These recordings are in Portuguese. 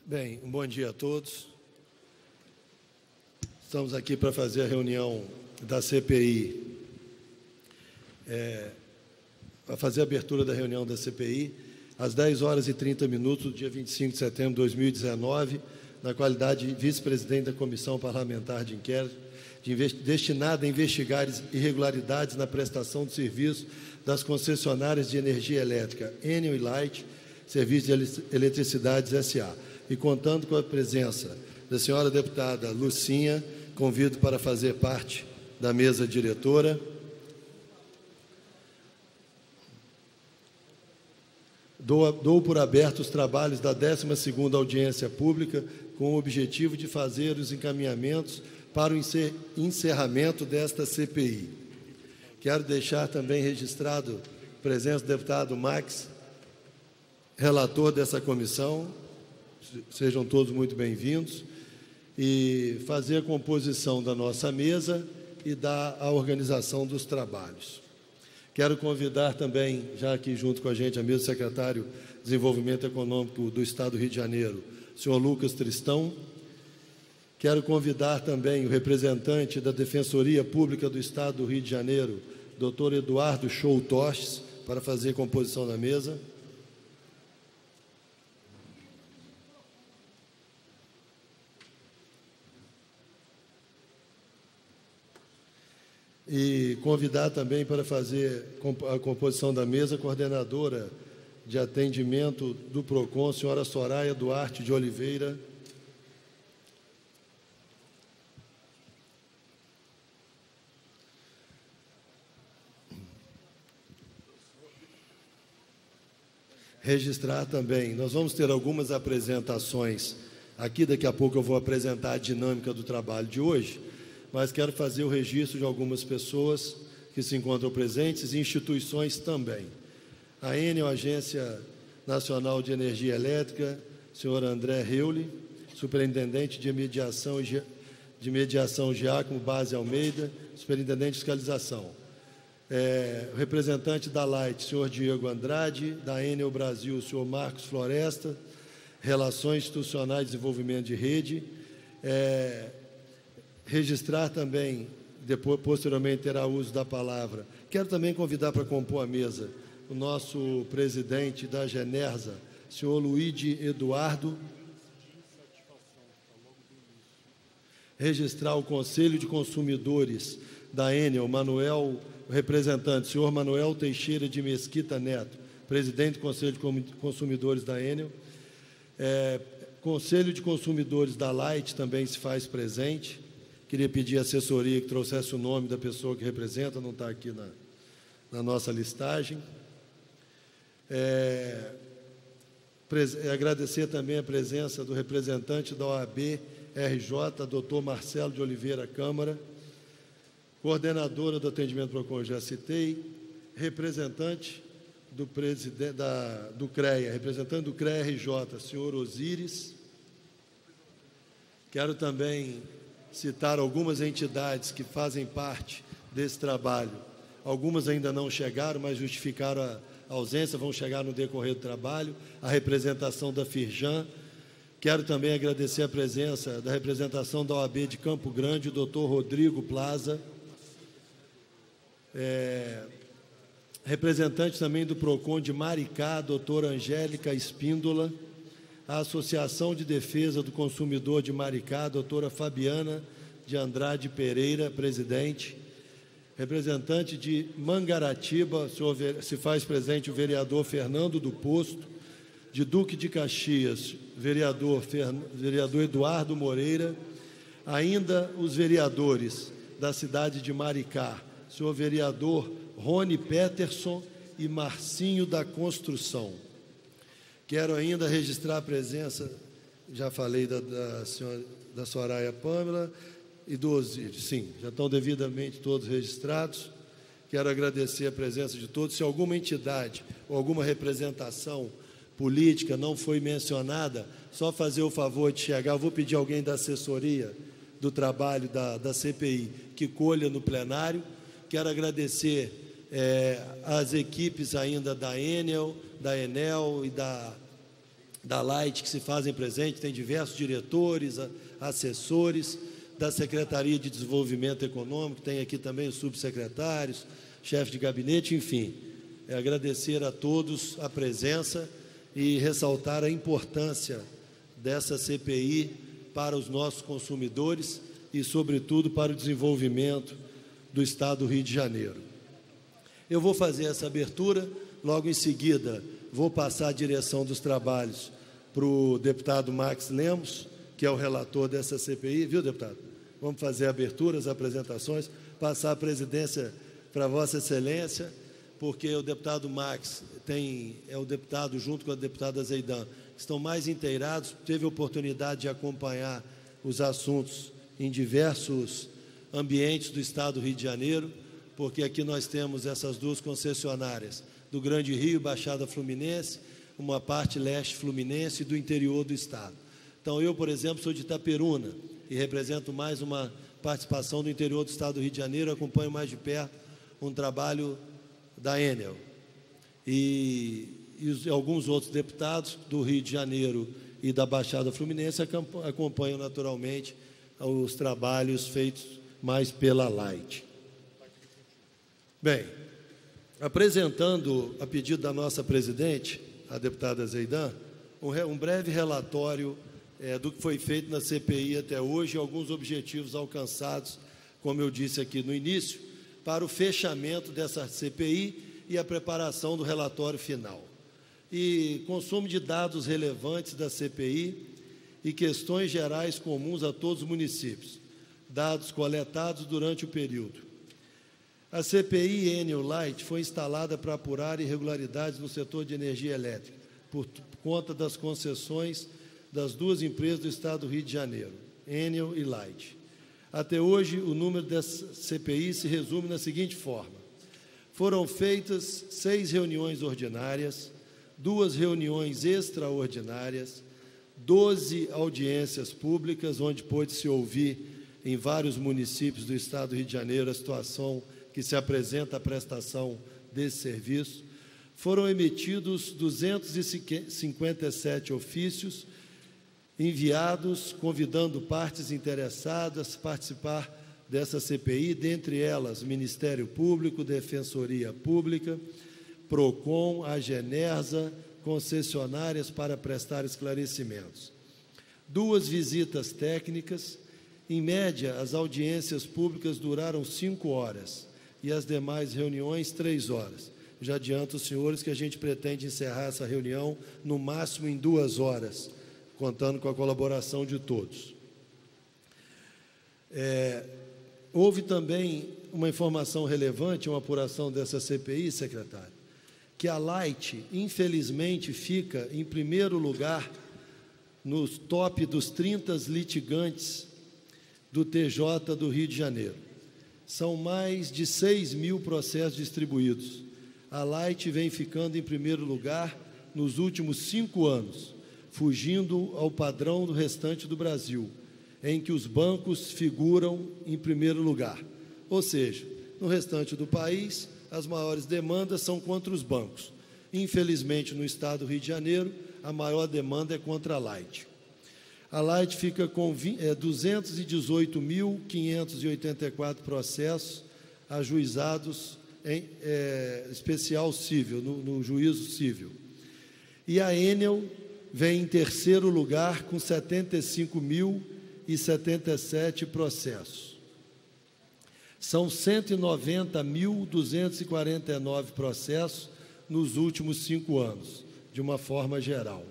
Bem, um bom dia a todos. Estamos aqui para fazer a reunião da CPI, para fazer a abertura da reunião da CPI, às 10h30, do dia 25 de setembro de 2019, na qualidade de vice-presidente da Comissão Parlamentar de Inquérito, destinada a investigar irregularidades na prestação de serviço das concessionárias de energia elétrica Enel e Light, Serviço de Eletricidades S.A., e contando com a presença da senhora deputada Lucinha, convido para fazer parte da mesa diretora. Dou por aberto os trabalhos da 12ª audiência pública com o objetivo de fazer os encaminhamentos para o encerramento desta CPI. Quero deixar também registrado a presença do deputado Max, relator dessa comissão. Sejam todos muito bem-vindos, e fazer a composição da nossa mesa e dar a organização dos trabalhos. Quero convidar também, já aqui junto com a gente, a mesa do secretário de Desenvolvimento Econômico do Estado do Rio de Janeiro, senhor Lucas Tristão. Quero convidar também o representante da Defensoria Pública do Estado do Rio de Janeiro, doutor Eduardo Show Tostes, para fazer a composição da mesa. E convidar também para fazer a composição da mesa a coordenadora de atendimento do PROCON, senhora Soraya Duarte de Oliveira. Registrar também, nós vamos ter algumas apresentações aqui, daqui a pouco eu vou apresentar a dinâmica do trabalho de hoje, mas quero fazer o registro de algumas pessoas que se encontram presentes e instituições também. A Enel, Agência Nacional de Energia Elétrica, senhor André Reule, superintendente de mediação Giacomo Base Almeida, superintendente de fiscalização. O representante da Light, senhor Diego Andrade, da Enel Brasil, senhor Marcos Floresta, Relações Institucionais e Desenvolvimento de Rede. Registrar também, posteriormente terá uso da palavra. Quero também convidar para compor a mesa o nosso presidente da Genersa, senhor Luigi Eduardo. Registrar o Conselho de Consumidores da Enel, o representante, senhor Manuel Teixeira de Mesquita Neto, presidente do Conselho de Consumidores da Enel. Conselho de Consumidores da Light também se faz presente. Queria pedir à assessoria que trouxesse o nome da pessoa que representa, não está aqui na nossa listagem. Agradecer também a presença do representante da OAB-RJ, doutor Marcelo de Oliveira Câmara, coordenadora do atendimento PROCON, já citei, representante do CREA, representante do CREA-RJ, senhor Osíris. Quero também citar algumas entidades que fazem parte desse trabalho. Algumas ainda não chegaram, mas justificaram a ausência, vão chegar no decorrer do trabalho. A representação da Firjan. Quero também agradecer a presença da representação da OAB de Campo Grande, o doutor Rodrigo Plaza. Representante também do PROCON de Maricá, doutora Angélica Espíndola. A Associação de Defesa do Consumidor de Maricá, doutora Fabiana de Andrade Pereira, presidente. Representante de Mangaratiba, se faz presente o vereador Fernando do Posto. De Duque de Caxias, vereador Eduardo Moreira. Ainda os vereadores da cidade de Maricá, senhor vereador Rony Peterson e Marcinho da Construção. Quero ainda registrar a presença, já falei da Soraya Pâmela e do Osíris. Sim, já estão devidamente todos registrados. Quero agradecer a presença de todos. Se alguma entidade ou alguma representação política não foi mencionada, só fazer o favor de chegar. Eu vou pedir a alguém da assessoria do trabalho da CPI que colha no plenário. Quero agradecer as equipes ainda da Enel, da Enel e da Light que se fazem presente, tem diversos diretores, assessores da Secretaria de Desenvolvimento Econômico, tem aqui também os subsecretários, chefe de gabinete, enfim. Agradecer a todos a presença e ressaltar a importância dessa CPI para os nossos consumidores e, sobretudo, para o desenvolvimento do Estado do Rio de Janeiro. Eu vou fazer essa abertura, logo em seguida vou passar a direção dos trabalhos para o deputado Max Lemos, que é o relator dessa CPI, viu, deputado? Vamos fazer a abertura, as apresentações, passar a presidência para Vossa Excelência, porque o deputado Max é o deputado, junto com a deputada Zeidan, que estão mais inteirados, teve a oportunidade de acompanhar os assuntos em diversos ambientes do Estado do Rio de Janeiro, porque aqui nós temos essas duas concessionárias, do Grande Rio, Baixada Fluminense, uma parte leste fluminense e do interior do Estado. Então, eu, por exemplo, sou de Itaperuna e represento mais uma participação do interior do Estado do Rio de Janeiro, acompanho mais de perto um trabalho da Enel. E alguns outros deputados do Rio de Janeiro e da Baixada Fluminense acompanham naturalmente os trabalhos feitos mais pela Light. Bem, apresentando, a pedido da nossa presidente, a deputada Zeidan, um breve relatório do que foi feito na CPI até hoje, alguns objetivos alcançados, como eu disse aqui no início, para o fechamento dessa CPI e a preparação do relatório final. E consumo de dados relevantes da CPI e questões gerais comuns a todos os municípios, dados coletados durante o período. A CPI Enel Light foi instalada para apurar irregularidades no setor de energia elétrica, por conta das concessões das duas empresas do Estado do Rio de Janeiro, Enel e Light. Até hoje, o número dessa CPI se resume na seguinte forma: foram feitas 6 reuniões ordinárias, 2 reuniões extraordinárias, 12 audiências públicas, onde pôde-se ouvir em vários municípios do Estado do Rio de Janeiro a situação que se apresenta à prestação desse serviço. Foram emitidos 257 ofícios enviados, convidando partes interessadas a participar dessa CPI, dentre elas Ministério Público, Defensoria Pública, PROCON, Agenersa, concessionárias para prestar esclarecimentos. 2 visitas técnicas. Em média, as audiências públicas duraram 5 horas e as demais reuniões 3 horas. Já adianto aos senhores que a gente pretende encerrar essa reunião no máximo em 2 horas, contando com a colaboração de todos. Houve também uma informação relevante, uma apuração dessa CPI, secretário, que a Light, infelizmente, fica em primeiro lugar no top dos 30 litigantes do TJ do Rio de Janeiro. São mais de 6.000 processos distribuídos. A Light vem ficando em primeiro lugar nos últimos 5 anos, fugindo ao padrão do restante do Brasil, em que os bancos figuram em primeiro lugar. Ou seja, no restante do país, as maiores demandas são contra os bancos. Infelizmente, no Estado do Rio de Janeiro, a maior demanda é contra a Light. A Light fica com 218.584 processos ajuizados em especial cível, no juízo cível. E a Enel vem em terceiro lugar com 75.077 processos. São 190.249 processos nos últimos 5 anos, de uma forma geral.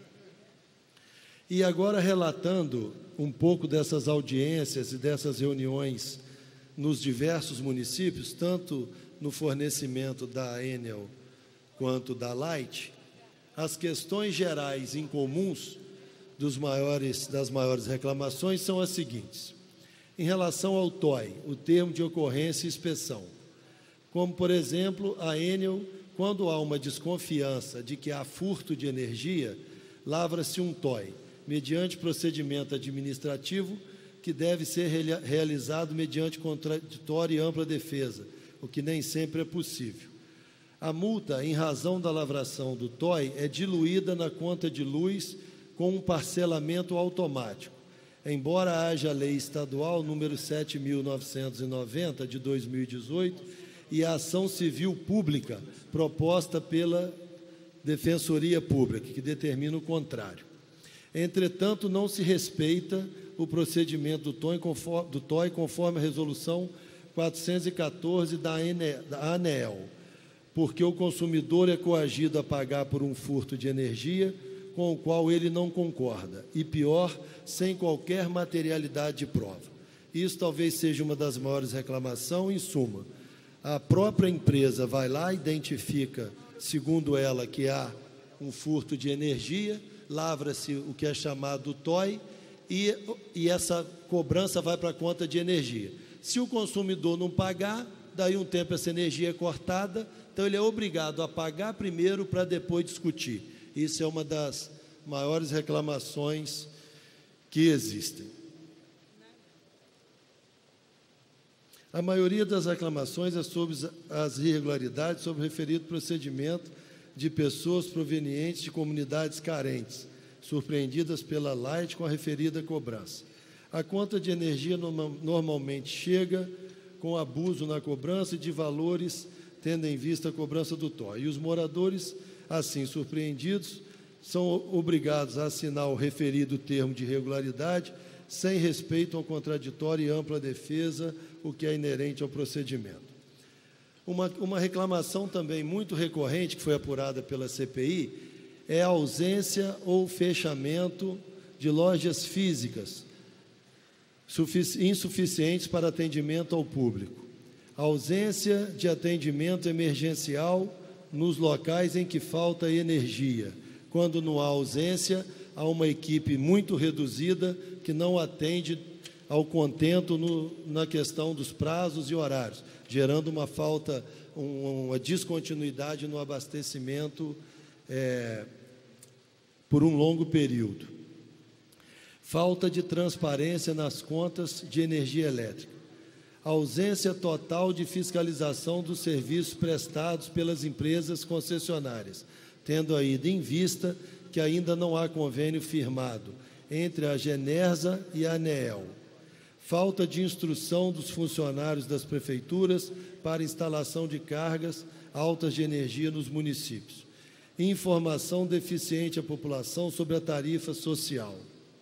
E agora, relatando um pouco dessas audiências e dessas reuniões nos diversos municípios, tanto no fornecimento da Enel quanto da Light, as questões gerais incomuns das maiores reclamações são as seguintes. Em relação ao TOI, o termo de ocorrência e inspeção, como, por exemplo, a Enel, quando há uma desconfiança de que há furto de energia, lavra-se um TOI, mediante procedimento administrativo que deve ser realizado mediante contraditória e ampla defesa, o que nem sempre é possível. A multa, em razão da lavração do TOI, é diluída na conta de luz com um parcelamento automático. Embora haja a lei estadual número 7.990, de 2018, e a ação civil pública proposta pela Defensoria Pública, que determina o contrário. Entretanto, não se respeita o procedimento do TOI conforme a Resolução 414 da ANEEL, porque o consumidor é coagido a pagar por um furto de energia com o qual ele não concorda, e pior, sem qualquer materialidade de prova. Isso talvez seja uma das maiores reclamações. Em suma, a própria empresa vai lá, identifica, segundo ela, que há um furto de energia, lavra-se o que é chamado TOI, e essa cobrança vai para a conta de energia. Se o consumidor não pagar, daí um tempo essa energia é cortada, então ele é obrigado a pagar primeiro para depois discutir. Isso é uma das maiores reclamações que existem. A maioria das reclamações é sobre as irregularidades sobre o referido procedimento de pessoas provenientes de comunidades carentes, surpreendidas pela Light com a referida cobrança. A conta de energia normalmente chega com abuso na cobrança e de valores, tendo em vista a cobrança do TOI. E os moradores, assim surpreendidos, são obrigados a assinar o referido termo de irregularidade, sem respeito ao contraditório e ampla defesa, o que é inerente ao procedimento. Uma reclamação também muito recorrente, que foi apurada pela CPI, é a ausência ou fechamento de lojas físicas insuficientes para atendimento ao público. A ausência de atendimento emergencial nos locais em que falta energia. Quando não há ausência, há uma equipe muito reduzida que não atende ao contento na questão dos prazos e horários, gerando uma falta, uma descontinuidade no abastecimento por um longo período. Falta de transparência nas contas de energia elétrica. Ausência total de fiscalização dos serviços prestados pelas empresas concessionárias, tendo ainda em vista que ainda não há convênio firmado entre a Genersa e a ANEEL. Falta de instrução dos funcionários das prefeituras para instalação de cargas altas de energia nos municípios. Informação deficiente à população sobre a tarifa social.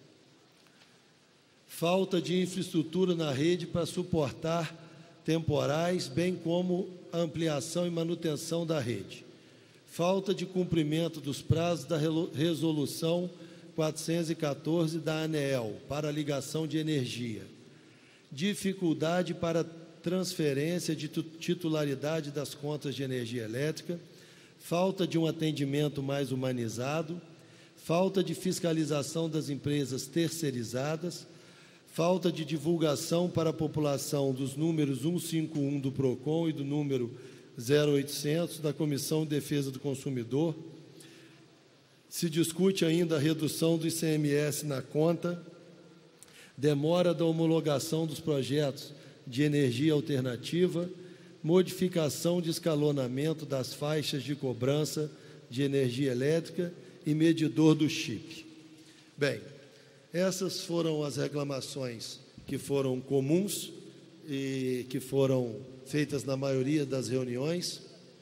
Falta de infraestrutura na rede para suportar temporais, bem como a ampliação e manutenção da rede. Falta de cumprimento dos prazos da Resolução 414 da ANEEL para ligação de energia. Dificuldade para transferência de titularidade das contas de energia elétrica. Falta de um atendimento mais humanizado. Falta de fiscalização das empresas terceirizadas. Falta de divulgação para a população dos números 151 do PROCON e do número 0800 da Comissão de Defesa do Consumidor. Se discute ainda a redução do ICMS na conta, demora da homologação dos projetos de energia alternativa, modificação de escalonamento das faixas de cobrança de energia elétrica e medidor do chip. Bem, essas foram as reclamações que foram comuns e que foram feitas na maioria das reuniões.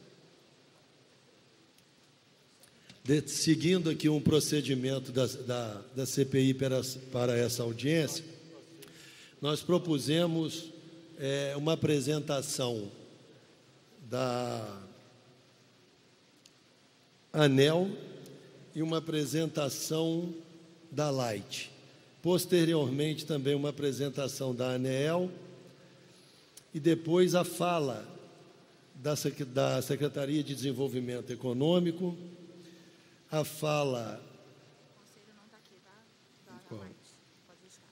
Seguindo aqui um procedimento da CPI para essa audiência, nós propusemos uma apresentação da ANEEL e uma apresentação da Light. Posteriormente, também uma apresentação da ANEEL e depois a fala da Secretaria de Desenvolvimento Econômico, a fala... O conselho não está aqui, tá? Da Light. Pode deixar.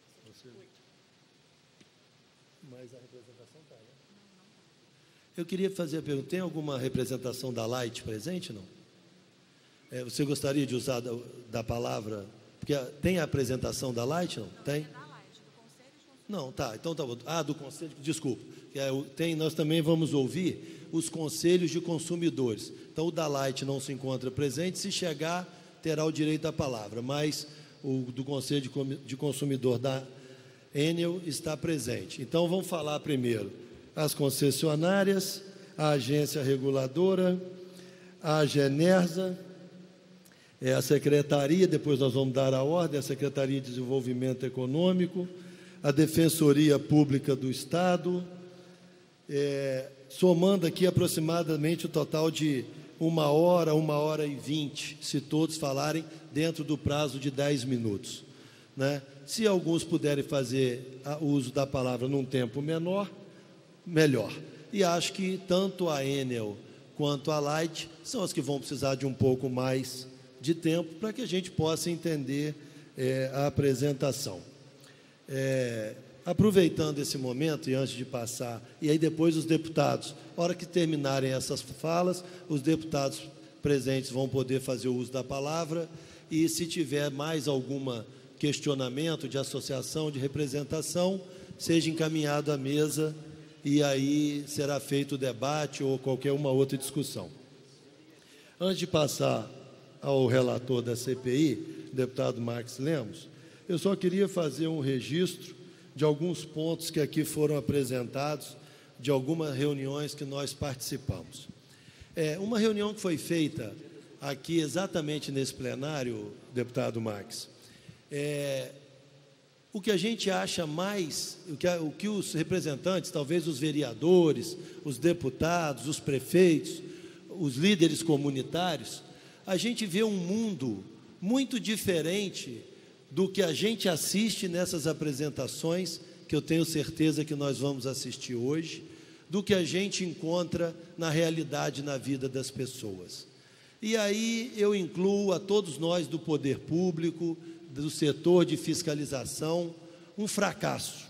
Mas a representação está, né? Não está. Eu queria fazer a pergunta, tem alguma representação da Light presente, não? Você gostaria de usar da palavra... Porque tem a apresentação da Light, não? Tem? É da Light, do Conselho de Não, tá, então tá bom. Do Conselho, desculpa. Nós também vamos ouvir os conselhos de consumidores. Então, o da Light não se encontra presente, se chegar, terá o direito à palavra, mas o do Conselho de Consumidor da Enel está presente. Então, vamos falar primeiro as concessionárias, a agência reguladora, a Genersa, a Secretaria, depois nós vamos dar a ordem, a Secretaria de Desenvolvimento Econômico, a Defensoria Pública do Estado, somando aqui aproximadamente o total de 1 hora e 20, se todos falarem dentro do prazo de 10 minutos. Né? Se alguns puderem fazer uso da palavra num tempo menor, melhor. E acho que tanto a Enel quanto a Light são as que vão precisar de um pouco mais de tempo para que a gente possa entender a apresentação. Aproveitando esse momento, e antes de passar, e aí depois os deputados, na hora que terminarem essas falas, os deputados presentes vão poder fazer o uso da palavra, e se tiver mais algum questionamento de associação, de representação, seja encaminhado à mesa, e aí será feito o debate ou qualquer uma outra discussão. Antes de passar ao relator da CPI, deputado Marques Lemos, eu só queria fazer um registro de alguns pontos que aqui foram apresentados, de algumas reuniões que nós participamos. Uma reunião que foi feita aqui exatamente nesse plenário, deputado Marques, o que a gente acha mais, o que os representantes, talvez os vereadores, os deputados, os prefeitos, os líderes comunitários, a gente vê um mundo muito diferente do que a gente assiste nessas apresentações, que eu tenho certeza que nós vamos assistir hoje, do que a gente encontra na realidade, na vida das pessoas. E aí eu incluo a todos nós do poder público, do setor de fiscalização, um fracasso.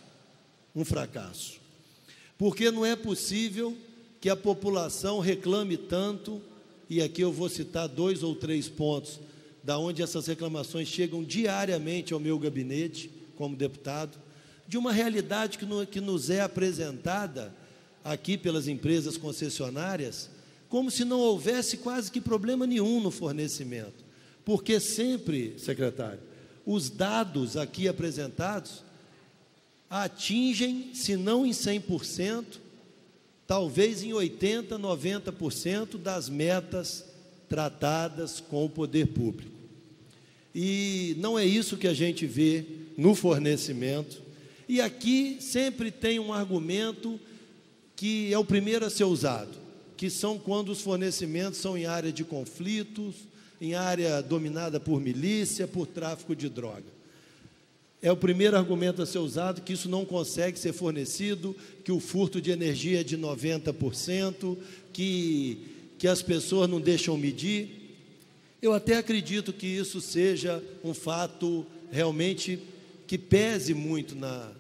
Porque não é possível que a população reclame tanto, e aqui eu vou citar 2 ou 3 pontos, da onde essas reclamações chegam diariamente ao meu gabinete, como deputado, de uma realidade que nos é apresentada aqui pelas empresas concessionárias, como se não houvesse quase que problema nenhum no fornecimento. Porque sempre, secretário, os dados aqui apresentados atingem, se não em 100%, talvez em 80%, 90% das metas tratadas com o poder público. E não é isso que a gente vê no fornecimento. E aqui sempre tem um argumento que é o primeiro a ser usado, que são quando os fornecimentos são em área de conflitos, em área dominada por milícia, por tráfico de droga. É o primeiro argumento a ser usado, que isso não consegue ser fornecido, que o furto de energia é de 90%, que as pessoas não deixam medir. Eu até acredito que isso seja um fato realmente que pese muito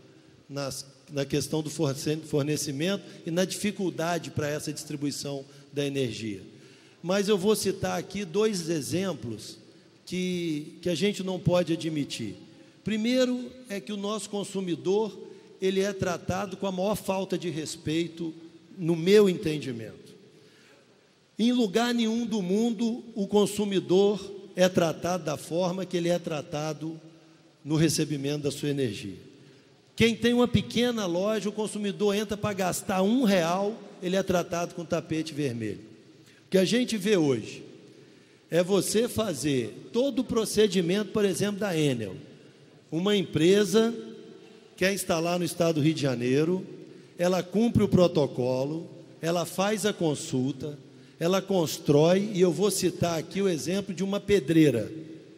na questão do fornecimento e na dificuldade para essa distribuição da energia. Mas eu vou citar aqui 2 exemplos que a gente não pode admitir. Primeiro é que o nosso consumidor, ele é tratado com a maior falta de respeito, no meu entendimento. Em lugar nenhum do mundo, o consumidor é tratado da forma que ele é tratado no recebimento da sua energia. Quem tem uma pequena loja, o consumidor entra para gastar R$1, ele é tratado com tapete vermelho. O que a gente vê hoje é você fazer todo o procedimento, por exemplo, da Enel. Uma empresa quer instalar no estado do Rio de Janeiro, ela cumpre o protocolo, ela faz a consulta, ela constrói, e eu vou citar aqui o exemplo de uma pedreira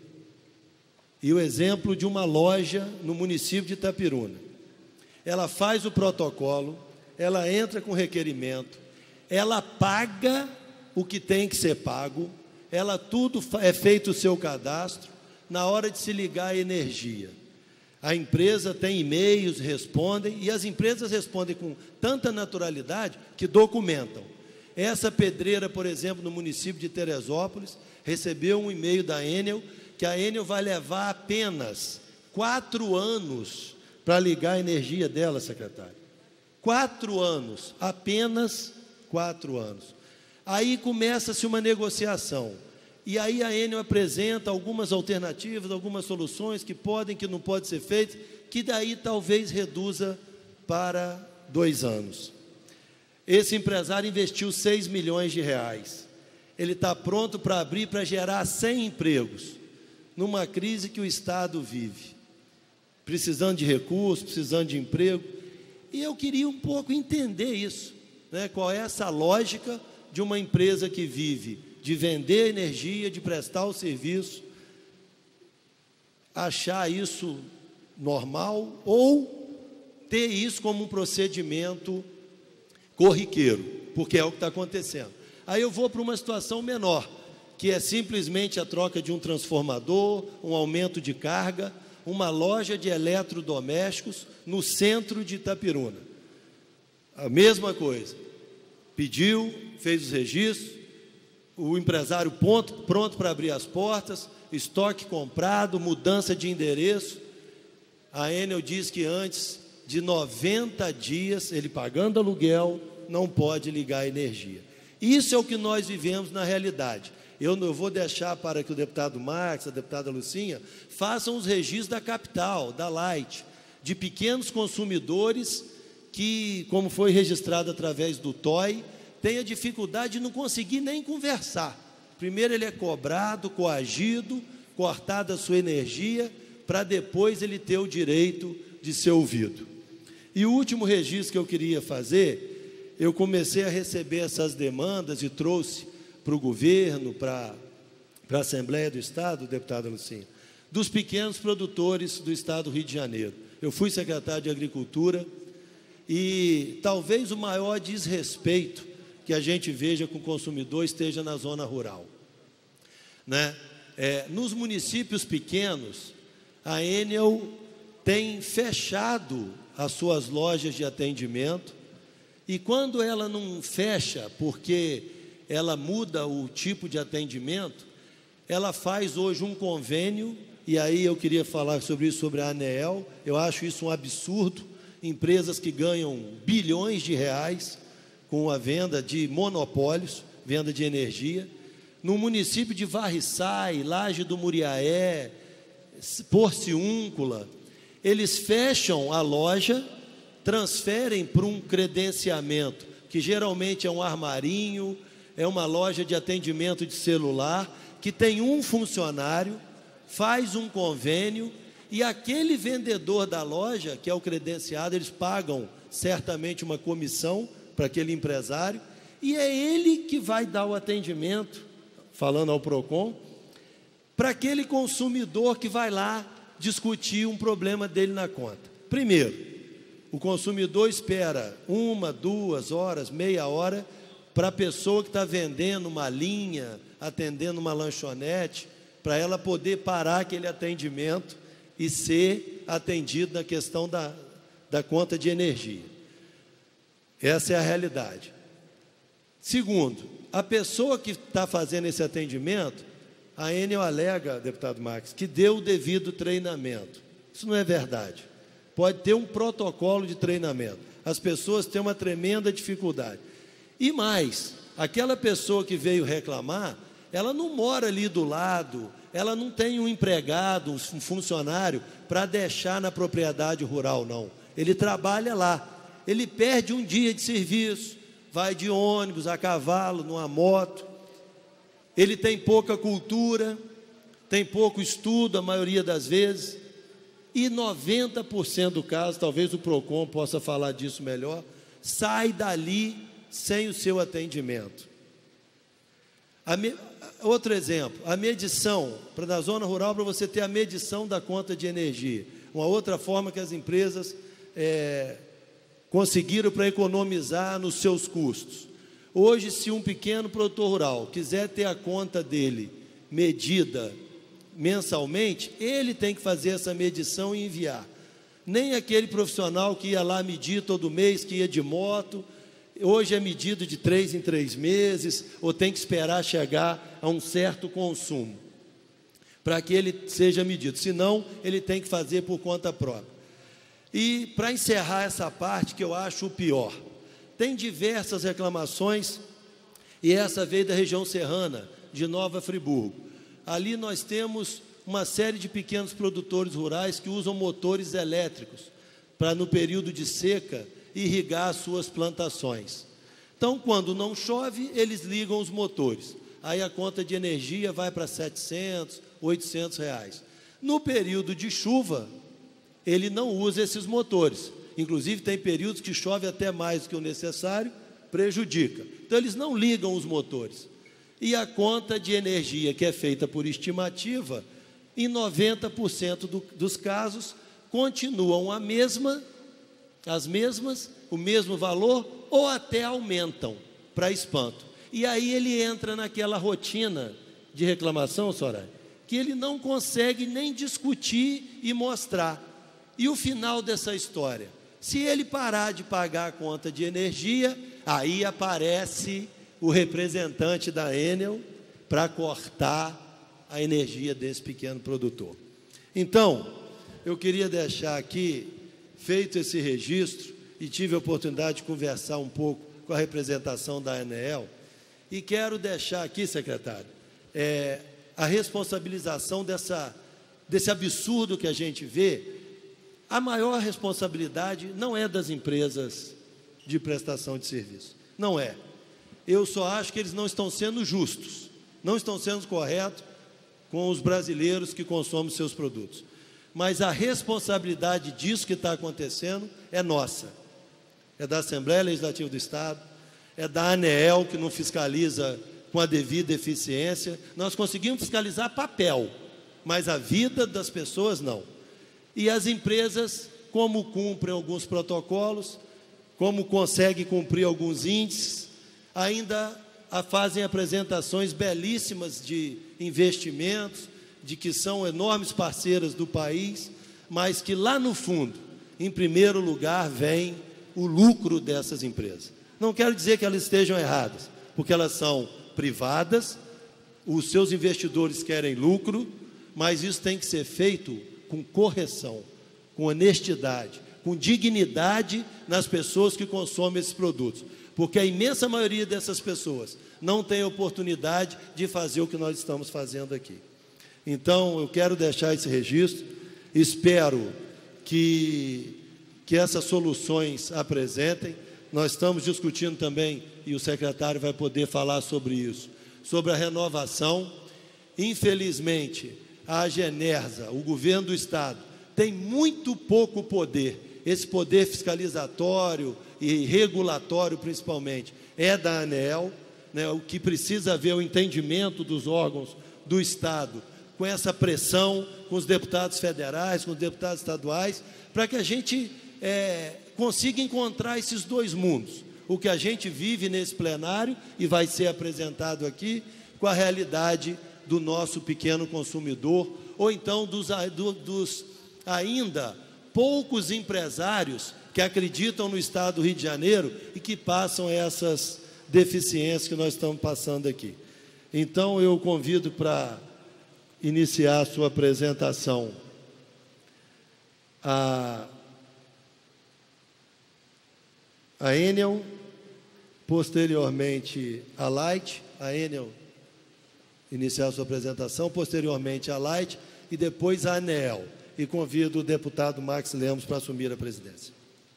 e o exemplo de uma loja no município de Itapiruna. Ela faz o protocolo, ela entra com requerimento, ela paga o que tem que ser pago, tudo é feito o seu cadastro, na hora de se ligar a energia. A empresa tem e-mails, respondem, e as empresas respondem com tanta naturalidade que documentam. Essa pedreira, por exemplo, no município de Teresópolis, recebeu um e-mail da Enel, que a Enel vai levar apenas 4 anos para ligar a energia dela, secretário. 4 anos, apenas 4 anos. Aí começa-se uma negociação. E aí a Enel apresenta algumas alternativas, algumas soluções que podem, que não podem ser feitas, que daí talvez reduza para 2 anos. Esse empresário investiu 6 milhões de reais. Ele está pronto para abrir, para gerar 100 empregos, numa crise que o Estado vive, precisando de recursos, precisando de emprego. E eu queria um pouco entender isso, né? Qual é essa lógica de uma empresa que vive de vender energia, de prestar o serviço, achar isso normal ou ter isso como um procedimento corriqueiro, porque é o que está acontecendo. Aí eu vou para uma situação menor, que é simplesmente a troca de um transformador, um aumento de carga, uma loja de eletrodomésticos no centro de Itapiruna. A mesma coisa. Pediu, fez os registros, o empresário pronto para abrir as portas, estoque comprado, mudança de endereço. A Enel diz que antes de 90 dias, ele pagando aluguel, não pode ligar a energia. Isso é o que nós vivemos na realidade. Eu vou deixar para que o deputado Marcos, a deputada Lucinha, façam os registros da capital, da Light, de pequenos consumidores que, como foi registrado através do TOI, tem a dificuldade de não conseguir nem conversar. Primeiro ele é cobrado, coagido, cortada a sua energia, para depois ele ter o direito de ser ouvido. E o último registro que eu queria fazer, eu comecei a receber essas demandas e trouxe para o governo, para a Assembleia do Estado, deputada Lucinha, dos pequenos produtores do Estado do Rio de Janeiro. Eu fui secretário de Agricultura e talvez o maior desrespeito que a gente veja com o consumidor esteja na zona rural, né? Nos municípios pequenos, a Enel tem fechado as suas lojas de atendimento, e quando ela não fecha, porque ela muda o tipo de atendimento, ela faz hoje um convênio, e aí eu queria falar sobre isso, sobre a ANEEL. Eu acho isso um absurdo, empresas que ganham bilhões de reais com a venda de monopólios, venda de energia. No município de Varriçai, Laje do Muriaé, Porciúncula, eles fecham a loja, transferem para um credenciamento, que geralmente é um armarinho, é uma loja de atendimento de celular, que tem um funcionário, faz um convênio, e aquele vendedor da loja, que é o credenciado, eles pagam certamente uma comissão para aquele empresário, e é ele que vai dar o atendimento, falando ao PROCON, para aquele consumidor que vai lá discutir um problema dele na conta. Primeiro, o consumidor espera 1, 2 horas, meia hora, para a pessoa que está vendendo uma linha, atendendo uma lanchonete, para ela poder parar aquele atendimento e ser atendido na questão da conta de energia. Essa é a realidade. Segundo, a pessoa que está fazendo esse atendimento, a Enel alega, deputado Marcos, que deu o devido treinamento. Isso não é verdade. Pode ter um protocolo de treinamento. As pessoas têm uma tremenda dificuldade. E mais, aquela pessoa que veio reclamar, ela não mora ali do lado, ela não tem um empregado, um funcionário para deixar na propriedade rural, não. Ele trabalha lá. Ele perde um dia de serviço, vai de ônibus, a cavalo, numa moto. Ele tem pouca cultura, tem pouco estudo, a maioria das vezes. E 90% do caso, talvez o PROCON possa falar disso melhor, sai dali sem o seu atendimento. Outro exemplo, a medição, na zona rural, para você ter a medição da conta de energia. Uma outra forma que as empresas conseguiram para economizar nos seus custos. Hoje, se um pequeno produtor rural quiser ter a conta dele medida mensalmente, ele tem que fazer essa medição e enviar. Nem aquele profissional que ia lá medir todo mês, que ia de moto, hoje é medido de 3 em 3 meses, ou tem que esperar chegar a um certo consumo, para que ele seja medido, senão ele tem que fazer por conta própria. E para encerrar essa parte, que eu acho o pior, tem diversas reclamações, e essa veio da região serrana, de Nova Friburgo. Ali nós temos uma série de pequenos produtores rurais que usam motores elétricos para, no período de seca, irrigar as suas plantações. Então, quando não chove, eles ligam os motores. Aí a conta de energia vai para 700, 800 reais. No período de chuva, ele não usa esses motores. Inclusive, tem períodos que chove até mais do que o necessário, prejudica. Então, eles não ligam os motores. E a conta de energia, que é feita por estimativa, em 90% dos casos, continuam as mesmas, o mesmo valor, ou até aumentam, para espanto. E aí ele entra naquela rotina de reclamação, Soraya, que ele não consegue nem discutir e mostrar. E o final dessa história? Se ele parar de pagar a conta de energia, aí aparece o representante da Enel para cortar a energia desse pequeno produtor. Então, eu queria deixar aqui, feito esse registro, e tive a oportunidade de conversar um pouco com a representação da Enel, e quero deixar aqui, secretário, a responsabilização desse absurdo que a gente vê. A maior responsabilidade não é das empresas de prestação de serviço, não é. Eu só acho que eles não estão sendo justos, não estão sendo corretos com os brasileiros que consomem seus produtos. Mas a responsabilidade disso que está acontecendo é nossa. É da Assembleia Legislativa do Estado, é da ANEEL, que não fiscaliza com a devida eficiência. Nós conseguimos fiscalizar papel, mas a vida das pessoas não. E as empresas, como cumprem alguns protocolos, como conseguem cumprir alguns índices, ainda fazem apresentações belíssimas de investimentos, de que são enormes parceiras do país, mas que lá no fundo, em primeiro lugar, vem o lucro dessas empresas. Não quero dizer que elas estejam erradas, porque elas são privadas, os seus investidores querem lucro, mas isso tem que ser feito com correção, com honestidade, com dignidade nas pessoas que consomem esses produtos, porque a imensa maioria dessas pessoas não tem oportunidade de fazer o que nós estamos fazendo aqui. Então, eu quero deixar esse registro, espero que essas soluções apresentem. Nós estamos discutindo também, e o secretário vai poder falar sobre isso, sobre a renovação. Infelizmente, a Genersa, o governo do Estado, tem muito pouco poder. Esse poder fiscalizatório e regulatório, principalmente, é da ANEEL, né? O que precisa haver o entendimento dos órgãos do Estado, com essa pressão, com os deputados federais, com os deputados estaduais, para que a gente consiga encontrar esses dois mundos, o que a gente vive nesse plenário e vai ser apresentado aqui, com a realidade do nosso pequeno consumidor, ou então dos ainda poucos empresários que acreditam no Estado do Rio de Janeiro e que passam essas deficiências que nós estamos passando aqui. Então, eu convido para iniciar a sua apresentação a Enel, posteriormente a Light, a Enel iniciar a sua apresentação, posteriormente a Light e depois a ANEEL. E convido o deputado Max Lemos para assumir a presidência.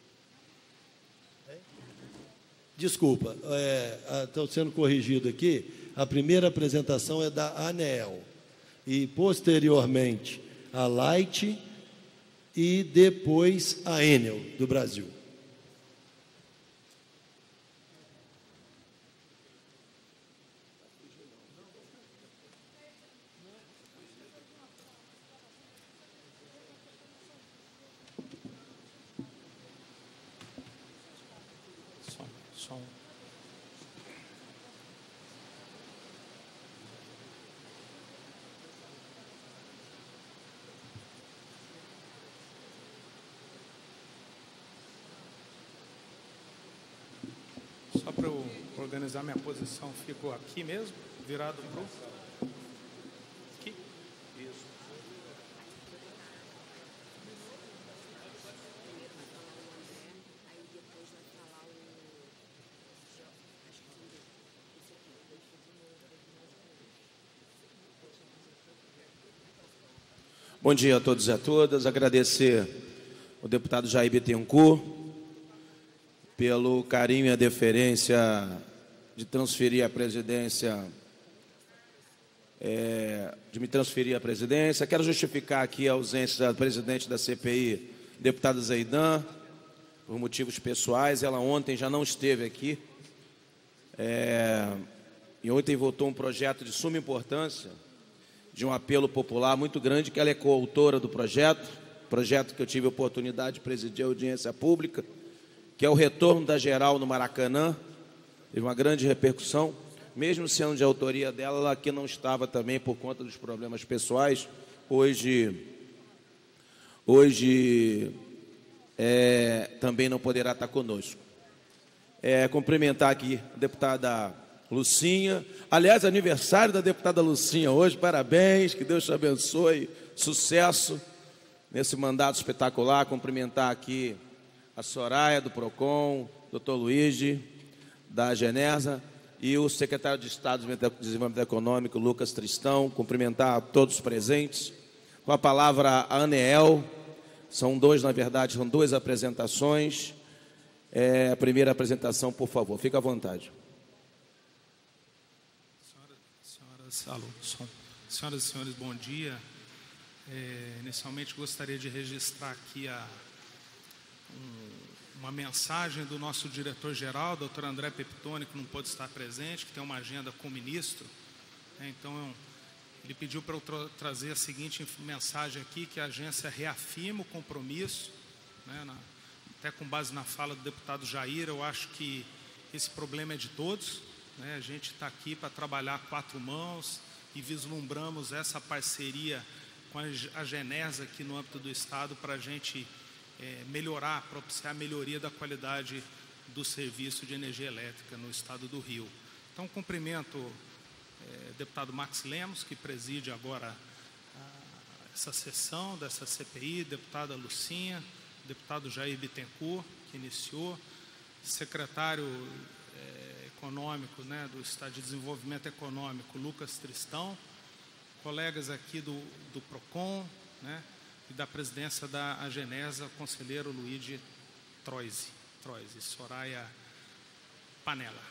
Desculpa, estou sendo corrigido aqui. A primeira apresentação é da ANEEL e posteriormente a Light e depois a Enel do Brasil. Só para eu organizar minha posição, fico aqui mesmo, virado para o... Aqui? Isso. Bom dia a todos e a todas. Agradecer ao deputado Jair Bittencourt pelo carinho e a deferência de transferir a presidência, de me transferir a presidência. Quero justificar aqui a ausência da presidente da CPI, deputada Zeidan, por motivos pessoais. Ela ontem já não esteve aqui. E ontem votou um projeto de suma importância, de um apelo popular muito grande, que ela é coautora do projeto que eu tive a oportunidade de presidir a audiência pública, que é o retorno da geral no Maracanã. Teve uma grande repercussão, mesmo sendo de autoria dela, ela aqui não estava também por conta dos problemas pessoais. Hoje também não poderá estar conosco. Cumprimentar aqui a deputada Lucinha. Aliás, aniversário da deputada Lucinha hoje, parabéns, que Deus te abençoe, sucesso nesse mandato espetacular. Cumprimentar aqui a Soraya do PROCON, doutor Luigi da Agenerza e o secretário de Estado de Desenvolvimento Econômico, Lucas Tristão. Cumprimentar todos os presentes. Com a palavra a Aneel. São duas apresentações. A primeira apresentação, por favor, fica à vontade. Senhoras e senhores, bom dia. Inicialmente gostaria de registrar aqui uma mensagem do nosso diretor-geral, doutor André Peptoni, que não pôde estar presente, que tem uma agenda com o ministro. Então, ele pediu para eu trazer a seguinte mensagem aqui, que a agência reafirma o compromisso, até com base na fala do deputado Jair. Eu acho que esse problema é de todos, a gente está aqui para trabalhar a quatro mãos e vislumbramos essa parceria com a Agenerza aqui no âmbito do Estado para a gente melhorar, propiciar a melhoria da qualidade do serviço de energia elétrica no Estado do Rio. Então, cumprimento o deputado Max Lemos, que preside agora essa sessão dessa CPI, deputada Lucinha, deputado Jair Bittencourt, que iniciou, secretário econômico, do Estado de Desenvolvimento Econômico, Lucas Tristão, colegas aqui do PROCON, e da presidência da Agenerza, conselheiro Luigi Troisi, Soraya Panella.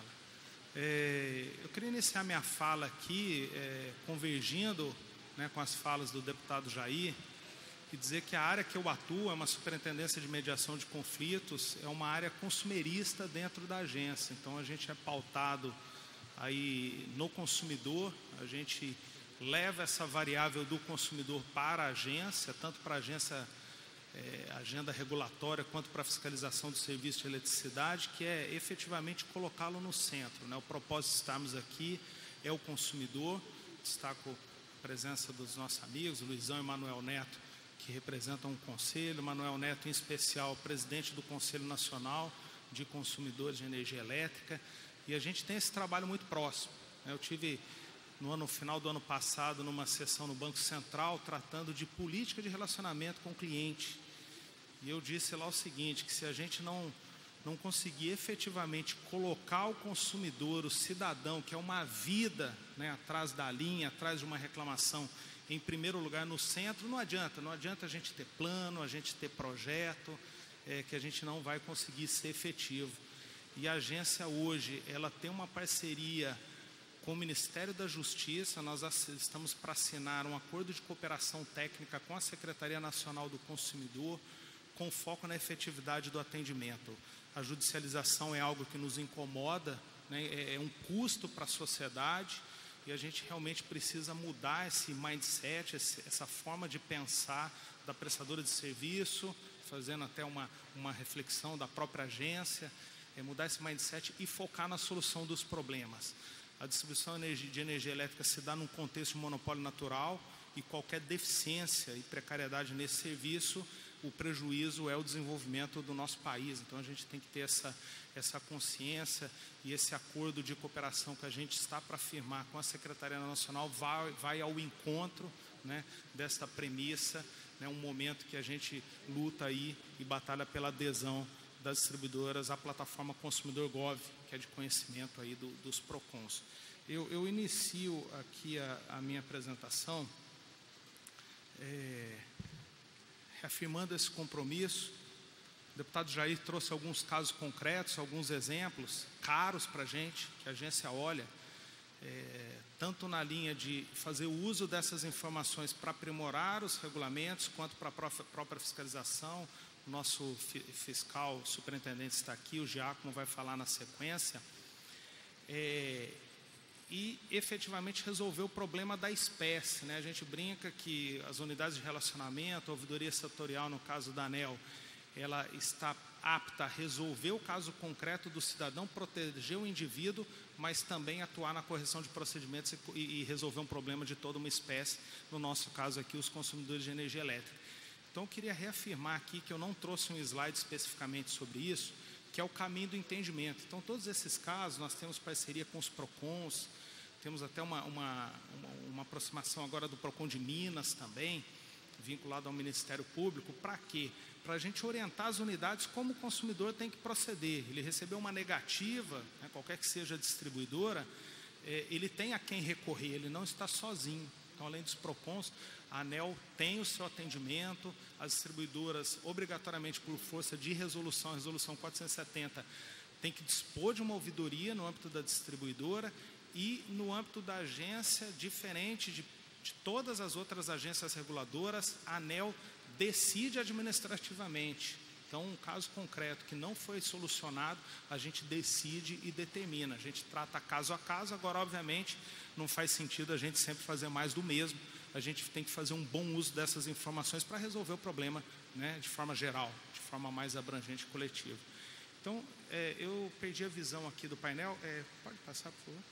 Eu queria iniciar minha fala aqui convergindo com as falas do deputado Jair e dizer que a área que eu atuo é uma superintendência de mediação de conflitos, é uma área consumerista dentro da agência. Então, a gente é pautado aí no consumidor, a gente leva essa variável do consumidor para a agência, tanto para a agência, agenda regulatória, quanto para a fiscalização do serviço de eletricidade, que é efetivamente colocá-lo no centro. O propósito de estarmos aqui é o consumidor. Destaco a presença dos nossos amigos, Luizão e Manuel Neto, que representam um conselho, Manuel Neto em especial, presidente do Conselho Nacional de Consumidores de Energia Elétrica, e a gente tem esse trabalho muito próximo. Eu tive, no final do ano passado, numa sessão no Banco Central, tratando de política de relacionamento com o cliente, e eu disse lá o seguinte, que se a gente não conseguir efetivamente colocar o consumidor, o cidadão, que é uma vida atrás da linha, atrás de uma reclamação, em primeiro lugar no centro, não adianta a gente ter plano, a gente ter projeto, que a gente não vai conseguir ser efetivo. E a agência hoje, ela tem uma parceria com o Ministério da Justiça. Nós estamos para assinar um acordo de cooperação técnica com a Secretaria Nacional do Consumidor, com foco na efetividade do atendimento. A judicialização é algo que nos incomoda, é um custo para a sociedade, e a gente realmente precisa mudar esse mindset, essa forma de pensar da prestadora de serviço, fazendo até uma reflexão da própria agência, mudar esse mindset e focar na solução dos problemas. A distribuição de energia elétrica se dá num contexto de monopólio natural, e qualquer deficiência e precariedade nesse serviço, o prejuízo é o desenvolvimento do nosso país. Então, a gente tem que ter essa consciência, e esse acordo de cooperação que a gente está para firmar com a Secretaria Nacional vai ao encontro desta premissa, um momento que a gente luta aí e batalha pela adesão das distribuidoras à plataforma Consumidor Gov, que é de conhecimento aí dos PROCONs. Eu inicio aqui a minha apresentação reafirmando esse compromisso. O deputado Jair trouxe alguns casos concretos, alguns exemplos caros para a gente, que a agência olha, tanto na linha de fazer o uso dessas informações para aprimorar os regulamentos, quanto para a própria fiscalização. O nosso fiscal superintendente está aqui, o Giacomo vai falar na sequência. E efetivamente resolver o problema da espécie, né? A gente brinca que as unidades de relacionamento, a ouvidoria setorial, no caso da ANEEL, ela está apta a resolver o caso concreto do cidadão, proteger o indivíduo, mas também atuar na correção de procedimentos e resolver um problema de toda uma espécie, no nosso caso aqui, os consumidores de energia elétrica. Então, eu queria reafirmar aqui que eu não trouxe um slide especificamente sobre isso, que é o caminho do entendimento. Então, todos esses casos, nós temos parceria com os PROCONs, temos até uma aproximação agora do PROCON de Minas também, vinculado ao Ministério Público. Para quê? Para a gente orientar as unidades como o consumidor tem que proceder. Ele recebeu uma negativa, né, qualquer que seja a distribuidora, ele tem a quem recorrer, ele não está sozinho. Então, além dos PROCONs, a ANEEL tem o seu atendimento, as distribuidoras, obrigatoriamente por força de resolução, a resolução 470, tem que dispor de uma ouvidoria no âmbito da distribuidora e no âmbito da agência, diferente de todas as outras agências reguladoras, a ANEEL decide administrativamente. Então, um caso concreto que não foi solucionado, a gente decide e determina. A gente trata caso a caso. Agora, obviamente, não faz sentido a gente sempre fazer mais do mesmo. A gente tem que fazer um bom uso dessas informações para resolver o problema, né, de forma geral, de forma mais abrangente e coletiva. Então, eu perdi a visão aqui do painel. Pode passar, por favor?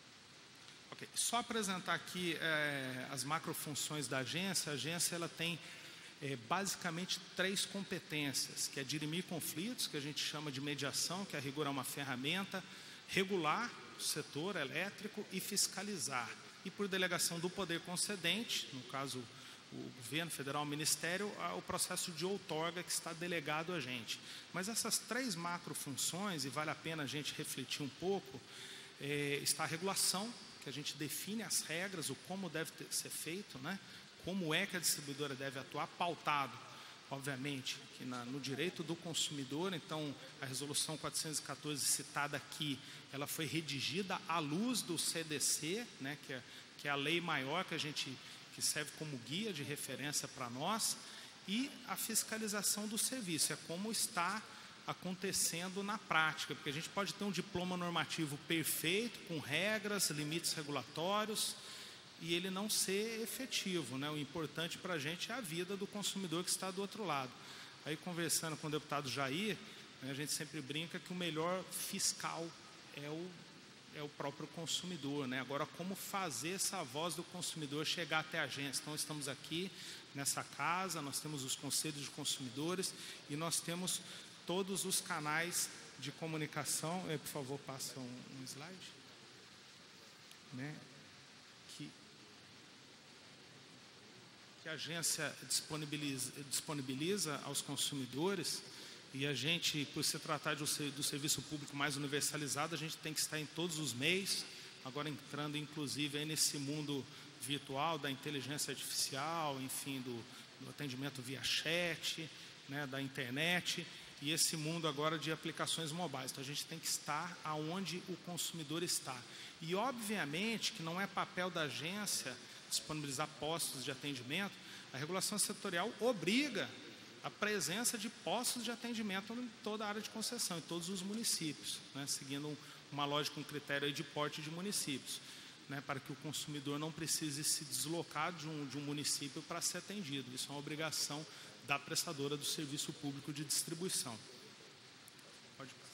Okay. Só apresentar aqui as macrofunções da agência. A agência ela tem basicamente 3 competências, que é dirimir conflitos, que a gente chama de mediação, que a rigor é uma ferramenta, regular o setor elétrico e fiscalizar. E por delegação do poder concedente, no caso o governo federal, o ministério, o processo de outorga que está delegado a gente. Mas essas 3 macrofunções, e vale a pena a gente refletir um pouco, está a regulação, que a gente define as regras, o como deve ser feito, né? Como é que a distribuidora deve atuar, pautado, obviamente, que no direito do consumidor. Então, a resolução 414 citada aqui, ela foi redigida à luz do CDC, né, que é a lei maior que serve como guia de referência para nós, e a fiscalização do serviço, é como está acontecendo na prática, porque a gente pode ter um diploma normativo perfeito, com regras, limites regulatórios, e ele não ser efetivo, né? O importante para a gente é a vida do consumidor que está do outro lado. Aí, conversando com o deputado Jair, né, a gente sempre brinca que o melhor fiscal é o próprio consumidor, né? Agora, como fazer essa voz do consumidor chegar até a agência? Então, estamos aqui nessa casa, nós temos os conselhos de consumidores e nós temos todos os canais de comunicação. Por favor, passa um slide. Né? Que a agência disponibiliza aos consumidores, e a gente, por se tratar do serviço público mais universalizado, a gente tem que estar em todos os meios, agora entrando inclusive aí nesse mundo virtual, da inteligência artificial, enfim, do atendimento via chat, né, da internet, e esse mundo agora de aplicações mobile. Então a gente tem que estar aonde o consumidor está. E obviamente que não é papel da agência disponibilizar postos de atendimento. A regulação setorial obriga a presença de postos de atendimento em toda a área de concessão, em todos os municípios, né, seguindo uma lógica, um critério aí de porte de municípios, né, para que o consumidor não precise se deslocar de um município para ser atendido. Isso é uma obrigação da prestadora do serviço público de distribuição. Pode passar.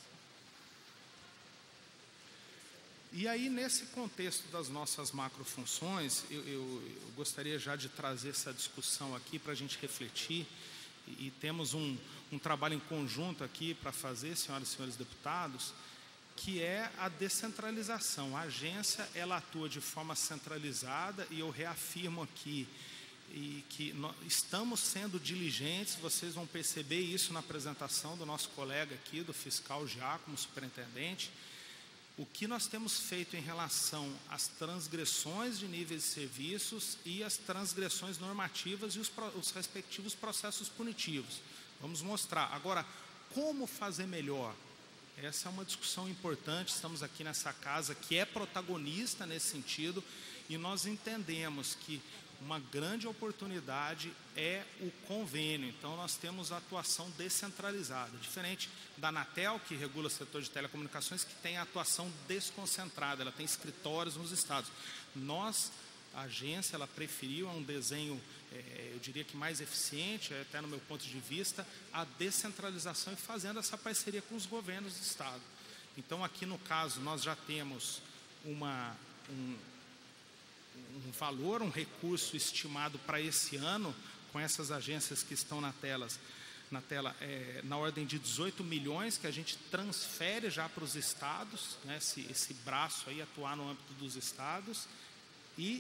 E aí, nesse contexto das nossas macrofunções, eu gostaria já de trazer essa discussão aqui para a gente refletir, e temos um trabalho em conjunto aqui para fazer, senhoras e senhores deputados, que é a descentralização. A agência, ela atua de forma centralizada, e eu reafirmo aqui que nós estamos sendo diligentes. Vocês vão perceber isso na apresentação do nosso colega aqui, do fiscal Giacomo, superintendente. o que nós temos feito em relação às transgressões de níveis de serviços e as transgressões normativas e os respectivos processos punitivos. Vamos mostrar. Agora, como fazer melhor? Essa é uma discussão importante. Estamos aqui nessa casa que é protagonista nesse sentido e nós entendemos que uma grande oportunidade é o convênio. Então, nós temos a atuação descentralizada, diferente da Anatel, que regula o setor de telecomunicações, que tem a atuação desconcentrada, ela tem escritórios nos estados. Nós, a agência, ela preferiu um desenho, eu diria que mais eficiente, até no meu ponto de vista, a descentralização e fazendo essa parceria com os governos do estado. Então, aqui no caso, nós já temos um valor, um recurso estimado para esse ano, com essas agências que estão na tela, na ordem de 18 milhões, que a gente transfere já para os estados, né, esse braço aí atuar no âmbito dos estados, e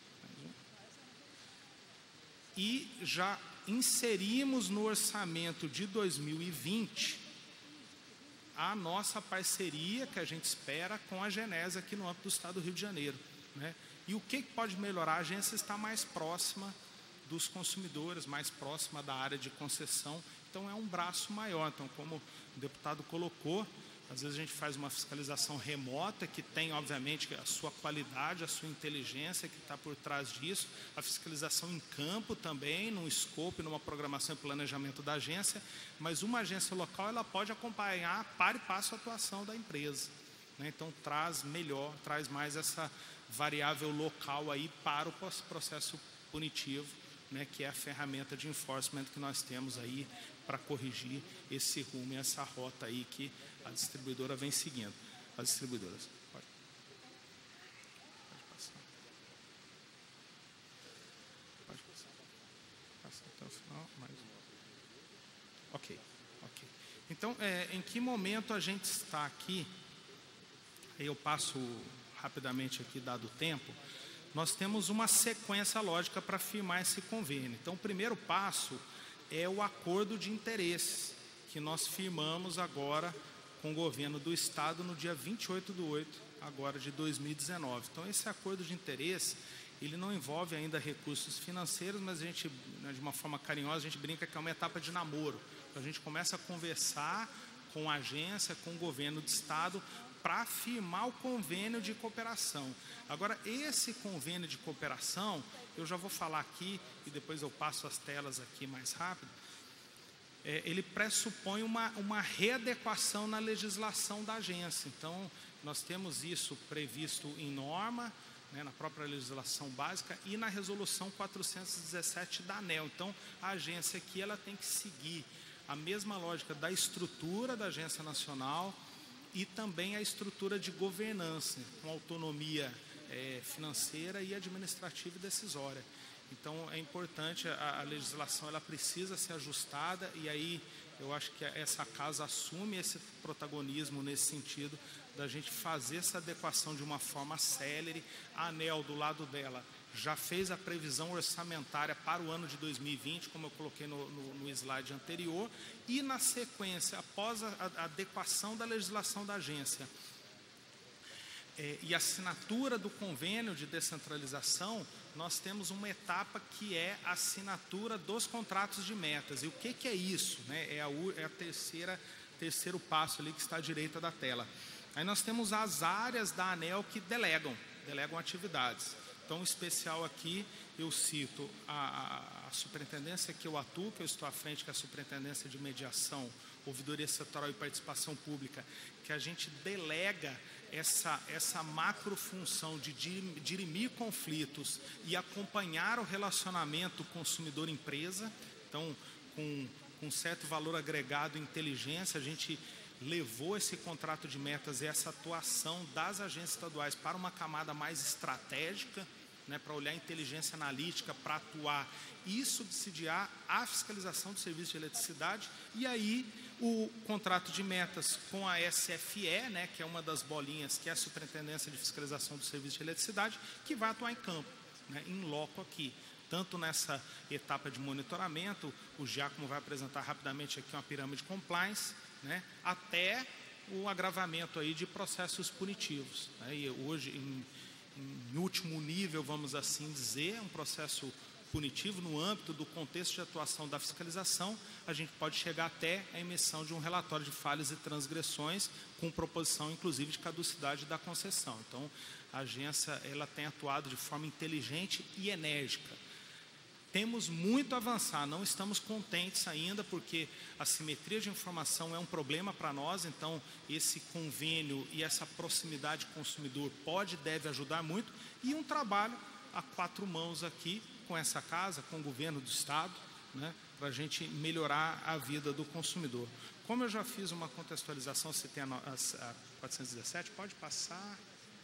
já inserimos no orçamento de 2020 a nossa parceria, que a gente espera, com a Genese aqui no âmbito do estado do Rio de Janeiro, né? E o que pode melhorar? A agência está mais próxima dos consumidores, mais próxima da área de concessão, então é um braço maior. Então, como o deputado colocou, às vezes a gente faz uma fiscalização remota, que tem, obviamente, a sua qualidade, a sua inteligência que está por trás disso, a fiscalização em campo também, num escopo, numa programação e planejamento da agência, mas uma agência local, ela pode acompanhar par e passo a atuação da empresa, né? Então, traz mais essa variável local aí para o processo punitivo, né, que é a ferramenta de enforcement que nós temos aí para corrigir esse rumo e essa rota aí que a distribuidora vem seguindo. As distribuidoras. Pode passar. Pode passar. Passa até o final. Mais um. Ok. Então, em que momento a gente está aqui? Eu passo rapidamente aqui, dado o tempo. Nós temos uma sequência lógica para firmar esse convênio. Então, o primeiro passo é o acordo de interesses, que nós firmamos agora com o governo do estado no dia 28/8, agora de 2019. Então, esse acordo de interesse, ele não envolve ainda recursos financeiros, mas a gente, de uma forma carinhosa, a gente brinca que é uma etapa de namoro. Então, a gente começa a conversar com a agência, com o governo do estado, para firmar o convênio de cooperação. Agora, esse convênio de cooperação, eu já vou falar aqui e depois eu passo as telas aqui mais rápido, ele pressupõe uma readequação na legislação da agência. Então, nós temos isso previsto em norma, né, na própria legislação básica e na resolução 417 da ANEEL. Então, a agência aqui ela tem que seguir a mesma lógica da estrutura da agência nacional e também a estrutura de governança, com autonomia financeira e administrativa e decisória. Então, é importante, a legislação ela precisa ser ajustada e aí eu acho que essa casa assume esse protagonismo nesse sentido da gente fazer essa adequação de uma forma célere. A ANEEL, do lado dela, já fez a previsão orçamentária para o ano de 2020, como eu coloquei no slide anterior, e na sequência, após a adequação da legislação da agência e assinatura do convênio de descentralização, nós temos uma etapa que é a assinatura dos contratos de metas. E o que é isso? Né? É a terceiro passo ali que está à direita da tela. Aí nós temos as áreas da ANEEL que delegam atividades. Então, em especial aqui, eu cito a superintendência que eu atuo, que eu estou à frente, que é a Superintendência de Mediação, Ouvidoria Setorial e Participação Pública, que a gente delega essa macrofunção de dirimir conflitos e acompanhar o relacionamento consumidor-empresa. Então, com certo valor agregado e inteligência, a gente levou esse contrato de metas e essa atuação das agências estaduais para uma camada mais estratégica, né, para olhar a inteligência analítica, para atuar e subsidiar a fiscalização do serviço de eletricidade. E aí o contrato de metas com a SFE, né, que é uma das bolinhas, que é a Superintendência de Fiscalização do Serviço de Eletricidade, que vai atuar em campo, né, em loco aqui. Tanto nessa etapa de monitoramento, o Giacomo vai apresentar rapidamente aqui uma pirâmide de compliance, né, até o agravamento aí de processos punitivos, né? E hoje, em último nível, vamos assim dizer, um processo punitivo no âmbito do contexto de atuação da fiscalização, a gente pode chegar até a emissão de um relatório de falhas e transgressões com proposição, inclusive, de caducidade da concessão. Então, a agência ela tem atuado de forma inteligente e enérgica. Temos muito a avançar, não estamos contentes ainda, porque a simetria de informação é um problema para nós, então esse convênio e essa proximidade consumidor pode e deve ajudar muito, e um trabalho a 4 mãos aqui, com essa casa, com o governo do Estado, né, para a gente melhorar a vida do consumidor. Como eu já fiz uma contextualização, você tem a 417, pode passar...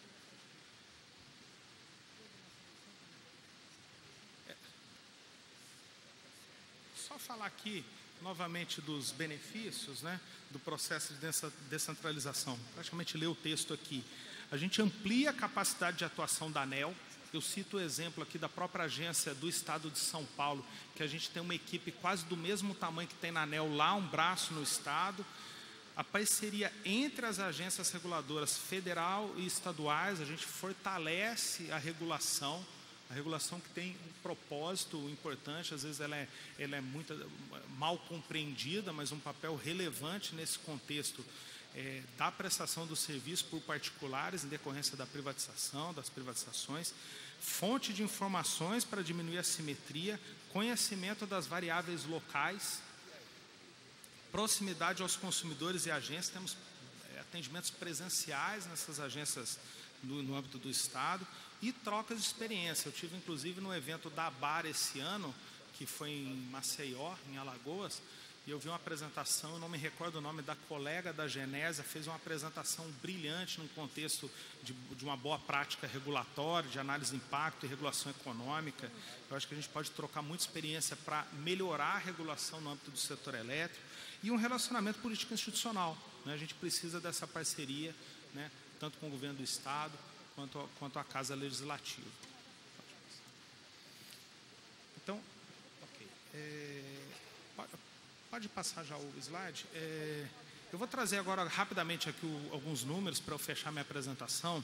Só falar aqui novamente dos benefícios, né, do processo de descentralização. Praticamente ler o texto aqui. A gente amplia a capacidade de atuação da ANEEL. Eu cito o exemplo aqui da própria agência do Estado de São Paulo, que a gente tem uma equipe quase do mesmo tamanho que tem na ANEEL lá, um braço no Estado. A parceria entre as agências reguladoras federal e estaduais, a gente fortalece a regulação que tem um propósito importante, às vezes ela é muito mal compreendida, mas um papel relevante nesse contexto da prestação do serviço por particulares em decorrência da privatização, das privatizações, fonte de informações para diminuir a simetria, conhecimento das variáveis locais, proximidade aos consumidores e agências, temos atendimentos presenciais nessas agências no âmbito do Estado, e trocas de experiência. Eu tive, inclusive, no evento da ABAR esse ano, que foi em Maceió, em Alagoas, e eu vi uma apresentação, eu não me recordo o nome da colega da Genésia, fez uma apresentação brilhante num contexto de uma boa prática regulatória, de análise de impacto e regulação econômica. Eu acho que a gente pode trocar muita experiência para melhorar a regulação no âmbito do setor elétrico e um relacionamento político-institucional, né? A gente precisa dessa parceria, né, tanto com o governo do Estado, quanto a Casa Legislativa. Então, pode passar já o slide. Eu vou trazer agora rapidamente aqui alguns números para eu fechar minha apresentação.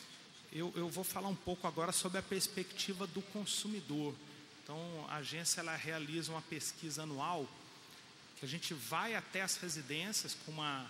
Eu vou falar um pouco agora sobre a perspectiva do consumidor. Então, a agência ela realiza uma pesquisa anual que a gente vai até as residências com uma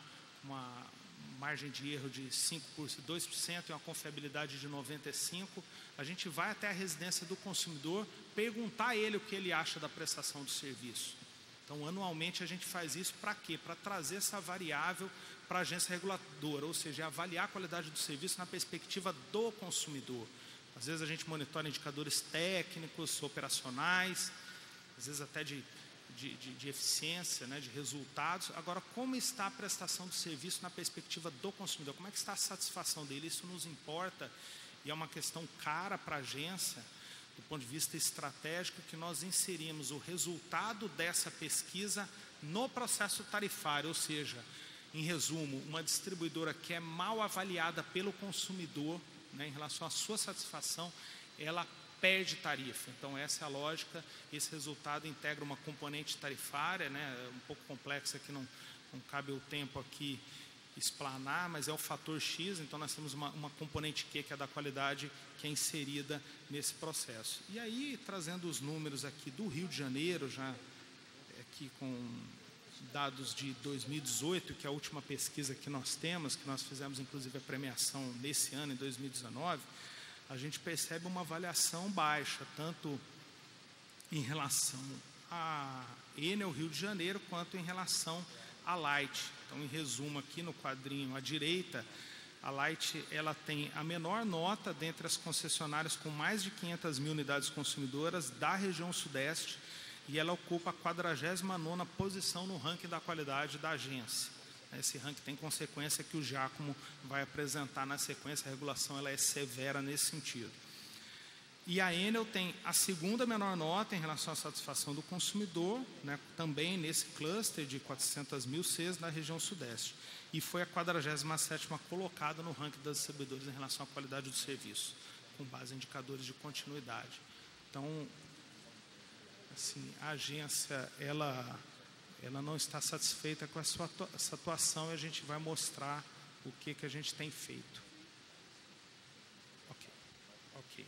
margem de erro de 2% e uma confiabilidade de 95%, a gente vai até a residência do consumidor perguntar a ele o que ele acha da prestação do serviço. Então, anualmente, a gente faz isso para quê? Para trazer essa variável para a agência reguladora, ou seja, avaliar a qualidade do serviço na perspectiva do consumidor. Às vezes, a gente monitora indicadores técnicos, operacionais, às vezes até de eficiência, né, de resultados. Agora, como está a prestação do serviço na perspectiva do consumidor? Como é que está a satisfação dele? Isso nos importa e é uma questão cara para a agência, do ponto de vista estratégico, que nós inserimos o resultado dessa pesquisa no processo tarifário, ou seja, em resumo, uma distribuidora que é mal avaliada pelo consumidor, né, em relação à sua satisfação, ela perde tarifa. Então, essa é a lógica. Esse resultado integra uma componente tarifária, né, um pouco complexa, que não cabe o tempo aqui explanar, mas é o fator X. Então, nós temos uma componente Q, que é da qualidade, que é inserida nesse processo. E aí, trazendo os números aqui do Rio de Janeiro, já aqui com dados de 2018, que é a última pesquisa que nós temos, que nós fizemos, inclusive, a premiação nesse ano, em 2019, a gente percebe uma avaliação baixa, tanto em relação a Enel Rio de Janeiro, quanto em relação a Light. Então, em resumo, aqui no quadrinho à direita, a Light ela tem a menor nota dentre as concessionárias com mais de 500 mil unidades consumidoras da região Sudeste, e ela ocupa a 49ª posição no ranking da qualidade da agência. Esse ranking tem consequência que o Giacomo vai apresentar na sequência. A regulação ela é severa nesse sentido. E a Enel tem a 2ª menor nota em relação à satisfação do consumidor, né, também nesse cluster de 400 mil Cs na região Sudeste. E foi a 47ª colocada no ranking das distribuidoras em relação à qualidade do serviço, com base em indicadores de continuidade. Então, assim, a agência ela ela não está satisfeita com essa atuação e a gente vai mostrar o que a gente tem feito. Ok.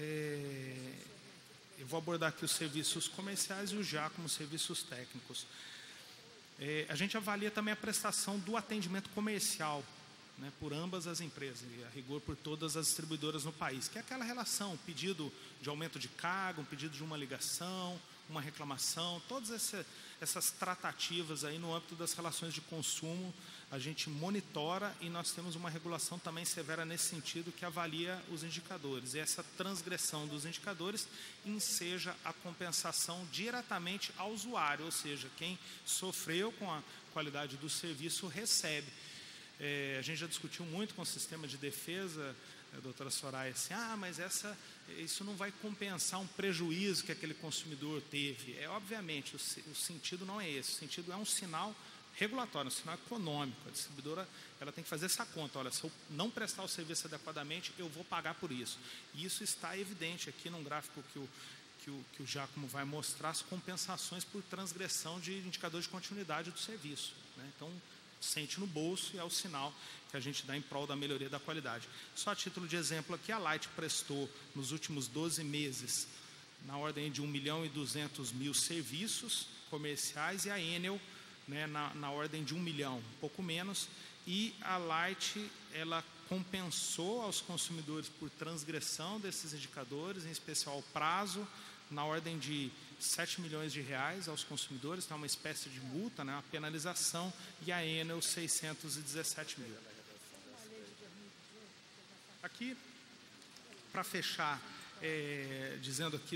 Eu vou abordar aqui os serviços comerciais e o Giacomo, os serviços técnicos. A gente avalia também a prestação do atendimento comercial, né, por ambas as empresas, e a rigor por todas as distribuidoras no país, que é aquela relação, pedido de aumento de carga, um pedido de uma ligação, uma reclamação, todas essas tratativas aí no âmbito das relações de consumo, a gente monitora e nós temos uma regulação também severa nesse sentido que avalia os indicadores. E essa transgressão dos indicadores enseja a compensação diretamente ao usuário, ou seja, quem sofreu com a qualidade do serviço recebe. A gente já discutiu muito com o sistema de defesa, a doutora Soraya, assim, mas isso não vai compensar um prejuízo que aquele consumidor teve. Obviamente, o sentido não é esse, o sentido é um sinal regulatório, um sinal econômico. A distribuidora ela tem que fazer essa conta, olha, se eu não prestar o serviço adequadamente, eu vou pagar por isso. E isso está evidente aqui num gráfico que o Giacomo vai mostrar, as compensações por transgressão de indicador de continuidade do serviço, né? Então, sente no bolso e é o sinal que a gente dá em prol da melhoria da qualidade. Só a título de exemplo aqui, a Light prestou nos últimos 12 meses na ordem de 1.200.000 serviços comerciais e a Enel, né, na ordem de 1 milhão, um pouco menos, e a Light ela compensou aos consumidores por transgressão desses indicadores, em especial o prazo, na ordem de 7 milhões de reais aos consumidores, então é uma espécie de multa, né, uma penalização, e a Enel 617 mil. Aqui, para fechar, dizendo aqui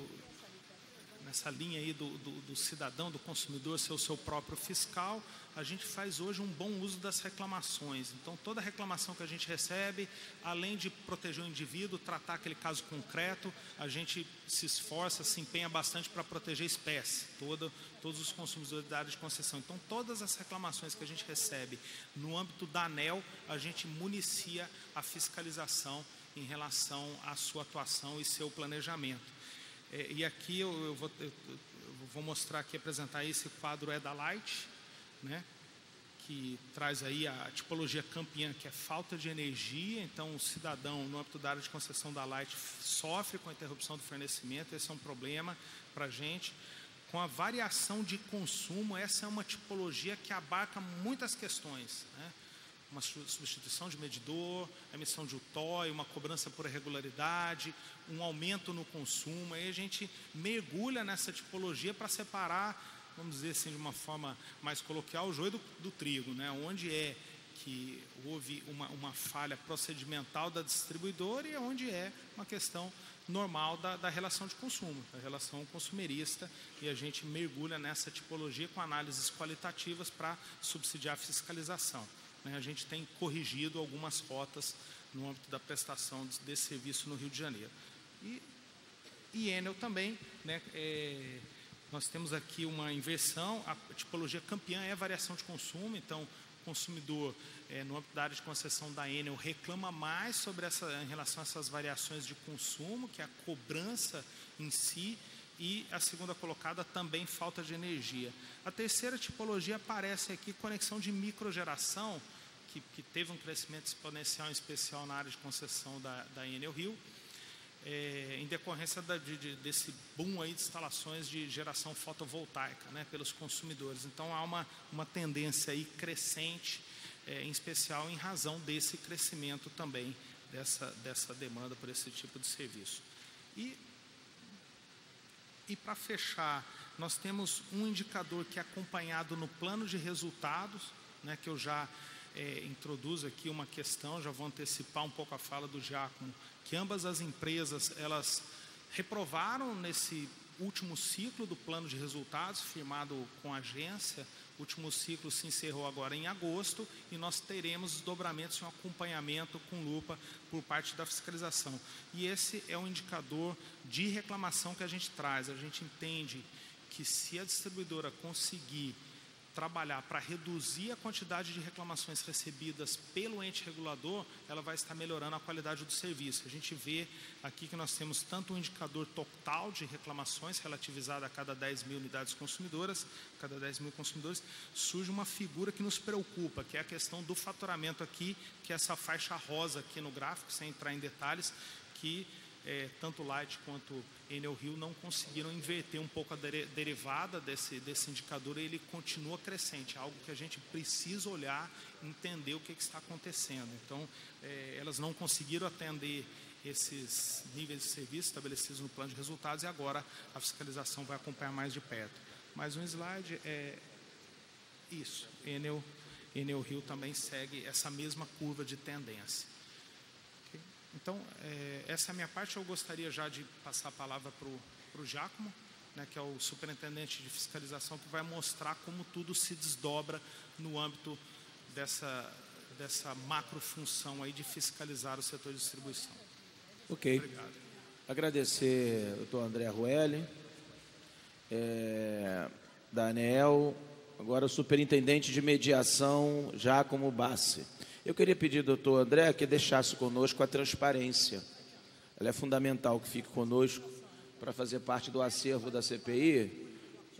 nessa linha aí do cidadão, do consumidor ser o seu próprio fiscal, a gente faz hoje um bom uso das reclamações. Então, toda reclamação que a gente recebe, além de proteger o indivíduo, tratar aquele caso concreto, a gente se esforça, se empenha bastante para proteger a espécie, todos os consumidores da área de concessão. Então, todas as reclamações que a gente recebe no âmbito da ANEEL, a gente municia a fiscalização em relação à sua atuação e seu planejamento. E aqui eu vou mostrar aqui, apresentar esse quadro da Light, né, que traz aí a tipologia campeã, que é falta de energia. Então o cidadão no âmbito da área de concessão da Light sofre com a interrupção do fornecimento, esse é um problema para a gente. Com a variação de consumo, essa é uma tipologia que abarca muitas questões, né? Uma substituição de medidor, emissão de UTOI, uma cobrança por irregularidade, um aumento no consumo. Aí a gente mergulha nessa tipologia para separar, vamos dizer assim, de uma forma mais coloquial, o joio do trigo, né? Onde é que houve uma falha procedimental da distribuidora e onde é uma questão normal da relação de consumo, da relação consumerista, e a gente mergulha nessa tipologia com análises qualitativas para subsidiar a fiscalização. A gente tem corrigido algumas rotas no âmbito da prestação desse serviço no Rio de Janeiro. E Enel também, né, nós temos aqui uma inversão, a tipologia campeã é a variação de consumo, então o consumidor, no âmbito da área de concessão da Enel, reclama mais em relação a essas variações de consumo, que é a cobrança em si, e a segunda colocada também falta de energia. A terceira tipologia aparece aqui, conexão de microgeração, que teve um crescimento exponencial, em especial na área de concessão da Enel Rio, em decorrência desse boom aí de instalações de geração fotovoltaica, né, pelos consumidores. Então há uma tendência aí crescente, em especial em razão desse crescimento também, dessa demanda por esse tipo de serviço. E para fechar, nós temos um indicador que é acompanhado no plano de resultados, né, que eu já introduzo aqui uma questão, já vou antecipar um pouco a fala do Giacomo, que ambas as empresas, elas reprovaram nesse último ciclo do plano de resultados, firmado com a agência. O último ciclo se encerrou agora em agosto e nós teremos desdobramentos e um acompanhamento com lupa por parte da fiscalização. E esse é um indicador de reclamação que a gente traz. A gente entende que se a distribuidora conseguir trabalhar para reduzir a quantidade de reclamações recebidas pelo ente regulador, ela vai estar melhorando a qualidade do serviço. A gente vê aqui que nós temos tanto um indicador total de reclamações relativizado a cada 10 mil unidades consumidoras, cada 10 mil consumidores, surge uma figura que nos preocupa, que é a questão do faturamento aqui, que é essa faixa rosa aqui no gráfico, sem entrar em detalhes, que tanto Light quanto Enel Rio não conseguiram inverter um pouco a derivada desse indicador, e ele continua crescente, algo que a gente precisa olhar, entender o que está acontecendo. Então, elas não conseguiram atender esses níveis de serviço estabelecidos no plano de resultados, e agora a fiscalização vai acompanhar mais de perto. Mais um slide, isso, Enel Rio também segue essa mesma curva de tendência. Então, essa é a minha parte. Eu gostaria já de passar a palavra para o Giacomo, né, que é o superintendente de fiscalização, que vai mostrar como tudo se desdobra no âmbito dessa macrofunção aí de fiscalizar o setor de distribuição. Ok. Obrigado. Agradecer ao doutor André Rueli, da ANEEL, agora o superintendente de mediação, Giacomo Bassi. Eu queria pedir ao doutor André que deixasse conosco a transparência. Ela é fundamental que fique conosco para fazer parte do acervo da CPI.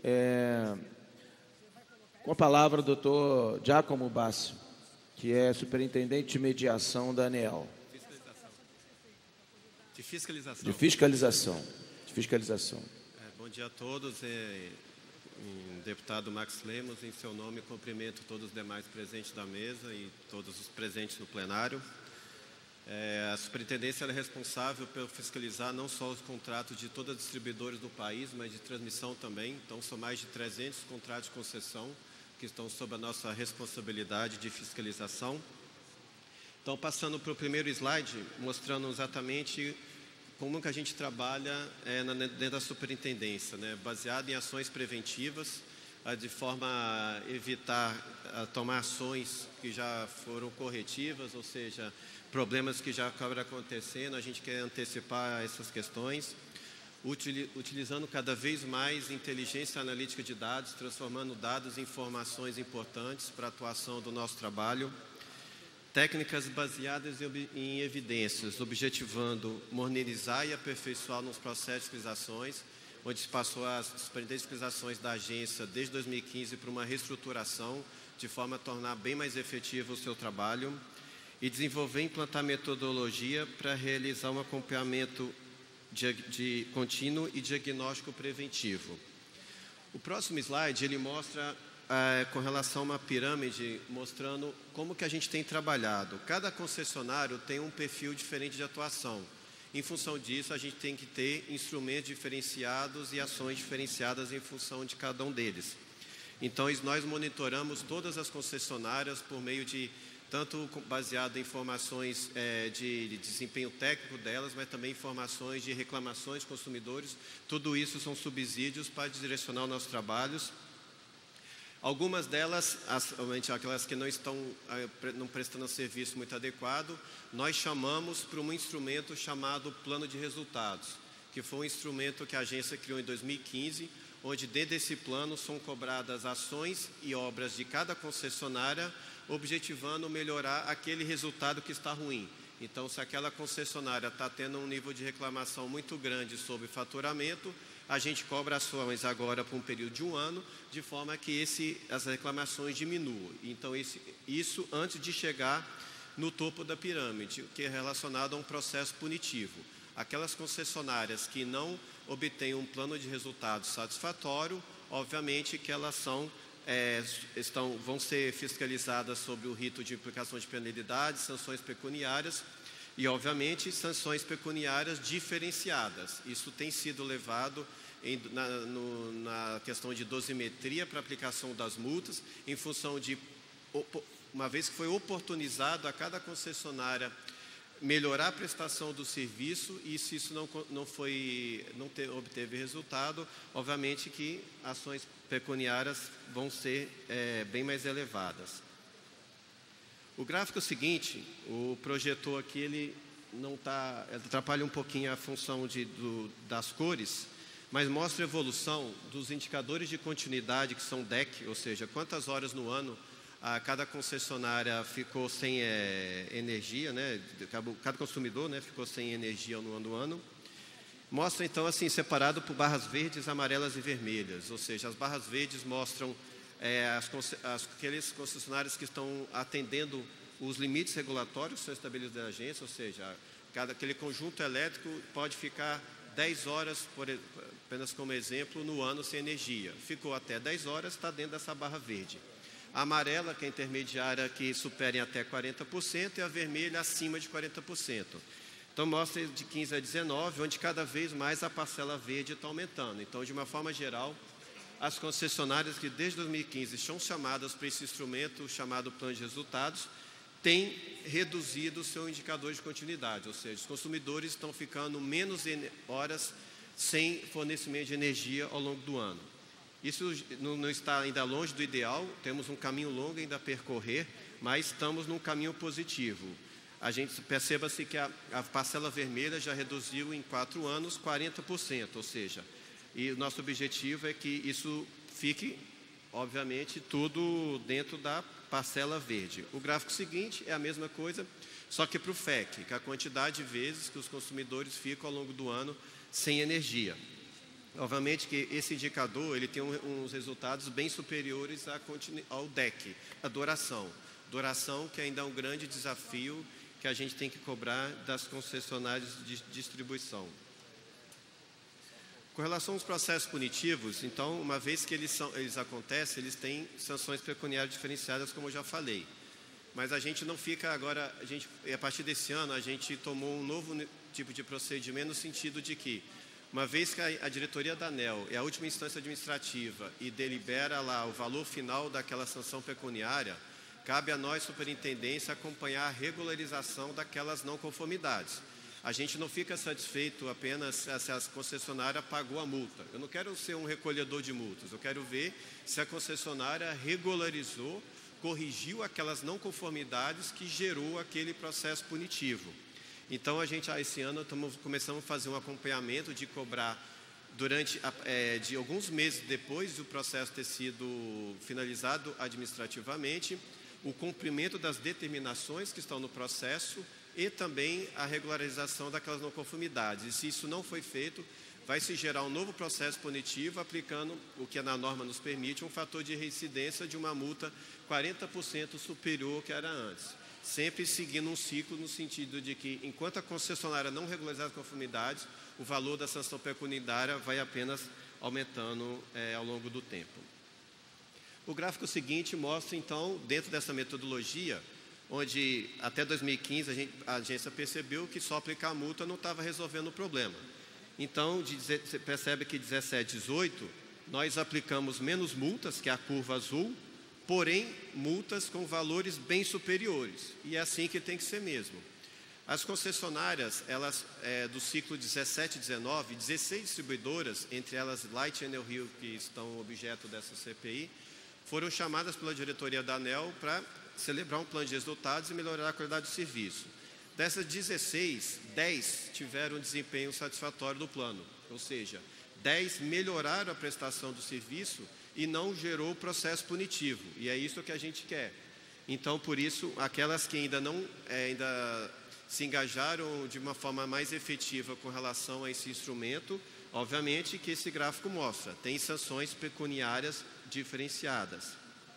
Com a palavra, o doutor Giacomo Bassi, que é superintendente de mediação da ANEEL. De fiscalização. De fiscalização. De fiscalização. Bom dia a todos. Deputado Max Lemos, em seu nome, cumprimento todos os demais presentes da mesa e todos os presentes no plenário. A superintendência é responsável por fiscalizar não só os contratos de todos os distribuidores do país, mas de transmissão também. Então, são mais de 300 contratos de concessão que estão sob a nossa responsabilidade de fiscalização. Então, passando para o primeiro slide, mostrando exatamente como que a gente trabalha dentro da superintendência, né? Baseado em ações preventivas, de forma a evitar tomar ações que já foram corretivas, ou seja, problemas que já acabam acontecendo, a gente quer antecipar essas questões, utilizando cada vez mais inteligência analítica de dados, transformando dados em informações importantes para a atuação do nosso trabalho. Técnicas baseadas em evidências, objetivando modernizar e aperfeiçoar nos processos de fiscalizações, onde se passou as superintendências de fiscalizações da agência desde 2015 para uma reestruturação, de forma a tornar bem mais efetivo o seu trabalho, e desenvolver e implantar metodologia para realizar um acompanhamento de contínuo e diagnóstico preventivo. O próximo slide, ele mostra com relação a uma pirâmide, mostrando como que a gente tem trabalhado. Cada concessionário tem um perfil diferente de atuação. Em função disso, a gente tem que ter instrumentos diferenciados e ações diferenciadas em função de cada um deles. Então, nós monitoramos todas as concessionárias por meio de, tanto baseado em informações de desempenho técnico delas, mas também informações de reclamações de consumidores. Tudo isso são subsídios para direcionar os nossos trabalhos. Algumas delas, aquelas que não estão não prestando um serviço muito adequado, nós chamamos para um instrumento chamado Plano de Resultados, que foi um instrumento que a agência criou em 2015, onde dentro desse plano são cobradas ações e obras de cada concessionária, objetivando melhorar aquele resultado que está ruim. Então, se aquela concessionária está tendo um nível de reclamação muito grande sobre faturamento, a gente cobra ações agora por um período de 1 ano, de forma que as reclamações diminuam. Então, isso antes de chegar no topo da pirâmide, que é relacionado a um processo punitivo. Aquelas concessionárias que não obtêm um plano de resultados satisfatório, obviamente que elas vão ser fiscalizadas sobre o rito de implicação de penalidades, sanções pecuniárias e, obviamente, sanções pecuniárias diferenciadas. Isso tem sido levado na questão de dosimetria para aplicação das multas, em função de, uma vez que foi oportunizado a cada concessionária melhorar a prestação do serviço, e se isso não obteve resultado, obviamente que ações pecuniárias vão ser bem mais elevadas. O gráfico é o seguinte, o projetor aqui, ele atrapalha um pouquinho a função das cores, mas mostra a evolução dos indicadores de continuidade, que são DEC, ou seja, quantas horas no ano cada concessionária ficou sem energia, né? Cada consumidor, né, ficou sem energia no ano. Mostra, então, assim, separado por barras verdes, amarelas e vermelhas, ou seja, as barras verdes mostram aqueles concessionários que estão atendendo os limites regulatórios que são estabelecidos da agência, ou seja, aquele conjunto elétrico pode ficar 10 horas, apenas como exemplo, no ano sem energia. Ficou até 10 horas, está dentro dessa barra verde. A amarela, que é intermediária, que supera em até 40%, e a vermelha acima de 40%. Então, mostra de 15 a 19, onde cada vez mais a parcela verde está aumentando. Então, de uma forma geral, as concessionárias que desde 2015 estão chamadas para esse instrumento chamado plano de resultados, têm reduzido o seu indicador de continuidade, ou seja, os consumidores estão ficando menos horas sem fornecimento de energia ao longo do ano. Isso não está ainda longe do ideal, temos um caminho longo ainda a percorrer, mas estamos num caminho positivo. A gente perceba-se que a parcela vermelha já reduziu em 4 anos 40%, ou seja, e o nosso objetivo é que isso fique, obviamente, tudo dentro da parcela verde. O gráfico seguinte é a mesma coisa, só que para o FEC, que é a quantidade de vezes que os consumidores ficam ao longo do ano sem energia. Obviamente que esse indicador ele tem uns resultados bem superiores ao DEC, a duração. Duração que ainda é um grande desafio que a gente tem que cobrar das concessionárias de distribuição. Com relação aos processos punitivos, então, uma vez que eles acontecem, eles têm sanções pecuniárias diferenciadas, como eu já falei. Mas a gente não fica agora, a partir desse ano, a gente tomou um novo tipo de procedimento no sentido de que, uma vez que a diretoria da ANEEL é a última instância administrativa e delibera lá o valor final daquela sanção pecuniária, cabe a nós, superintendência, acompanhar a regularização daquelas não conformidades. A gente não fica satisfeito apenas se a concessionária pagou a multa. Eu não quero ser um recolhedor de multas, eu quero ver se a concessionária regularizou, corrigiu aquelas não conformidades que gerou aquele processo punitivo. Então, esse ano, começamos a fazer um acompanhamento de cobrar de alguns meses depois do processo ter sido finalizado administrativamente, o cumprimento das determinações que estão no processo e também a regularização daquelas não conformidades. E se isso não foi feito, vai se gerar um novo processo punitivo aplicando o que na norma nos permite, um fator de reincidência de uma multa 40% superior ao que era antes. Sempre seguindo um ciclo no sentido de que, enquanto a concessionária não regularizar as conformidades, o valor da sanção pecuniária vai apenas aumentando ao longo do tempo. O gráfico seguinte mostra, então, dentro dessa metodologia, onde até 2015 a agência percebeu que só aplicar a multa não estava resolvendo o problema. Então, você percebe que 17, 18, nós aplicamos menos multas, que é a curva azul, porém multas com valores bem superiores. E é assim que tem que ser mesmo. As concessionárias, elas do ciclo 17 e 19, 16 distribuidoras, entre elas Light e Enel Rio, que estão objeto dessa CPI, foram chamadas pela diretoria da ANEEL para celebrar um plano de resultados e melhorar a qualidade do serviço. Dessas 16, 10 tiveram desempenho satisfatório do plano, ou seja, 10 melhoraram a prestação do serviço e não gerou processo punitivo, e é isso que a gente quer. Então, por isso, aquelas que ainda se engajaram de uma forma mais efetiva com relação a esse instrumento, obviamente que esse gráfico mostra, tem sanções pecuniárias diferenciadas.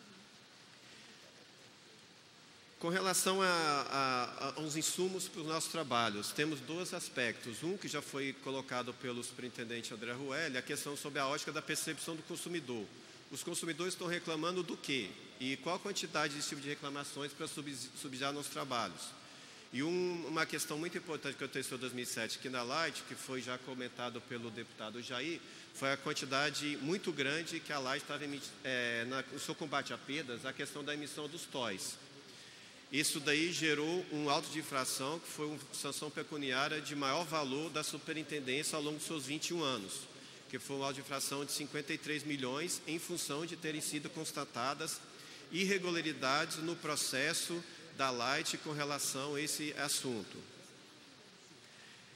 Com relação aos insumos para os nossos trabalhos, temos 2 aspectos. Um que já foi colocado pelo superintendente André Rueli, a questão sobre a ótica da percepção do consumidor. Os consumidores estão reclamando do quê? E qual a quantidade desse tipo de reclamações para subsidiar nossos trabalhos? E uma questão muito importante que aconteceu em 2007 aqui na Light, que foi já comentado pelo deputado Jair, foi a quantidade muito grande que a Light estava no seu combate a perdas, a questão da emissão dos TOIs. Isso daí gerou um auto de infração, que foi uma sanção pecuniária de maior valor da superintendência ao longo dos seus 21 anos, que foi um auto de infração de 53 milhões em função de terem sido constatadas irregularidades no processo da Light com relação a esse assunto.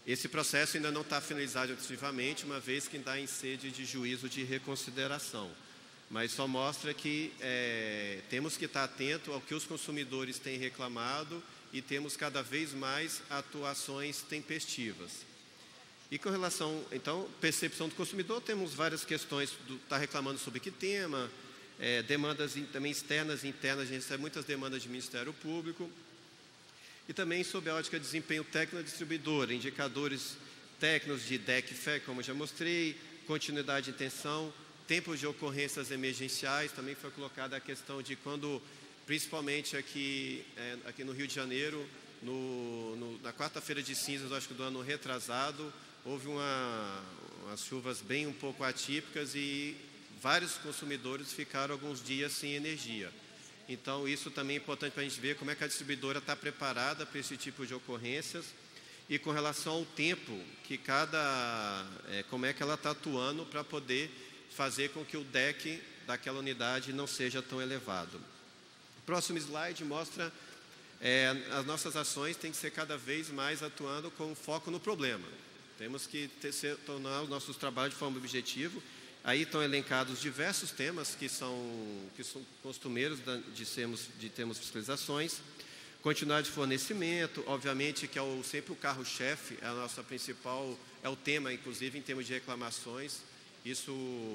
Esse processo ainda não está finalizado efetivamente, uma vez que está em sede de juízo de reconsideração. Mas só mostra que temos que estar atento ao que os consumidores têm reclamado e temos cada vez mais atuações tempestivas. E com relação, então, percepção do consumidor, temos várias questões, está reclamando sobre que tema, demandas também externas e internas, a gente recebe muitas demandas de Ministério Público, e também sobre a ótica de desempenho técnico da distribuidora, indicadores técnicos de DEC e FEC, como eu já mostrei, continuidade de intenção, tempos de ocorrências emergenciais, também foi colocada a questão de quando, principalmente aqui no Rio de Janeiro, na quarta-feira de cinzas, acho que do ano retrasado, houve umas chuvas bem um pouco atípicas e vários consumidores ficaram alguns dias sem energia. Então, isso também é importante para a gente ver como é que a distribuidora está preparada para esse tipo de ocorrências e com relação ao tempo que como é que ela está atuando para poder fazer com que o DEC daquela unidade não seja tão elevado. O próximo slide mostra as nossas ações têm que ser cada vez mais atuando com foco no problema. Temos que tornar os nossos trabalhos de forma objetiva. Aí estão elencados diversos temas que são costumeiros de termos fiscalizações. Continuidade de fornecimento, obviamente que é sempre o carro-chefe, é a nossa principal, é o tema, inclusive, em termos de reclamações. Isso,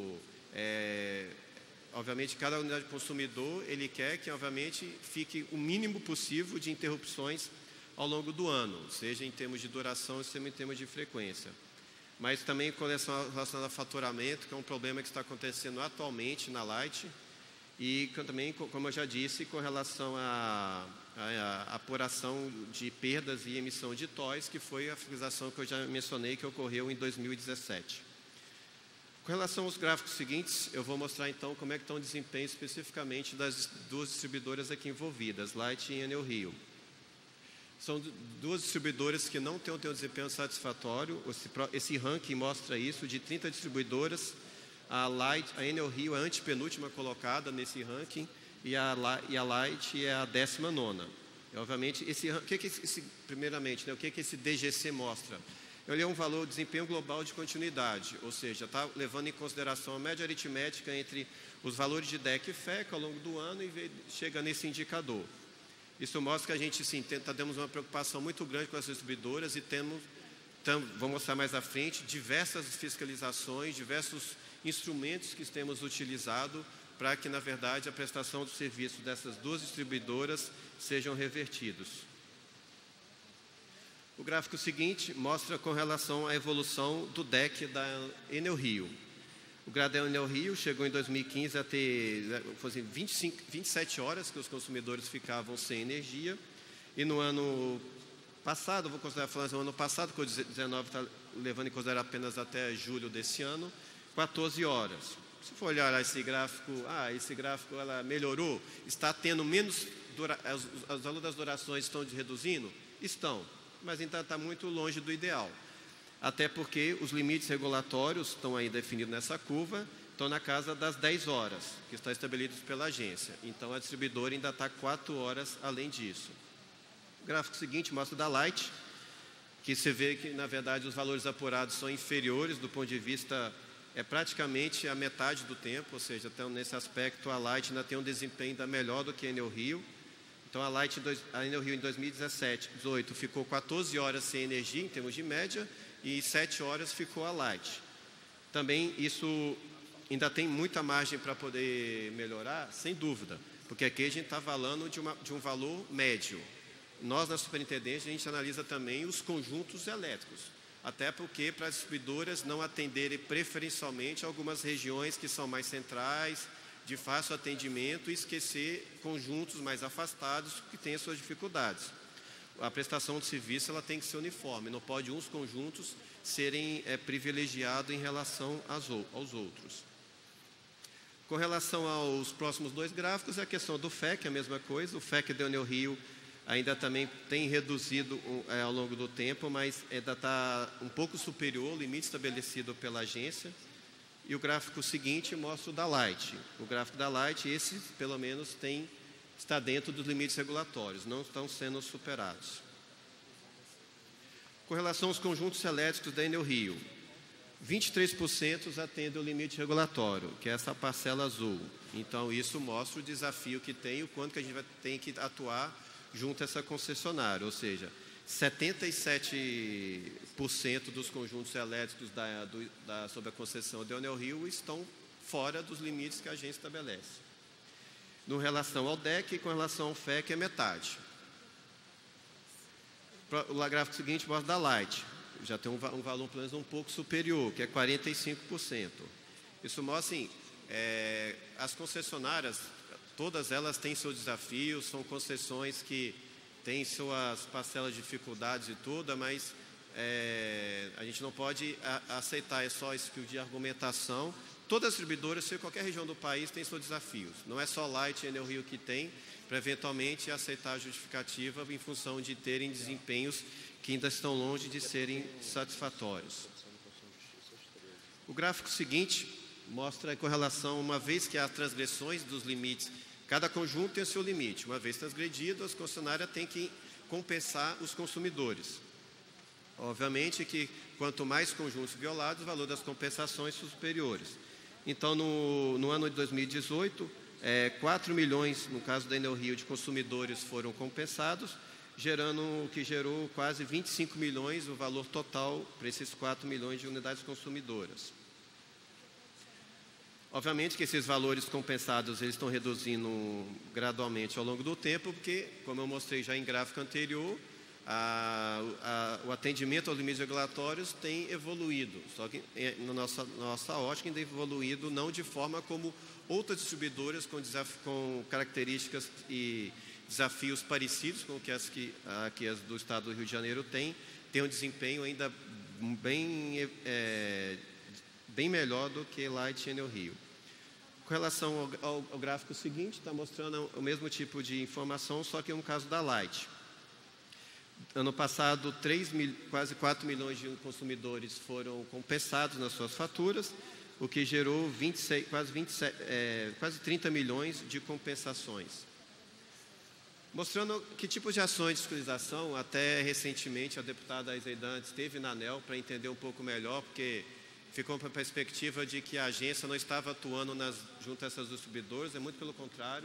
obviamente, cada unidade de consumidor, ele quer que, obviamente, fique o mínimo possível de interrupções ao longo do ano, seja em termos de duração, seja em termos de frequência. Mas também com relação ao faturamento, que é um problema que está acontecendo atualmente na Light, e também, como eu já disse, com relação à apuração de perdas e emissão de TOIs, que foi a fiscalização que eu já mencionei, que ocorreu em 2017. Com relação aos gráficos seguintes, eu vou mostrar então como é que estão o desempenho especificamente das duas distribuidoras aqui envolvidas, Light e Enel Rio. São duas distribuidoras que não têm um desempenho satisfatório. Esse ranking mostra isso, de 30 distribuidoras, a Enel Rio é a antepenúltima colocada nesse ranking e a Light é a 19ª. E, obviamente, primeiramente, o que esse DGC mostra? Ele é um valor de desempenho global de continuidade, ou seja, está levando em consideração a média aritmética entre os valores de DEC e FEC ao longo do ano e chega nesse indicador. Isso mostra que a gente, sim, temos uma preocupação muito grande com as distribuidoras e vou mostrar mais à frente, diversas fiscalizações, diversos instrumentos que temos utilizado para que, na verdade, a prestação do serviço dessas duas distribuidoras sejam revertidos. O gráfico seguinte mostra com relação à evolução do DEC da Enel Rio. O grau da Enel Rio chegou em 2015 a ter 27 horas que os consumidores ficavam sem energia. E no ano passado, vou considerar falando no ano passado, que o 19 está levando em consideração apenas até julho desse ano, 14 horas. Se for olhar esse gráfico, ela melhorou, está tendo menos, os valores das durações estão reduzindo? Estão, mas ainda está muito longe do ideal. Até porque os limites regulatórios estão aí definidos nessa curva, estão na casa das 10 horas, que está estabelecidos pela agência. Então, a distribuidora ainda está 4 horas além disso. O gráfico seguinte mostra da Light, que você vê que, na verdade, os valores apurados são inferiores do ponto de vista, praticamente a metade do tempo, ou seja, então, nesse aspecto, a Light ainda tem um desempenho ainda melhor do que a Enel Rio. Então, a Enel Rio em 2017, 2018, ficou 14 horas sem energia, em termos de média, e 7 horas ficou a Light. Também isso ainda tem muita margem para poder melhorar, sem dúvida, porque aqui a gente está falando de um valor médio. Nós, na superintendência, a gente analisa também os conjuntos elétricos, até porque para as distribuidoras não atenderem preferencialmente algumas regiões que são mais centrais, de fácil atendimento, e esquecer conjuntos mais afastados que têm as suas dificuldades. A prestação de serviço ela tem que ser uniforme, não pode uns conjuntos serem privilegiados em relação aos outros. Com relação aos próximos dois gráficos, a questão do FEC, a mesma coisa. O FEC da Enel Rio ainda também tem reduzido ao longo do tempo, mas ainda está um pouco superior ao limite estabelecido pela agência. E o gráfico seguinte mostra o da Light. O gráfico da Light, esse pelo menos está dentro dos limites regulatórios, não estão sendo superados. Com relação aos conjuntos elétricos da Enel Rio, 23% atendem o limite regulatório, que é essa parcela azul. Então, isso mostra o desafio que tem, o quanto que a gente tem que atuar junto a essa concessionária, ou seja, 77% dos conjuntos elétricos sob a concessão da Enel Rio estão fora dos limites que a agência estabelece. No relação ao DEC e com relação ao FEC é metade. O gráfico seguinte mostra da Light, já tem um valor pelo menos um pouco superior, que é 45%. Isso mostra assim, as concessionárias, todas elas têm seus desafios, são concessões que têm suas parcelas de dificuldades e tudo, mas a gente não pode aceitar só esse tipo de argumentação. Todas as distribuidoras, em qualquer região do país, têm seus desafios. Não é só Light e Enel Rio que tem, para eventualmente aceitar a justificativa em função de terem desempenhos que ainda estão longe de serem satisfatórios. O gráfico seguinte mostra com relação, uma vez que há transgressões dos limites, cada conjunto tem o seu limite. Uma vez transgredido, as concessionárias têm que compensar os consumidores. Obviamente que quanto mais conjuntos violados, o valor das compensações são superiores. Então, no ano de 2018, 4 milhões, no caso da Enel Rio, de consumidores foram compensados, o que gerou quase 25 milhões o valor total para esses 4 milhões de unidades consumidoras. Obviamente que esses valores compensados eles estão reduzindo gradualmente ao longo do tempo, porque, como eu mostrei já em gráfico anterior, o atendimento aos limites regulatórios tem evoluído, só que na nossa ótica tem evoluído não de forma como outras distribuidoras com características e desafios parecidos com que as do Estado do Rio de Janeiro têm um desempenho ainda bem melhor do que Light e Enel Rio. Com relação ao gráfico seguinte, está mostrando o mesmo tipo de informação, só que no caso da Light. Ano passado, quase 4 milhões de consumidores foram compensados nas suas faturas, o que gerou quase 30 milhões de compensações. Mostrando que tipos de ações de fiscalização, até recentemente a deputada Isaidan esteve na ANEEL para entender um pouco melhor, porque ficou com a perspectiva de que a agência não estava atuando junto a essas distribuidoras, muito pelo contrário.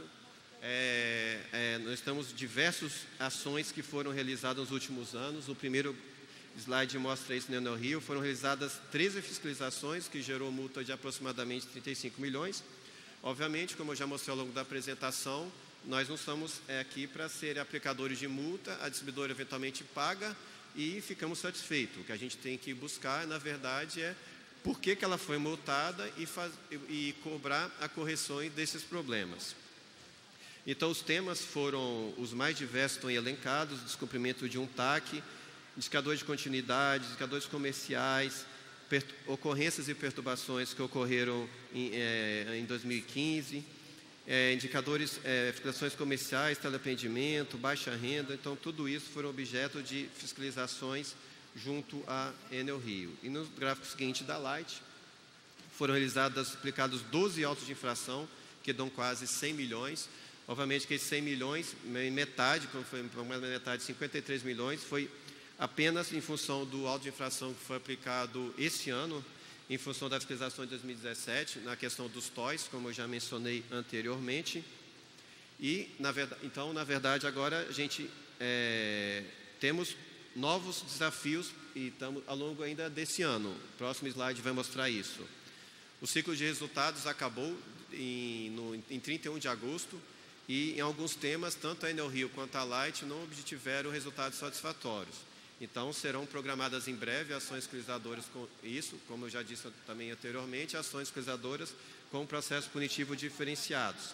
Nós temos diversas ações que foram realizadas nos últimos anos. O primeiro slide mostra isso no Enel Rio. Foram realizadas 13 fiscalizações, que gerou multa de aproximadamente 35 milhões. Obviamente, como eu já mostrei ao longo da apresentação, nós não estamos aqui para ser aplicadores de multa. A distribuidora eventualmente paga e ficamos satisfeitos. O que a gente tem que buscar, na verdade, é por que ela foi multada e cobrar a correção desses problemas. Então, os temas foram os mais diversos, estão elencados: descumprimento de um TAC, indicadores de continuidade, indicadores comerciais, ocorrências e perturbações que ocorreram em 2015, indicadores, fiscalizações comerciais, teleatendimento, baixa renda. Então, tudo isso foram objeto de fiscalizações junto à Enel Rio. E no gráfico seguinte da Light, foram aplicados 12 autos de infração, que dão quase 100 milhões. Obviamente que esses 100 milhões, metade, como foi mais da metade, 53 milhões, foi apenas em função do auto de infração que foi aplicado esse ano, em função da fiscalização de 2017, na questão dos TOIs, como eu já mencionei anteriormente. E, na verdade, agora a gente temos novos desafios e estamos ao longo ainda desse ano. O próximo slide vai mostrar isso. O ciclo de resultados acabou em 31 de agosto e, em alguns temas, tanto a Enel Rio quanto a Light não obtiveram resultados satisfatórios. Então, serão programadas em breve ações fiscalizadoras com isso, como eu já disse também anteriormente, ações fiscalizadoras com processo punitivo diferenciados.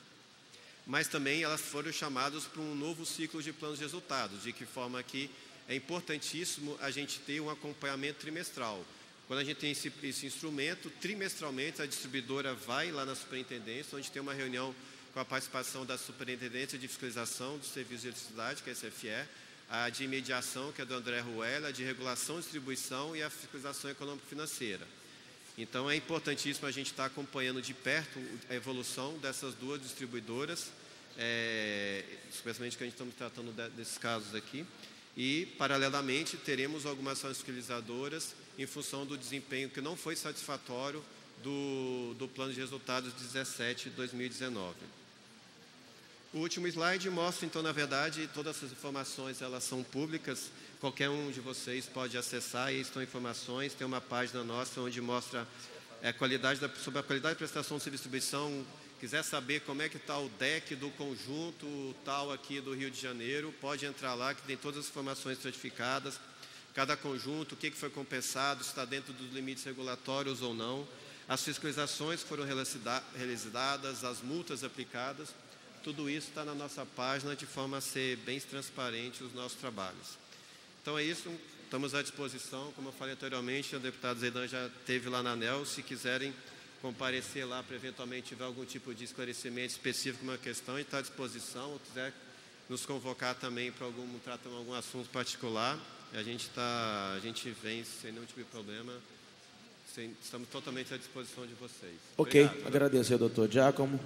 Mas também elas foram chamadas para um novo ciclo de planos de resultados, de que forma que é importantíssimo a gente ter um acompanhamento trimestral. Quando a gente tem esse instrumento, trimestralmente a distribuidora vai lá na superintendência, onde tem uma reunião com a participação da Superintendência de Fiscalização dos Serviços de Eletricidade, que é a SFE, a de mediação, que é do André Ruela, a de regulação e distribuição e a fiscalização econômico-financeira. Então, é importantíssimo a gente estar acompanhando de perto a evolução dessas duas distribuidoras, especialmente que a gente estamos tratando desses casos aqui. E, paralelamente, teremos algumas ações fiscalizadoras em função do desempenho que não foi satisfatório do plano de resultados 17-2019. O último slide mostra, então, na verdade, todas essas informações, elas são públicas, qualquer um de vocês pode acessar, e estão informações, tem uma página nossa onde mostra sobre a qualidade de prestação de serviço de distribuição. Quiser saber como é que está o DEC do conjunto tal aqui do Rio de Janeiro, pode entrar lá, que tem todas as informações certificadas, cada conjunto, o que foi compensado, se está dentro dos limites regulatórios ou não, as fiscalizações que foram realizadas, as multas aplicadas, tudo isso está na nossa página de forma a ser bem transparente os nossos trabalhos. Então é isso, estamos à disposição, como eu falei anteriormente, o deputado Zeidan já esteve lá na ANEEL, se quiserem comparecer lá para eventualmente tiver algum tipo de esclarecimento específico, uma questão, e está à disposição, ou quiser nos convocar também para tratar algum assunto particular, a gente vem sem nenhum tipo de problema, estamos totalmente à disposição de vocês. Ok, obrigado. agradecer ao doutor Giacomo.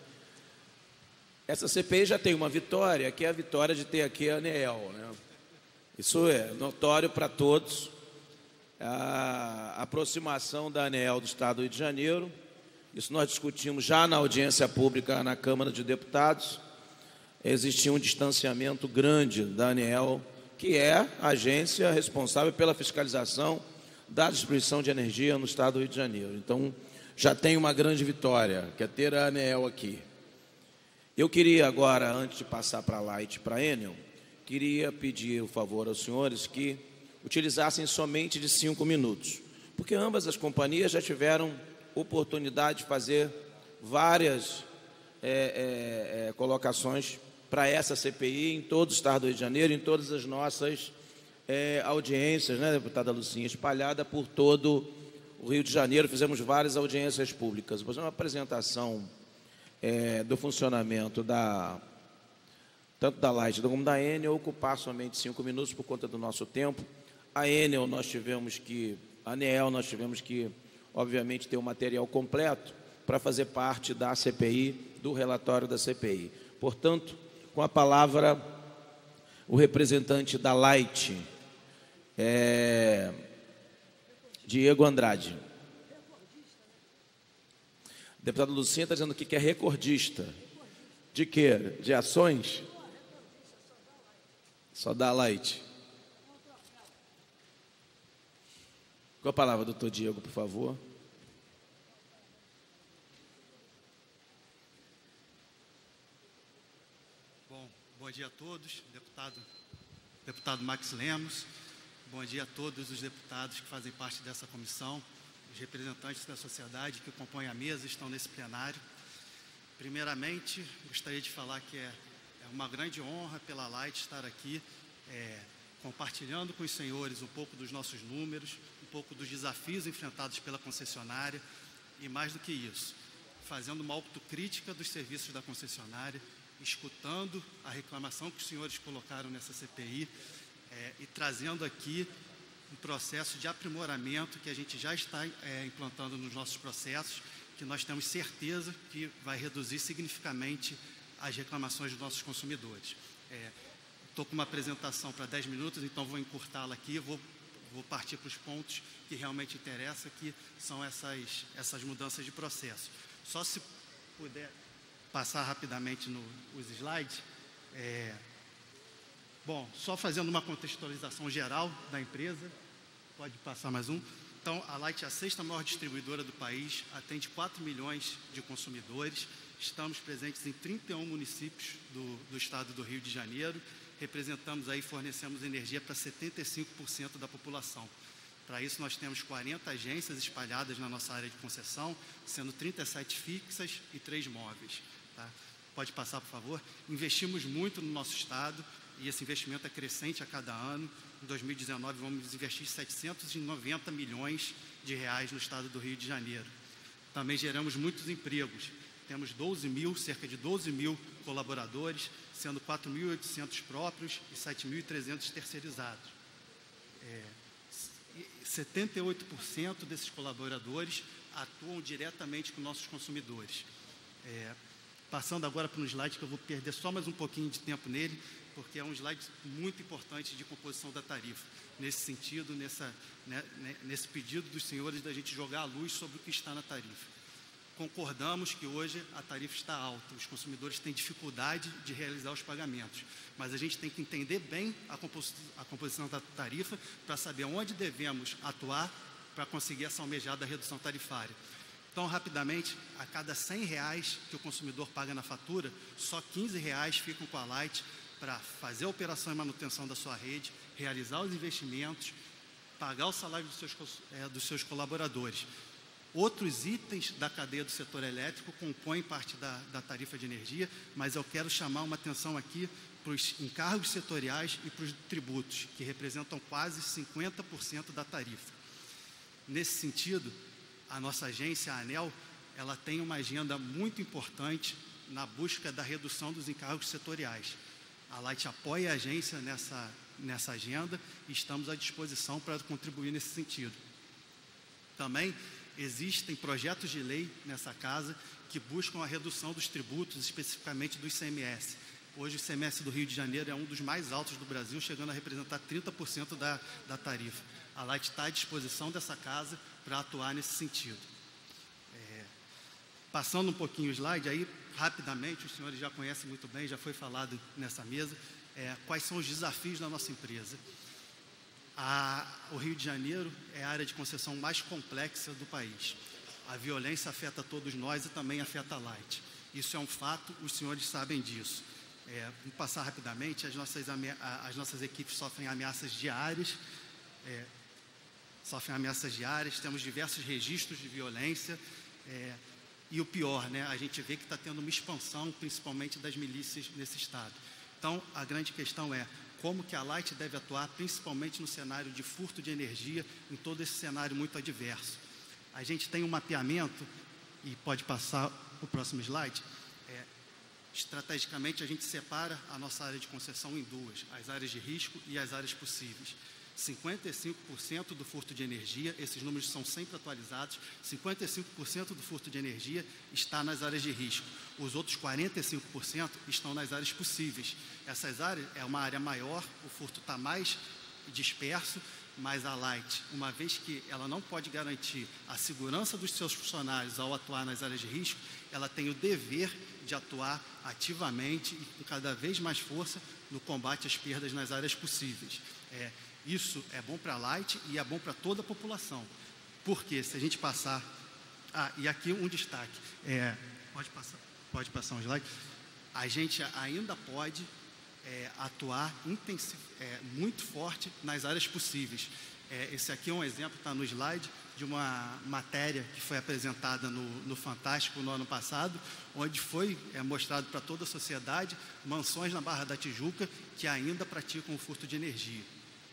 Essa CPI já tem uma vitória, que é a vitória de ter aqui a ANEEL, né? Isso é notório para todos. A aproximação da ANEEL do Estado do Rio de Janeiro, isso nós discutimos já na audiência pública na Câmara de Deputados. Existia um distanciamento grande da ANEEL, que é a agência responsável pela fiscalização da distribuição de energia no Estado do Rio de Janeiro. Então, já tem uma grande vitória, que é ter a ANEEL aqui. Eu queria agora, antes de passar para a Light e para a Enel, queria pedir o favor aos senhores que utilizassem somente de 5 minutos, porque ambas as companhias já tiveram oportunidade de fazer várias colocações para essa CPI em todo o Estado do Rio de Janeiro, em todas as nossas audiências, né, deputada Lucinha, espalhada por todo o Rio de Janeiro. Fizemos várias audiências públicas. Vou fazer uma apresentação do funcionamento tanto da Light como da Enel, ocupar somente 5 minutos por conta do nosso tempo. A Enel a ANEEL nós tivemos que, obviamente, ter o material completo para fazer parte da CPI, do relatório da CPI. Portanto, com a palavra, o representante da Light, Diego Andrade. A deputada Lucinha está dizendo aqui que é recordista. De quê? De ações? Só da Light. Com a palavra, doutor Diego, por favor. Bom dia a todos, deputado Max Lemos, bom dia a todos os deputados que fazem parte dessa comissão, os representantes da sociedade que compõem a mesa estão nesse plenário. Primeiramente, gostaria de falar que é uma grande honra pela Light estar aqui, compartilhando com os senhores um pouco dos nossos números, um pouco dos desafios enfrentados pela concessionária e, mais do que isso, fazendo uma autocrítica dos serviços da concessionária, escutando a reclamação que os senhores colocaram nessa CPI e trazendo aqui um processo de aprimoramento que a gente já está implantando nos nossos processos, que nós temos certeza que vai reduzir significativamente as reclamações dos nossos consumidores. Estou com uma apresentação para 10 minutos, então vou encurtá-la aqui, vou partir para os pontos que realmente interessam, que são essas mudanças de processo. Só se puder passar rapidamente os slides. Bom, só fazendo uma contextualização geral da empresa, pode passar mais um. Então, a Light é a 6ª maior distribuidora do país, atende 4 milhões de consumidores, estamos presentes em 31 municípios do estado do Rio de Janeiro, fornecemos energia para 75% da população. Para isso, nós temos 40 agências espalhadas na nossa área de concessão, sendo 37 fixas e 3 móveis. Tá? Pode passar, por favor. Investimos muito no nosso estado e esse investimento é crescente a cada ano. Em 2019, vamos investir 790 milhões de reais no estado do Rio de Janeiro. Também geramos muitos empregos. Temos cerca de 12 mil colaboradores, sendo 4.800 próprios e 7.300 terceirizados. 78% desses colaboradores atuam diretamente com nossos consumidores. Passando agora para um slide que eu vou perder só mais um pouquinho de tempo nele, porque é um slide muito importante de composição da tarifa. Nesse sentido, nesse pedido dos senhores da gente jogar a luz sobre o que está na tarifa. Concordamos que hoje a tarifa está alta, os consumidores têm dificuldade de realizar os pagamentos, mas a gente tem que entender bem a composição da tarifa para saber onde devemos atuar para conseguir essa almejada redução tarifária. Então, rapidamente, a cada R$100 que o consumidor paga na fatura, só R$15 ficam com a Light para fazer a operação e manutenção da sua rede, realizar os investimentos, pagar o salário dos seus colaboradores. Outros itens da cadeia do setor elétrico compõem parte da tarifa de energia, mas eu quero chamar uma atenção aqui para os encargos setoriais e para os tributos, que representam quase 50% da tarifa. Nesse sentido, a nossa agência, a ANEEL, ela tem uma agenda muito importante na busca da redução dos encargos setoriais. A Light apoia a agência nessa agenda e estamos à disposição para contribuir nesse sentido. Também existem projetos de lei nessa casa que buscam a redução dos tributos, especificamente do ICMS. Hoje o ICMS do Rio de Janeiro é um dos mais altos do Brasil, chegando a representar 30% da tarifa. A Light está à disposição dessa casa para atuar nesse sentido. Passando um pouquinho o slide, aí rapidamente, os senhores já conhecem muito bem, já foi falado nessa mesa, quais são os desafios da nossa empresa. O Rio de Janeiro é a área de concessão mais complexa do país. A violência afeta todos nós e também afeta a Light. Isso é um fato, os senhores sabem disso. Vou passar rapidamente, as nossas equipes sofrem ameaças diárias, temos diversos registros de violência, e o pior, a gente vê que está tendo uma expansão, principalmente das milícias nesse estado. Então, a grande questão é como que a Light deve atuar, principalmente no cenário de furto de energia, em todo esse cenário muito adverso. A gente tem um mapeamento, e pode passar o próximo slide, estrategicamente a gente separa a nossa área de concessão em duas, as áreas de risco e as áreas possíveis. 55% do furto de energia, esses números são sempre atualizados, 55% do furto de energia está nas áreas de risco. Os outros 45% estão nas áreas possíveis. Essas áreas é uma área maior, o furto está mais disperso, mas a Light, uma vez que ela não pode garantir a segurança dos seus funcionários ao atuar nas áreas de risco, ela tem o dever de atuar ativamente e com cada vez mais força no combate às perdas nas áreas possíveis. Isso é bom para a Light e é bom para toda a população. Porque se a gente passar... e aqui um destaque. Pode passar um slide. A gente ainda pode atuar muito forte nas áreas possíveis. Esse aqui é um exemplo, está no slide, de uma matéria que foi apresentada no Fantástico no ano passado, onde foi mostrado para toda a sociedade mansões na Barra da Tijuca que ainda praticam o furto de energia.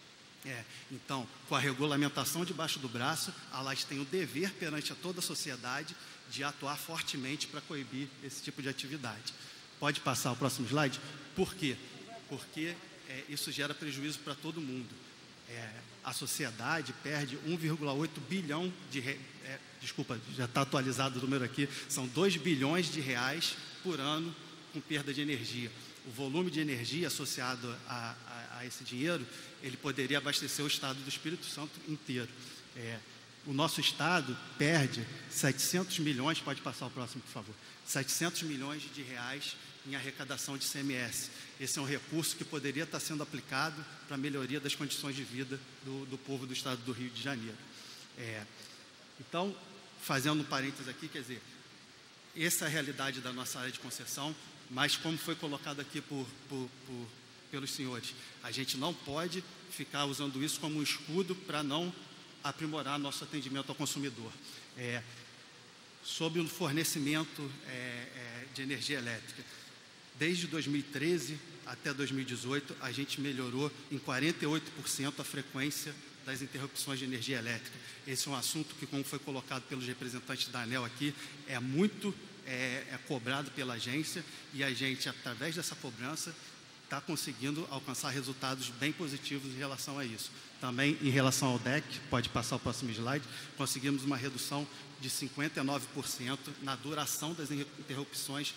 Então, com a regulamentação debaixo do braço, a Light tem o dever perante a toda a sociedade de atuar fortemente para coibir esse tipo de atividade. Pode passar o próximo slide? Por quê? Porque isso gera prejuízo para todo mundo. A sociedade perde 1,8 bilhão de reais, desculpa, já está atualizado o número aqui, são 2 bilhões de reais por ano com perda de energia. O volume de energia associado a esse dinheiro, ele poderia abastecer o estado do Espírito Santo inteiro. O nosso estado perde 700 milhões, pode passar o próximo, por favor, 700 milhões de reais em arrecadação de ICMS. Esse é um recurso que poderia estar sendo aplicado para a melhoria das condições de vida do povo do estado do Rio de Janeiro. Então, fazendo um parênteses aqui, quer dizer, essa é a realidade da nossa área de concessão, mas como foi colocado aqui pelos senhores, a gente não pode ficar usando isso como um escudo para não aprimorar nosso atendimento ao consumidor. Sobre o fornecimento de energia elétrica, desde 2013 até 2018, a gente melhorou em 48% a frequência das interrupções de energia elétrica. Esse é um assunto que, como foi colocado pelos representantes da ANEEL aqui, é muito cobrado pela agência, e a gente, através dessa cobrança, está conseguindo alcançar resultados bem positivos em relação a isso. Também em relação ao DEC, pode passar o próximo slide, conseguimos uma redução de 59% na duração das interrupções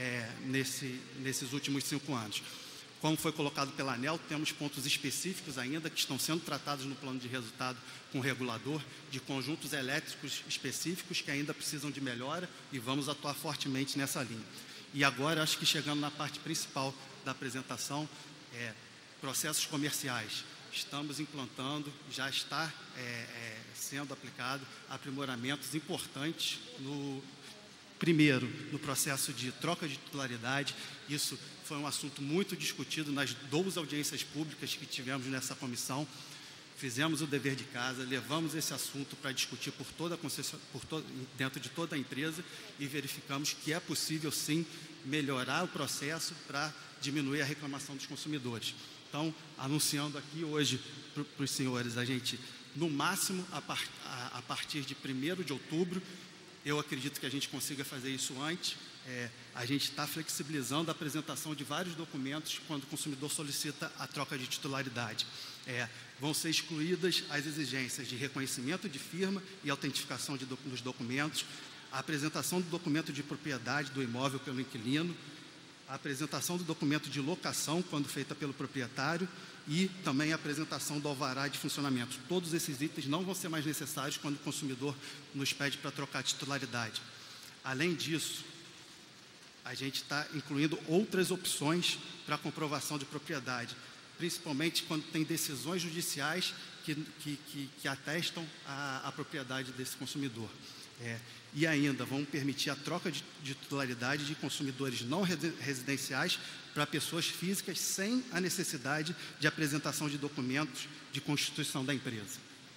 nesses últimos 5 anos. Como foi colocado pela ANEEL, temos pontos específicos ainda que estão sendo tratados no plano de resultado com o regulador, de conjuntos elétricos específicos que ainda precisam de melhora e vamos atuar fortemente nessa linha. E agora, acho que chegando na parte principal da apresentação, processos comerciais. Estamos implantando, já está sendo aplicado aprimoramentos importantes primeiro, no processo de troca de titularidade. Isso foi um assunto muito discutido nas 12 audiências públicas que tivemos nessa comissão. Fizemos o dever de casa, levamos esse assunto para discutir dentro de toda a empresa e verificamos que é possível, sim, melhorar o processo para diminuir a reclamação dos consumidores. Então, anunciando aqui hoje para os senhores, a gente, no máximo, a partir de 1º de outubro, eu acredito que a gente consiga fazer isso antes. A gente está flexibilizando a apresentação de vários documentos quando o consumidor solicita a troca de titularidade. Vão ser excluídas as exigências de reconhecimento de firma e autentificação dos documentos, a apresentação do documento de propriedade do imóvel pelo inquilino, a apresentação do documento de locação quando feita pelo proprietário e também a apresentação do alvará de funcionamento. Todos esses itens não vão ser mais necessários quando o consumidor nos pede para trocar a titularidade. Além disso, a gente está incluindo outras opções para comprovação de propriedade, principalmente quando tem decisões judiciais que atestam a propriedade desse consumidor. E ainda vão permitir a troca de titularidade de consumidores não residenciais para pessoas físicas sem a necessidade de apresentação de documentos de constituição da empresa.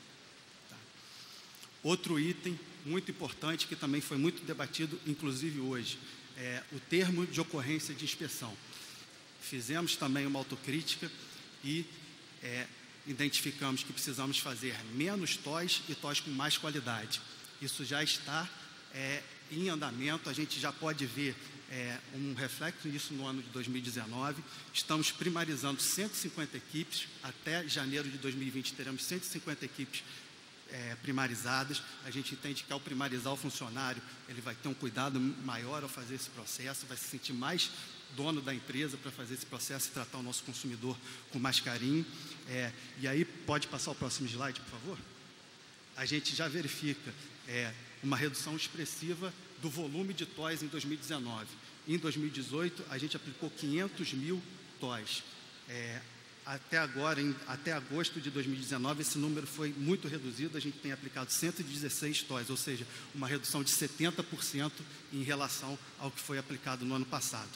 Outro item muito importante que também foi muito debatido, inclusive hoje, é o termo de ocorrência de inspeção. Fizemos também uma autocrítica e identificamos que precisamos fazer menos TOIs e TOIs com mais qualidade. Isso já está em andamento, a gente já pode ver um reflexo disso no ano de 2019. Estamos primarizando 150 equipes, até janeiro de 2020 teremos 150 equipes primarizadas. A gente entende que ao primarizar o funcionário, ele vai ter um cuidado maior ao fazer esse processo, vai se sentir mais dono da empresa para fazer esse processo e tratar o nosso consumidor com mais carinho. E aí, pode passar o próximo slide, por favor? A gente já verifica uma redução expressiva do volume de TOIs em 2019. Em 2018, a gente aplicou 500 mil TOIs. Até agora, até agosto de 2019, esse número foi muito reduzido, a gente tem aplicado 116 TOIs, ou seja, uma redução de 70% em relação ao que foi aplicado no ano passado.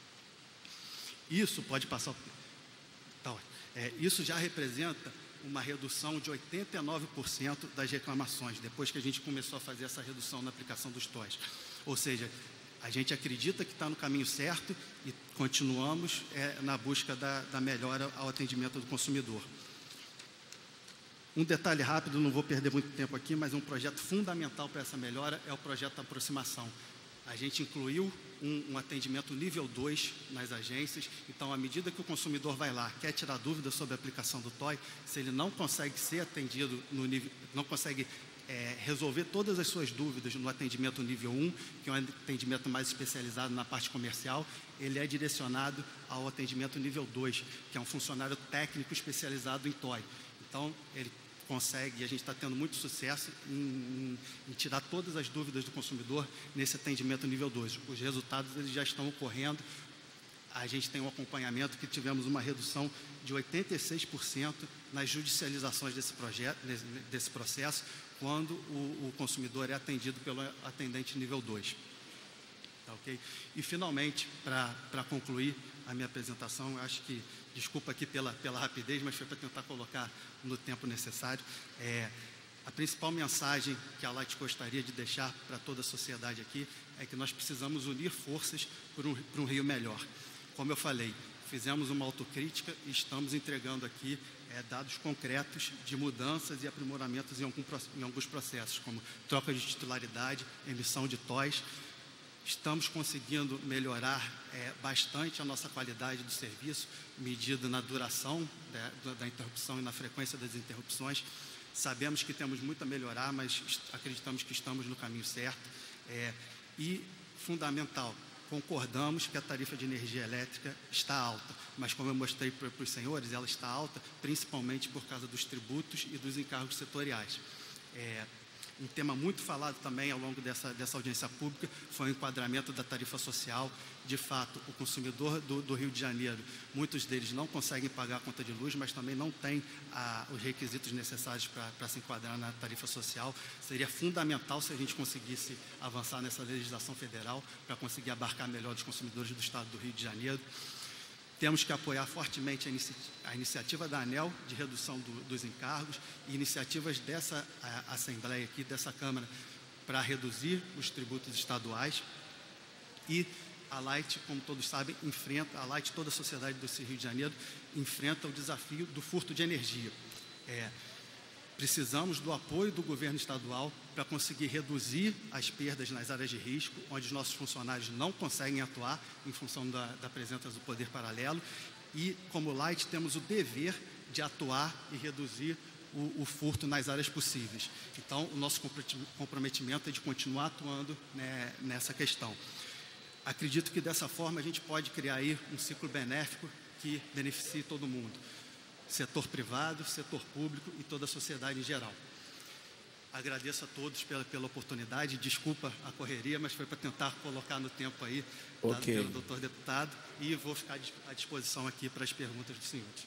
Isso pode passar... isso já representa uma redução de 89% das reclamações, depois que a gente começou a fazer essa redução na aplicação dos TOIs. Ou seja, a gente acredita que está no caminho certo e continuamos na busca da melhora ao atendimento do consumidor. Um detalhe rápido, não vou perder muito tempo aqui, mas um projeto fundamental para essa melhora é o projeto da aproximação. A gente incluiu um atendimento nível 2 nas agências, então, à medida que o consumidor vai lá, quer tirar dúvidas sobre a aplicação do TOI, se ele não consegue ser atendido no nível, não consegue resolver todas as suas dúvidas no atendimento nível 1, que é um atendimento mais especializado na parte comercial, ele é direcionado ao atendimento nível 2, que é um funcionário técnico especializado em TOI. Então, ele consegue, e a gente está tendo muito sucesso em tirar todas as dúvidas do consumidor nesse atendimento nível 2. Os resultados eles já estão ocorrendo. A gente tem um acompanhamento que tivemos uma redução de 86% nas judicializações desse processo, quando o consumidor é atendido pelo atendente nível 2. Tá, okay? E, finalmente, para concluir a minha apresentação, eu acho que, desculpa aqui pela rapidez, mas foi para tentar colocar no tempo necessário. A principal mensagem que a Light gostaria de deixar para toda a sociedade aqui é que nós precisamos unir forças para um Rio melhor. Como eu falei, fizemos uma autocrítica e estamos entregando aqui dados concretos de mudanças e aprimoramentos em alguns processos, como troca de titularidade, emissão de TOIs. estamos conseguindo melhorar bastante a nossa qualidade do serviço, medida na duração da interrupção e na frequência das interrupções. Sabemos que temos muito a melhorar, mas acreditamos que estamos no caminho certo. E, fundamental, concordamos que a tarifa de energia elétrica está alta, mas como eu mostrei para os senhores, ela está alta principalmente por causa dos tributos e dos encargos setoriais. Um tema muito falado também ao longo dessa audiência pública foi o enquadramento da tarifa social. De fato, o consumidor do Rio de Janeiro, muitos deles não conseguem pagar a conta de luz, mas também não têm os requisitos necessários para se enquadrar na tarifa social. Seria fundamental se a gente conseguisse avançar nessa legislação federal para conseguir abarcar melhor os consumidores do estado do Rio de Janeiro. Temos que apoiar fortemente a iniciativa da ANEEL de redução dos encargos e iniciativas dessa Assembleia aqui, dessa Câmara, para reduzir os tributos estaduais. E a Light, como todos sabem, toda a sociedade do Rio de Janeiro, enfrenta o desafio do furto de energia. Precisamos do apoio do governo estadual para conseguir reduzir as perdas nas áreas de risco, onde os nossos funcionários não conseguem atuar em função da presença do poder paralelo. E, como Light, temos o dever de atuar e reduzir o furto nas áreas possíveis. Então, o nosso comprometimento é de continuar atuando nessa questão. Acredito que, dessa forma, a gente pode criar aí um ciclo benéfico que beneficie todo mundo. Setor privado, setor público e toda a sociedade em geral. Agradeço a todos pela oportunidade, desculpa a correria, mas foi para tentar colocar no tempo aí, dado pelo doutor deputado, e vou ficar à disposição aqui para as perguntas dos senhores.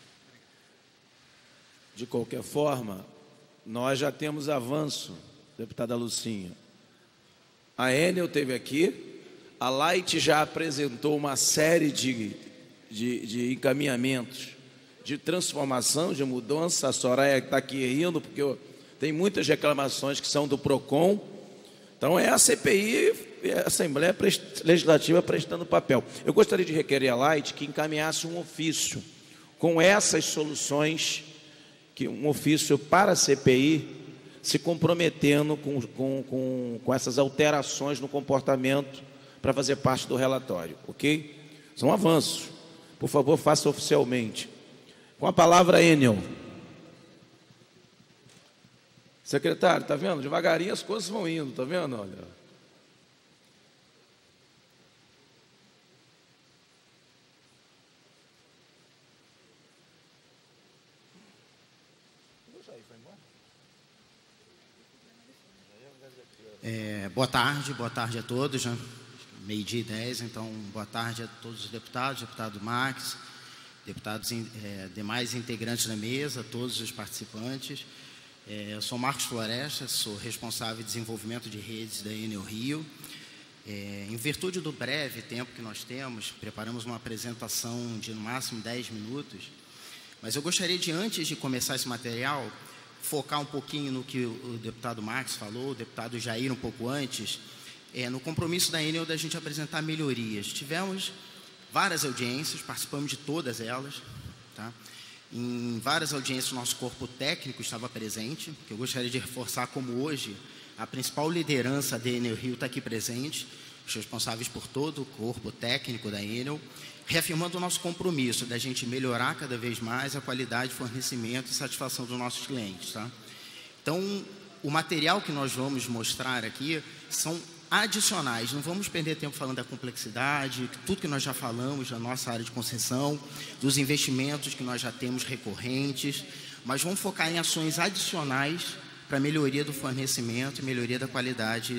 De qualquer forma, nós já temos avanço, deputada Lucinha. A Enel esteve aqui, a Light já apresentou uma série de encaminhamentos de transformação, de mudança. A Soraya está aqui rindo, porque tem muitas reclamações que são do PROCON. Então, é a CPI, a Assembleia Legislativa prestando papel. Eu gostaria de requerer a Light que encaminhasse um ofício com essas soluções, um ofício para a CPI, se comprometendo com essas alterações no comportamento para fazer parte do relatório, ok? São avanços. Por favor, faça oficialmente. Com a palavra, Enel. Secretário, está vendo? Devagarinho as coisas vão indo, está vendo? Olha. Boa tarde a todos, né? 12:10, então boa tarde a todos os deputados, deputado Max, deputados, demais integrantes da mesa, todos os participantes. Eu sou Marcos Floresta, sou responsável de desenvolvimento de redes da Enel Rio. Em virtude do breve tempo que nós temos, preparamos uma apresentação de no máximo 10 minutos, mas eu gostaria de, antes de começar esse material, focar um pouquinho no que o deputado Max falou, o deputado Jair um pouco antes, no compromisso da Enel da gente apresentar melhorias. Tivemos várias audiências, participamos de todas elas, tá? Em várias audiências o nosso corpo técnico estava presente, que eu gostaria de reforçar como hoje a principal liderança da Enel Rio está aqui presente, os responsáveis por todo o corpo técnico da Enel, reafirmando o nosso compromisso da gente melhorar cada vez mais a qualidade de fornecimento e satisfação dos nossos clientes, tá? Então, o material que nós vamos mostrar aqui são adicionais, não vamos perder tempo falando da complexidade, tudo que nós já falamos da nossa área de concessão, dos investimentos que nós já temos recorrentes, mas vamos focar em ações adicionais para melhoria do fornecimento e melhoria da qualidade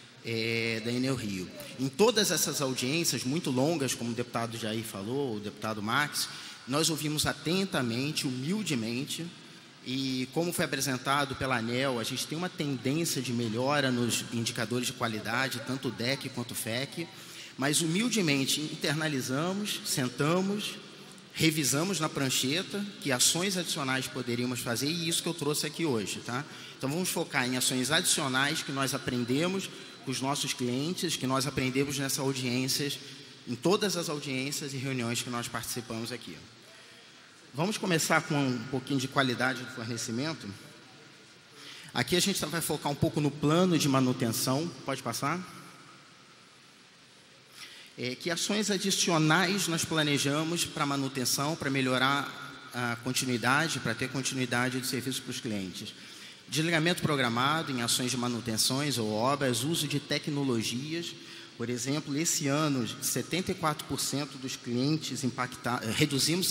da Enel Rio. Em todas essas audiências muito longas, como o deputado Jair falou, o deputado Max, nós ouvimos atentamente, humildemente, e como foi apresentado pela ANEEL, a gente tem uma tendência de melhora nos indicadores de qualidade, tanto o DEC quanto o FEC, mas humildemente internalizamos, sentamos, revisamos na prancheta que ações adicionais poderíamos fazer, e isso que eu trouxe aqui hoje, tá? Então vamos focar em ações adicionais que nós aprendemos com os nossos clientes, que nós aprendemos nessas audiências, em todas as audiências e reuniões que nós participamos aqui. Vamos começar com um pouquinho de qualidade do fornecimento. Aqui a gente vai focar um pouco no plano de manutenção. Pode passar? Que ações adicionais nós planejamos para manutenção, para melhorar a continuidade, para ter continuidade de serviço para os clientes? Desligamento programado em ações de manutenções ou obras, uso de tecnologias. Por exemplo, esse ano, 74% dos clientes impactados, reduzimos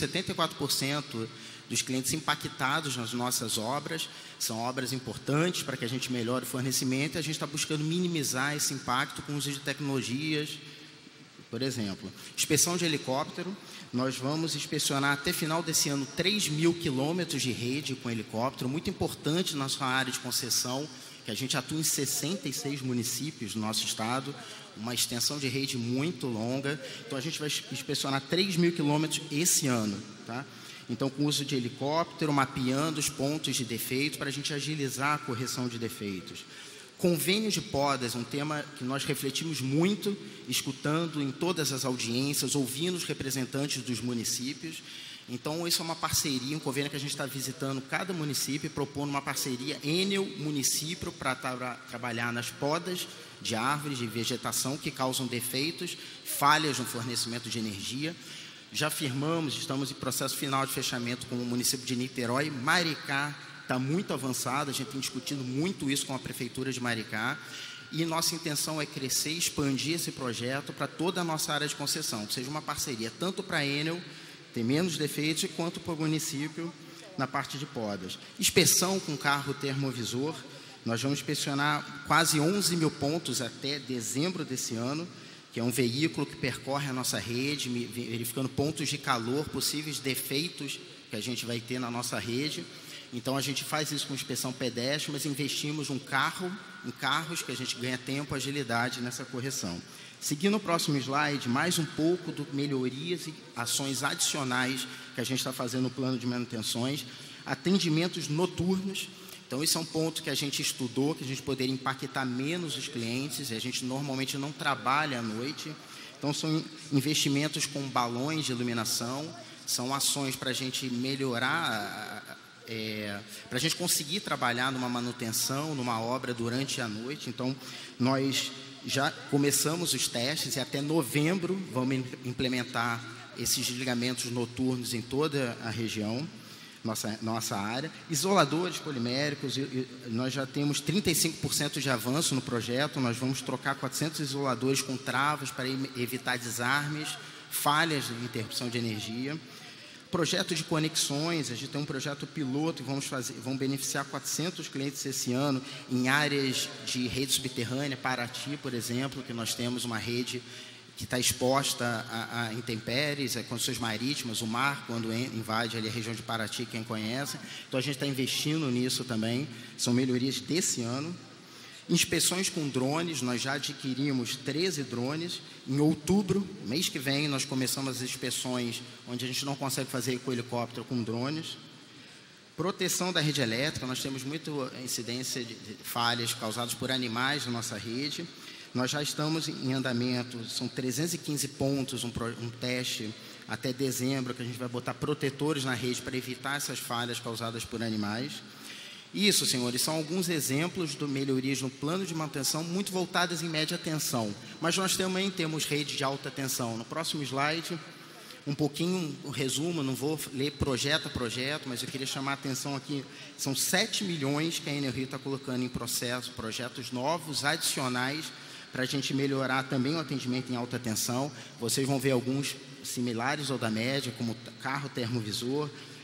74% dos clientes impactados nas nossas obras. São obras importantes para que a gente melhore o fornecimento, e a gente está buscando minimizar esse impacto com o uso de tecnologias. Por exemplo, inspeção de helicóptero. Nós vamos inspecionar até final desse ano 3.000 quilômetros de rede com helicóptero, muito importante na sua área de concessão, que a gente atua em 66 municípios do nosso estado, uma extensão de rede muito longa. Então, a gente vai inspecionar 3.000 quilômetros esse ano, tá? Então, com o uso de helicóptero, mapeando os pontos de defeito para a gente agilizar a correção de defeitos. Convênios de podas, um tema que nós refletimos muito, escutando em todas as audiências, ouvindo os representantes dos municípios. Então, isso é uma parceria, um convênio que a gente está visitando cada município, propondo uma parceria Enel-município para trabalhar nas podas de árvores, de vegetação que causam defeitos, falhas no fornecimento de energia. Já firmamos, estamos em processo final de fechamento com o município de Niterói. Maricá está muito avançado, a gente tem discutido muito isso com a Prefeitura de Maricá, e nossa intenção é crescer e expandir esse projeto para toda a nossa área de concessão, que seja uma parceria tanto para a Enel, ter menos defeitos, quanto para o município na parte de podas. Inspeção com carro termovisor, nós vamos inspecionar quase 11 mil pontos até dezembro desse ano, que é um veículo que percorre a nossa rede, verificando pontos de calor, possíveis defeitos que a gente vai ter na nossa rede. Então, a gente faz isso com inspeção pedestre, mas investimos em carros que a gente ganha tempo, agilidade nessa correção. Seguindo o próximo slide, mais um pouco de melhorias e ações adicionais que a gente está fazendo no plano de manutenções. Atendimentos noturnos. Então, isso é um ponto que a gente estudou, que a gente poderia impactar menos os clientes, e a gente normalmente não trabalha à noite. Então, são investimentos com balões de iluminação, são ações para a gente melhorar, para a gente conseguir trabalhar numa manutenção, numa obra durante a noite. Então, nós já começamos os testes e até novembro vamos implementar esses desligamentos noturnos em toda a região, nossa área. Isoladores poliméricos, nós já temos 35% de avanço no projeto, nós vamos trocar 400 isoladores com travas para evitar desarmes, falhas de interrupção de energia. Projeto de conexões, a gente tem um projeto piloto e vamos beneficiar 400 clientes esse ano em áreas de rede subterrânea, Paraty, por exemplo, que nós temos uma rede que está exposta a intempéries, a condições marítimas, o mar, quando invade ali a região de Paraty, quem conhece. Então, a gente está investindo nisso também, são melhorias desse ano. Inspeções com drones, nós já adquirimos 13 drones. Em outubro, mês que vem, nós começamos as inspeções onde a gente não consegue fazer com helicóptero, com drones. Proteção da rede elétrica, nós temos muita incidência de falhas causadas por animais na nossa rede. Nós já estamos em andamento, são 315 pontos, um teste até dezembro, que a gente vai botar protetores na rede para evitar essas falhas causadas por animais. Isso, senhores, são alguns exemplos de melhorias no plano de manutenção, muito voltadas em média tensão. Mas nós também temos rede de alta tensão. No próximo slide, um pouquinho o resumo, não vou ler projeto a projeto, mas eu queria chamar a atenção aqui, são 7 milhões que a Enel Rio está colocando em processo, projetos novos, adicionais, para a gente melhorar também o atendimento em alta tensão. Vocês vão ver alguns similares ao da média, como carro termovisor,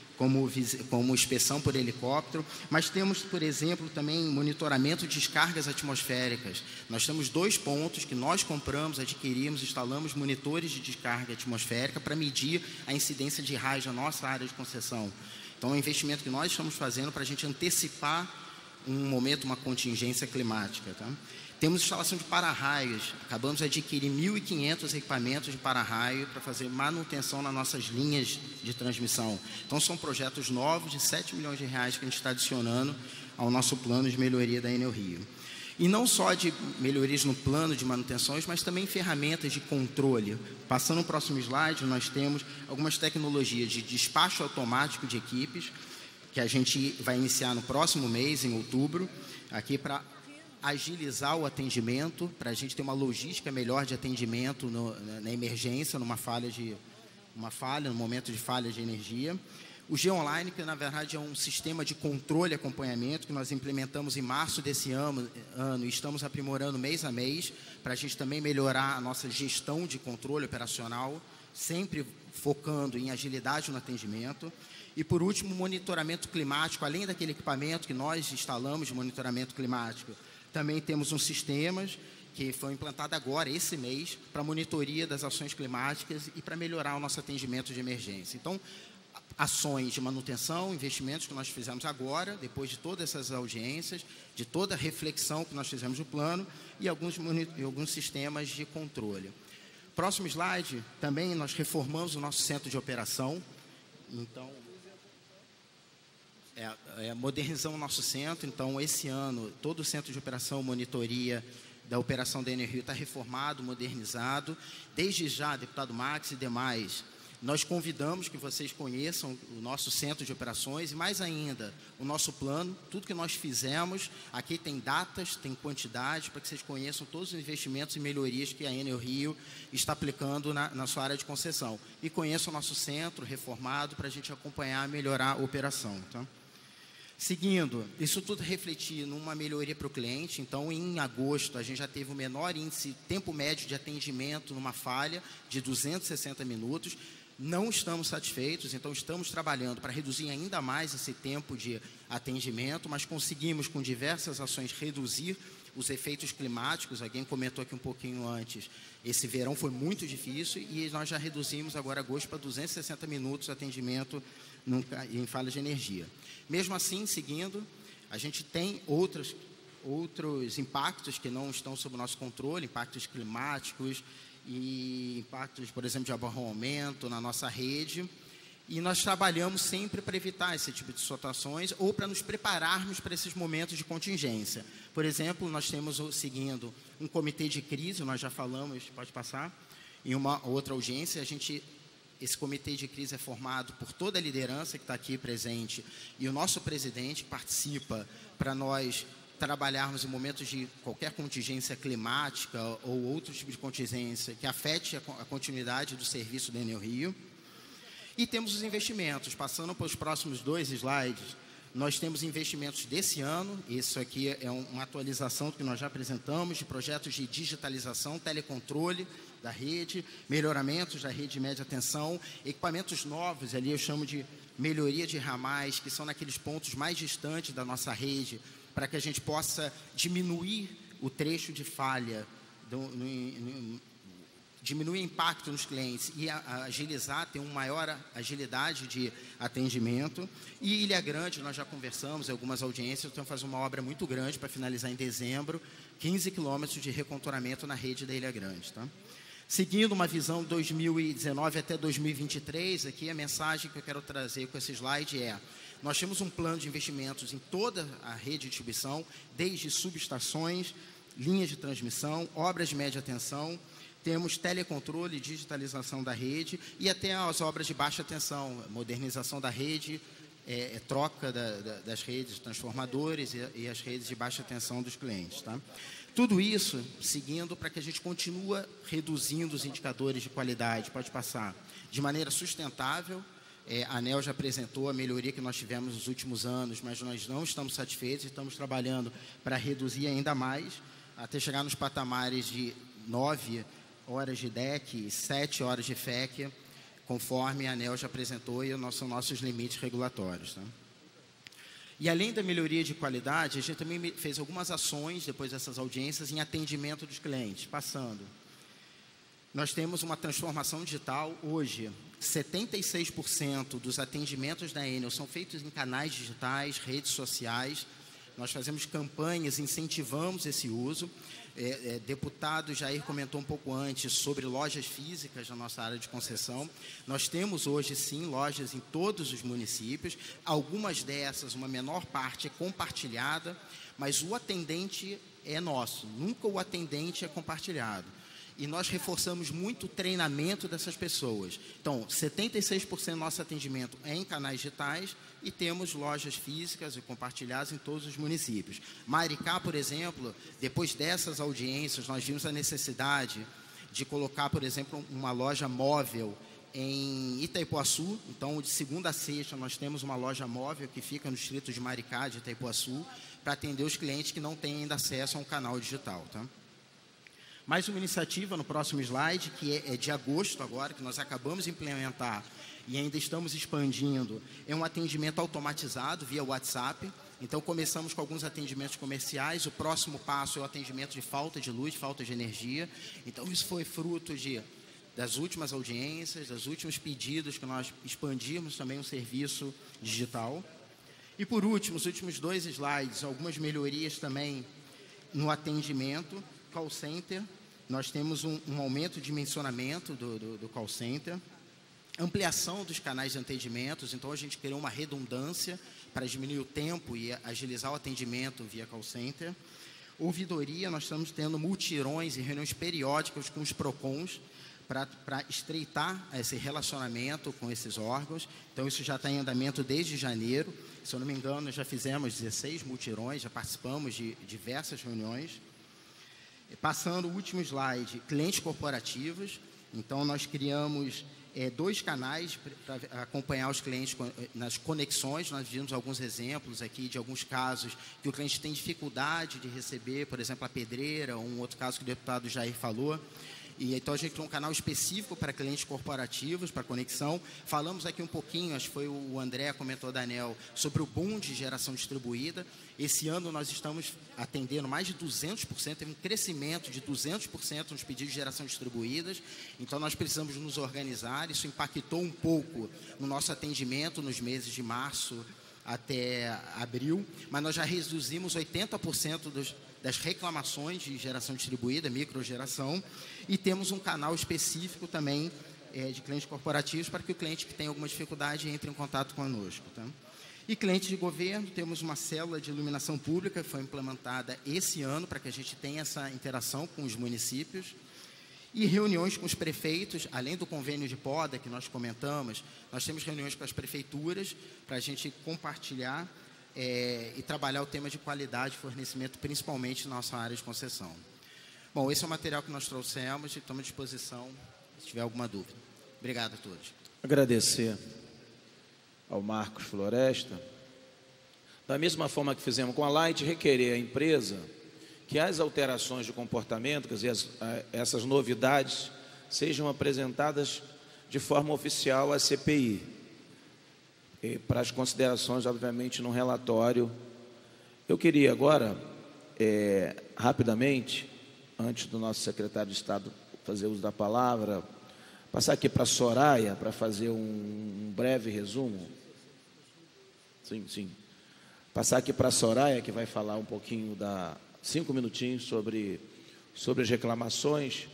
como inspeção por helicóptero, mas temos, por exemplo, também monitoramento de descargas atmosféricas. Nós temos 2 pontos que nós compramos, adquirimos, instalamos monitores de descarga atmosférica para medir a incidência de raios na nossa área de concessão. Então, é um investimento que nós estamos fazendo para a gente antecipar um momento, uma contingência climática, tá? Temos instalação de para-raios. Acabamos de adquirir 1.500 equipamentos de para-raio para fazer manutenção nas nossas linhas de transmissão. Então, são projetos novos de 7 milhões de reais que a gente está adicionando ao nosso plano de melhoria da Enel Rio. E não só de melhorias no plano de manutenções, mas também ferramentas de controle. Passando no próximo slide, nós temos algumas tecnologias de despacho automático de equipes, que a gente vai iniciar no próximo mês, em outubro, aqui para agilizar o atendimento, para a gente ter uma logística melhor de atendimento na emergência, no momento de falha de energia. O G-Online, que na verdade é um sistema de controle e acompanhamento que nós implementamos em março desse ano e estamos aprimorando mês a mês, para a gente também melhorar a nossa gestão de controle operacional, sempre focando em agilidade no atendimento. E, por último, monitoramento climático. Além daquele equipamento que nós instalamos de monitoramento climático, também temos um sistema que foi implantado agora, esse mês, para monitoria das ações climáticas e para melhorar o nosso atendimento de emergência. Então, ações de manutenção, investimentos que nós fizemos agora, depois de todas essas audiências, de toda a reflexão que nós fizemos no plano e alguns sistemas de controle. Próximo slide, também nós reformamos o nosso centro de operação. Então, modernizamos o nosso centro. Então, esse ano, todo o centro de operação, monitoria da operação da Enel Rio está reformado, modernizado. Desde já, deputado Max e demais, nós convidamos que vocês conheçam o nosso centro de operações e, mais ainda, o nosso plano, tudo que nós fizemos. Aqui tem datas, tem quantidade, para que vocês conheçam todos os investimentos e melhorias que a Enel Rio está aplicando na sua área de concessão. E conheçam o nosso centro reformado para a gente acompanhar e melhorar a operação. Tá? Seguindo, isso tudo refletir numa melhoria para o cliente. Então, em agosto, a gente já teve o menor índice, tempo médio de atendimento numa falha de 260 minutos. Não estamos satisfeitos, então estamos trabalhando para reduzir ainda mais esse tempo de atendimento, mas conseguimos, com diversas ações, reduzir os efeitos climáticos. Alguém comentou aqui um pouquinho antes, esse verão foi muito difícil e nós já reduzimos agora agosto para 260 minutos de atendimento em falha de energia. Mesmo assim, seguindo, a gente tem outros impactos que não estão sob o nosso controle, impactos climáticos e impactos, por exemplo, de abarroamento na nossa rede. E nós trabalhamos sempre para evitar esse tipo de situações ou para nos prepararmos para esses momentos de contingência. Por exemplo, nós temos, seguindo, um comitê de crise, nós já falamos, pode passar, em uma outra audiência. Esse comitê de crise é formado por toda a liderança que está aqui presente e o nosso presidente participa para nós trabalharmos em momentos de qualquer contingência climática ou outro tipo de contingência que afete a continuidade do serviço da Enel Rio. E temos os investimentos. Passando para os próximos 2 slides, nós temos investimentos desse ano. Isso aqui é uma atualização que nós já apresentamos, de projetos de digitalização, telecontrole da rede, melhoramentos da rede de média tensão, equipamentos novos, ali eu chamo de melhoria de ramais, que são naqueles pontos mais distantes da nossa rede, para que a gente possa diminuir o trecho de falha, diminuir o impacto nos clientes e agilizar, ter uma maior agilidade de atendimento. E Ilha Grande, nós já conversamos em algumas audiências, estamos fazendo uma obra muito grande para finalizar em dezembro, 15 quilômetros de recontoramento na rede da Ilha Grande. Tá? Seguindo uma visão de 2019 até 2023, aqui a mensagem que eu quero trazer com esse slide é: nós temos um plano de investimentos em toda a rede de distribuição, desde subestações, linhas de transmissão, obras de média tensão, temos telecontrole, digitalização da rede e até as obras de baixa tensão, modernização da rede, troca das redes transformadores e as redes de baixa tensão dos clientes. Tá? Tudo isso seguindo para que a gente continue reduzindo os indicadores de qualidade, pode passar, de maneira sustentável. A ANEEL já apresentou a melhoria que nós tivemos nos últimos anos, mas nós não estamos satisfeitos e estamos trabalhando para reduzir ainda mais, até chegar nos patamares de 9 horas de DEC e 7 horas de FEC, conforme a ANEEL já apresentou e são nossos limites regulatórios. Tá? E além da melhoria de qualidade, a gente também fez algumas ações, depois dessas audiências, em atendimento dos clientes. Passando, nós temos uma transformação digital. Hoje, 76% dos atendimentos da Enel são feitos em canais digitais, redes sociais. Nós fazemos campanhas, incentivamos esse uso. Deputado Jair comentou um pouco antes sobre lojas físicas na nossa área de concessão. Nós temos hoje, sim, lojas em todos os municípios. Algumas dessas, uma menor parte é compartilhada, mas o atendente é nosso. Nunca o atendente é compartilhado. e nós reforçamos muito o treinamento dessas pessoas. Então, 76% do nosso atendimento é em canais digitais e temos lojas físicas e compartilhadas em todos os municípios. Maricá, por exemplo, depois dessas audiências, nós vimos a necessidade de colocar, por exemplo, uma loja móvel em Itaipuaçu. Então, de segunda a sexta, nós temos uma loja móvel que fica no distrito de Maricá, de Itaipuaçu, para atender os clientes que não têm ainda acesso a um canal digital, tá? Mais uma iniciativa no próximo slide, que é de agosto agora, que nós acabamos de implementar e ainda estamos expandindo, é um atendimento automatizado via WhatsApp. Então, começamos com alguns atendimentos comerciais, o próximo passo é o atendimento de falta de luz, falta de energia. Então, isso foi fruto das últimas audiências, dos últimos pedidos que nós expandimos também o serviço digital. E, por último, os últimos 2 slides, algumas melhorias também no atendimento. Call center, nós temos um aumento de dimensionamento do call center, ampliação dos canais de atendimentos, então a gente criou uma redundância para diminuir o tempo e agilizar o atendimento via call center. Ouvidoria, nós estamos tendo multirões e reuniões periódicas com os PROCONs para estreitar esse relacionamento com esses órgãos. Então, isso já está em andamento desde janeiro. Se eu não me engano, já fizemos 16 multirões, já participamos de diversas reuniões. Passando o último slide, clientes corporativos. Então, nós criamos 2 canais para acompanhar os clientes nas conexões. Nós vimos alguns exemplos aqui de alguns casos que o cliente tem dificuldade de receber, por exemplo, a pedreira, ou um outro caso que o deputado Jair falou. E então a gente tem um canal específico para clientes corporativos, para conexão. Falamos aqui um pouquinho, acho que foi o André comentou da ANEEL, sobre o boom de geração distribuída. Esse ano nós estamos atendendo mais de 200%, teve um crescimento de 200% nos pedidos de geração distribuídas. Então nós precisamos nos organizar, isso impactou um pouco no nosso atendimento nos meses de março até abril, mas nós já reduzimos 80% das reclamações de geração distribuída, microgeração, e temos um canal específico também de clientes corporativos para que o cliente que tem alguma dificuldade entre em contato conosco, tá? E clientes de governo, temos uma célula de iluminação pública que foi implementada esse ano para que a gente tenha essa interação com os municípios. E reuniões com os prefeitos, além do convênio de poda que nós comentamos, nós temos reuniões com as prefeituras para a gente compartilhar e trabalhar o tema de qualidade de fornecimento, principalmente na nossa área de concessão. Bom, esse é o material que nós trouxemos e estamos à disposição se tiver alguma dúvida. Obrigado a todos. Agradecer ao Marcos Floresta. Da mesma forma que fizemos com a Light, requerer à empresa que as alterações de comportamento, quer dizer, essas novidades, sejam apresentadas de forma oficial à CPI. E para as considerações, obviamente, no relatório. Eu queria agora, rapidamente, antes do nosso secretário de Estado fazer uso da palavra, passar aqui para a Soraya para fazer um breve resumo. Sim. Passar aqui para a Soraya, que vai falar um pouquinho 5 minutinhos sobre as reclamações.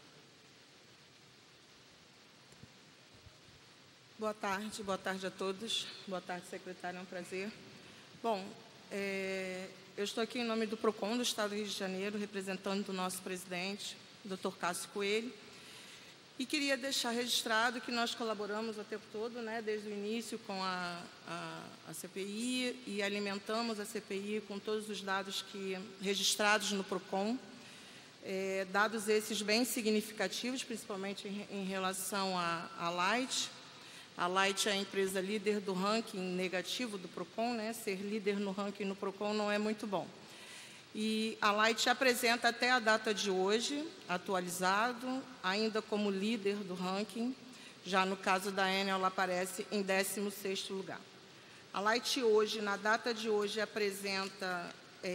Boa tarde a todos. Boa tarde, secretário, é um prazer. Bom, eu estou aqui em nome do PROCON do Estado do Rio de Janeiro, representando o nosso presidente, Dr. Cássio Coelho, e queria deixar registrado que nós colaboramos o tempo todo, né, desde o início com a CPI, e alimentamos a CPI com todos os dados registrados no PROCON, dados esses bem significativos, principalmente em relação à Light. A Light é a empresa líder do ranking negativo do PROCON, né? Ser líder no ranking no PROCON não é muito bom. E a Light apresenta até a data de hoje, atualizado, ainda como líder do ranking. Já no caso da Enel, ela aparece em 16º lugar. A Light hoje, na data de hoje, apresenta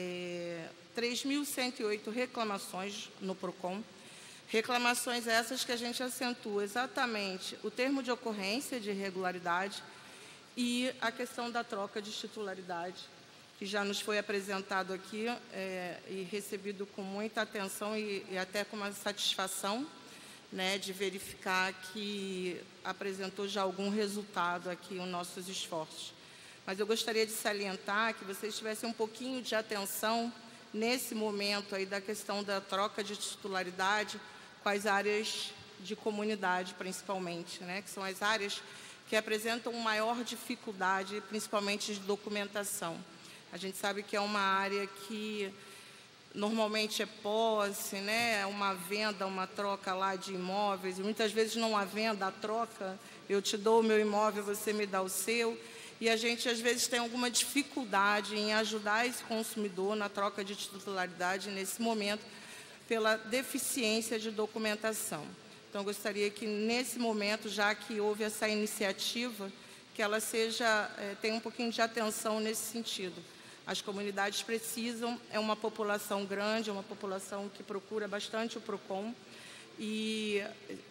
3.108 reclamações no PROCON. Reclamações essas que a gente acentua exatamente o termo de ocorrência de irregularidade e a questão da troca de titularidade, que já nos foi apresentado aqui e recebido com muita atenção e até com uma satisfação, né, de verificar que apresentou já algum resultado aqui os nossos esforços. Mas eu gostaria de salientar que vocês tivessem um pouquinho de atenção nesse momento aí da questão da troca de titularidade, com as áreas de comunidade, principalmente, né, que são as áreas que apresentam maior dificuldade, principalmente de documentação. A gente sabe que é uma área que normalmente é posse, né, é uma venda, uma troca lá de imóveis, e muitas vezes não há venda, há troca, eu te dou o meu imóvel, você me dá o seu, e a gente às vezes tem alguma dificuldade em ajudar esse consumidor na troca de titularidade nesse momento, pela deficiência de documentação. Então, eu gostaria que, nesse momento, já que houve essa iniciativa, que ela tenha um pouquinho de atenção nesse sentido. As comunidades precisam, é uma população grande, é uma população que procura bastante o PROCON, e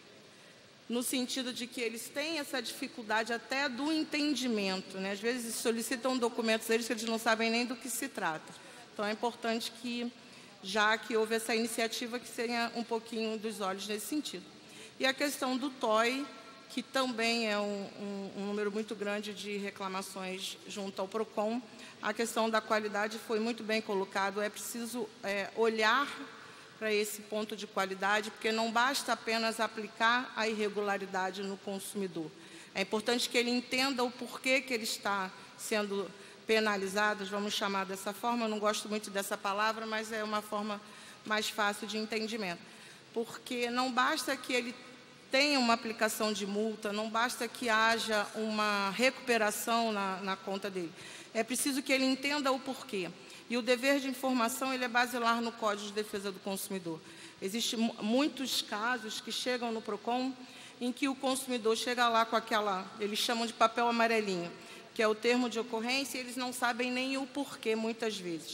no sentido de que eles têm essa dificuldade até do entendimento, né? Às vezes solicitam documentos deles que eles não sabem nem do que se trata. Então, é importante que, já que houve essa iniciativa, que tenha um pouquinho dos olhos nesse sentido. E a questão do TOI, que também é um número muito grande de reclamações junto ao PROCON, a questão da qualidade foi muito bem colocado, é preciso olhar para esse ponto de qualidade, porque não basta apenas aplicar a irregularidade no consumidor. É importante que ele entenda o porquê que ele está sendo penalizado, vamos chamar dessa forma, eu não gosto muito dessa palavra, mas é uma forma mais fácil de entendimento. Porque não basta que ele tenha uma aplicação de multa, não basta que haja uma recuperação na conta dele. É preciso que ele entenda o porquê. E o dever de informação ele é basilar no Código de Defesa do Consumidor. Existem muitos casos que chegam no PROCON em que o consumidor chega lá com aquela, eles chamam de papel amarelinho, que é o termo de ocorrência, e eles não sabem nem o porquê, muitas vezes.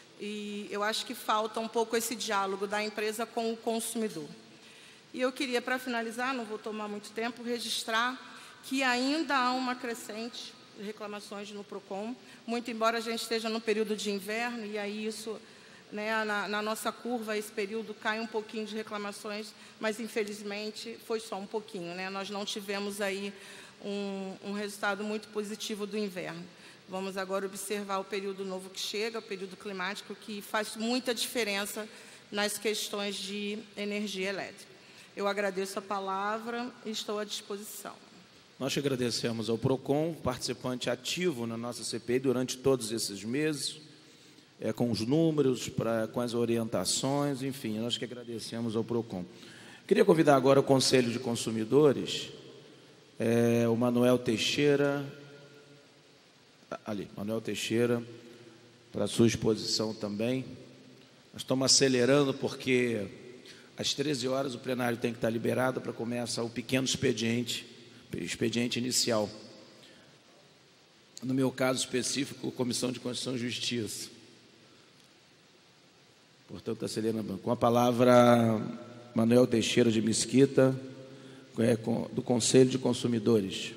E eu acho que falta um pouco esse diálogo da empresa com o consumidor. E eu queria, para finalizar, não vou tomar muito tempo, registrar que ainda há uma crescente de reclamações no PROCON, muito embora a gente esteja no período de inverno, e aí isso, né, na nossa curva, esse período cai um pouquinho de reclamações, mas infelizmente foi só um pouquinho, né? Nós não tivemos aí um resultado muito positivo do inverno. Vamos agora observar o período novo que chega, o período climático, que faz muita diferença nas questões de energia elétrica. Eu agradeço a palavra e estou à disposição. Nós te agradecemos ao PROCON, participante ativo na nossa CPI durante todos esses meses, com os números, com as orientações, enfim, nós que agradecemos ao PROCON. Queria convidar agora o Conselho de Consumidores, o Manuel Teixeira, Manuel Teixeira, para a sua exposição também. Nós estamos acelerando porque às 13 horas o plenário tem que estar liberado para começar o pequeno expediente inicial. No meu caso específico, Comissão de Constituição e Justiça. Portanto, acelerando. Com a palavra, Manuel Teixeira de Mesquita, do Conselho de Consumidores.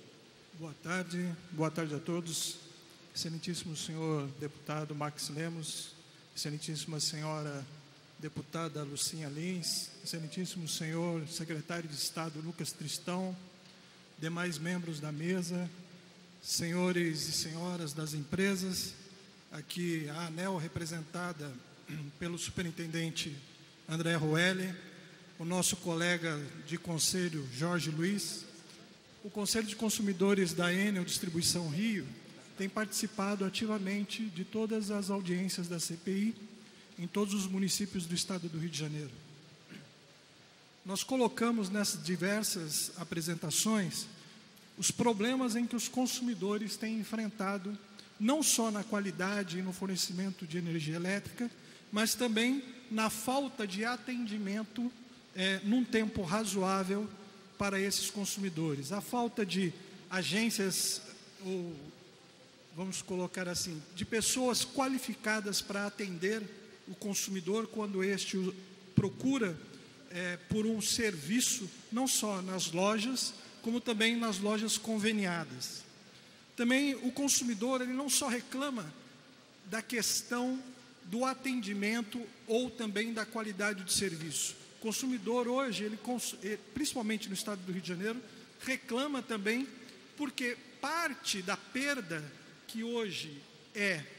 Boa tarde a todos. Excelentíssimo senhor deputado Max Lemos, excelentíssima senhora deputada Lucinha Lins, excelentíssimo senhor secretário de Estado Lucas Tristão, demais membros da mesa, senhores e senhoras das empresas, aqui a ANEEL representada pelo superintendente André Roelle, o nosso colega de conselho Jorge Luiz, o Conselho de Consumidores da Enel Distribuição Rio tem participado ativamente de todas as audiências da CPI em todos os municípios do estado do Rio de Janeiro. Nós colocamos nessas diversas apresentações os problemas em que os consumidores têm enfrentado, não só na qualidade e no fornecimento de energia elétrica, mas também na falta de atendimento num tempo razoável para esses consumidores. A falta de agências, ou vamos colocar assim, de pessoas qualificadas para atender o consumidor quando este o procura por um serviço, não só nas lojas, como também nas lojas conveniadas. Também o consumidor, ele não só reclama da questão do atendimento ou também da qualidade de serviço. O consumidor hoje, principalmente no estado do Rio de Janeiro, reclama também porque parte da perda que hoje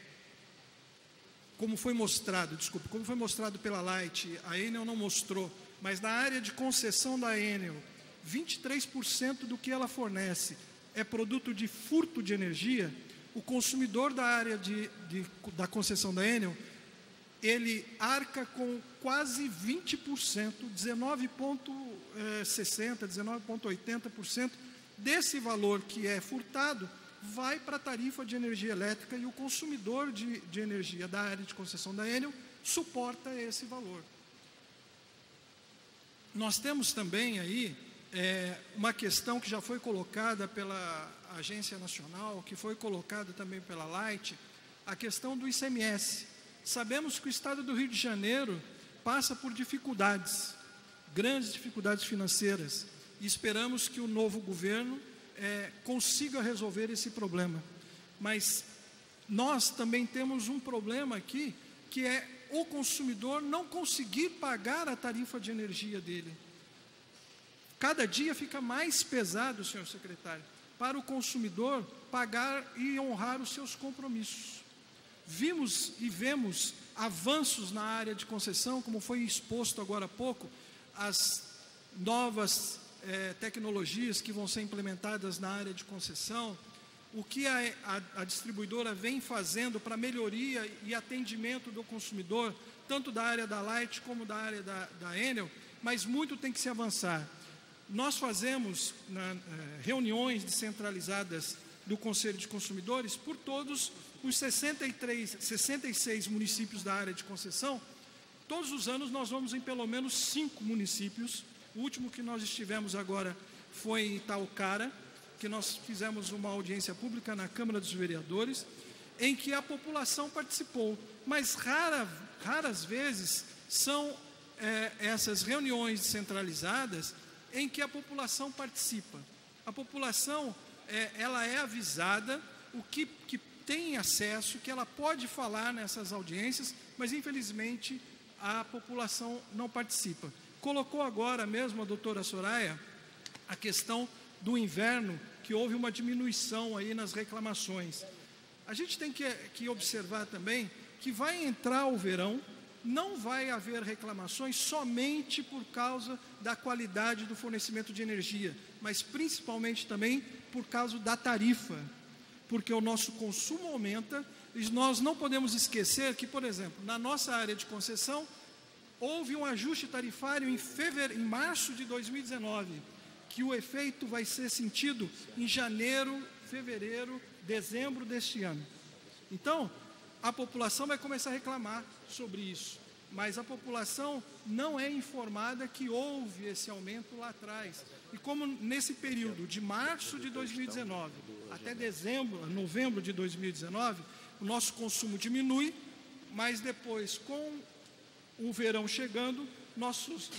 como foi mostrado pela Light, a Enel não mostrou, mas na área de concessão da Enel, 23% do que ela fornece é produto de furto de energia, o consumidor da área da concessão da Enel, ele arca com quase 20%, 19,60%, 19,80% desse valor que é furtado, vai para a tarifa de energia elétrica e o consumidor de energia da área de concessão da Enel suporta esse valor. Nós temos também aí uma questão que já foi colocada pela Agência Nacional, que foi colocada também pela Light, a questão do ICMS. Sabemos que o Estado do Rio de Janeiro passa por dificuldades, grandes dificuldades financeiras, e esperamos que o novo governo consiga resolver esse problema. Mas nós também temos um problema aqui, que é o consumidor não conseguir pagar a tarifa de energia dele. Cada dia fica mais pesado, senhor secretário, para o consumidor pagar e honrar os seus compromissos. Vimos e vemos avanços na área de concessão, como foi exposto agora há pouco, as novas tecnologias que vão ser implementadas na área de concessão, o que a distribuidora vem fazendo para melhoria e atendimento do consumidor, tanto da área da Light como da área da Enel, mas muito tem que se avançar. Nós fazemos reuniões descentralizadas do Conselho de Consumidores por todos os 66 municípios da área de concessão. Todos os anos nós vamos em pelo menos 5 municípios. O último que nós estivemos agora foi em Itaucara, que nós fizemos uma audiência pública na Câmara dos Vereadores, em que a população participou. Mas raras vezes são essas reuniões descentralizadas em que a população participa. A população ela é avisada o que tem acesso, que ela pode falar nessas audiências, mas infelizmente a população não participa. Colocou agora mesmo a doutora Soraya a questão do inverno, que houve uma diminuição aí nas reclamações. A gente tem que observar também que vai entrar o verão, não vai haver reclamações somente por causa da qualidade do fornecimento de energia, mas principalmente também por causa da tarifa, porque o nosso consumo aumenta e nós não podemos esquecer que, por exemplo, na nossa área de concessão, houve um ajuste tarifário em março de 2019, que o efeito vai ser sentido em janeiro, fevereiro, dezembro deste ano. Então, a população vai começar a reclamar sobre isso, mas a população não é informada que houve esse aumento lá atrás. E como nesse período de março de 2019 até novembro de 2019, o nosso consumo diminui, mas depois, com o verão chegando, nossos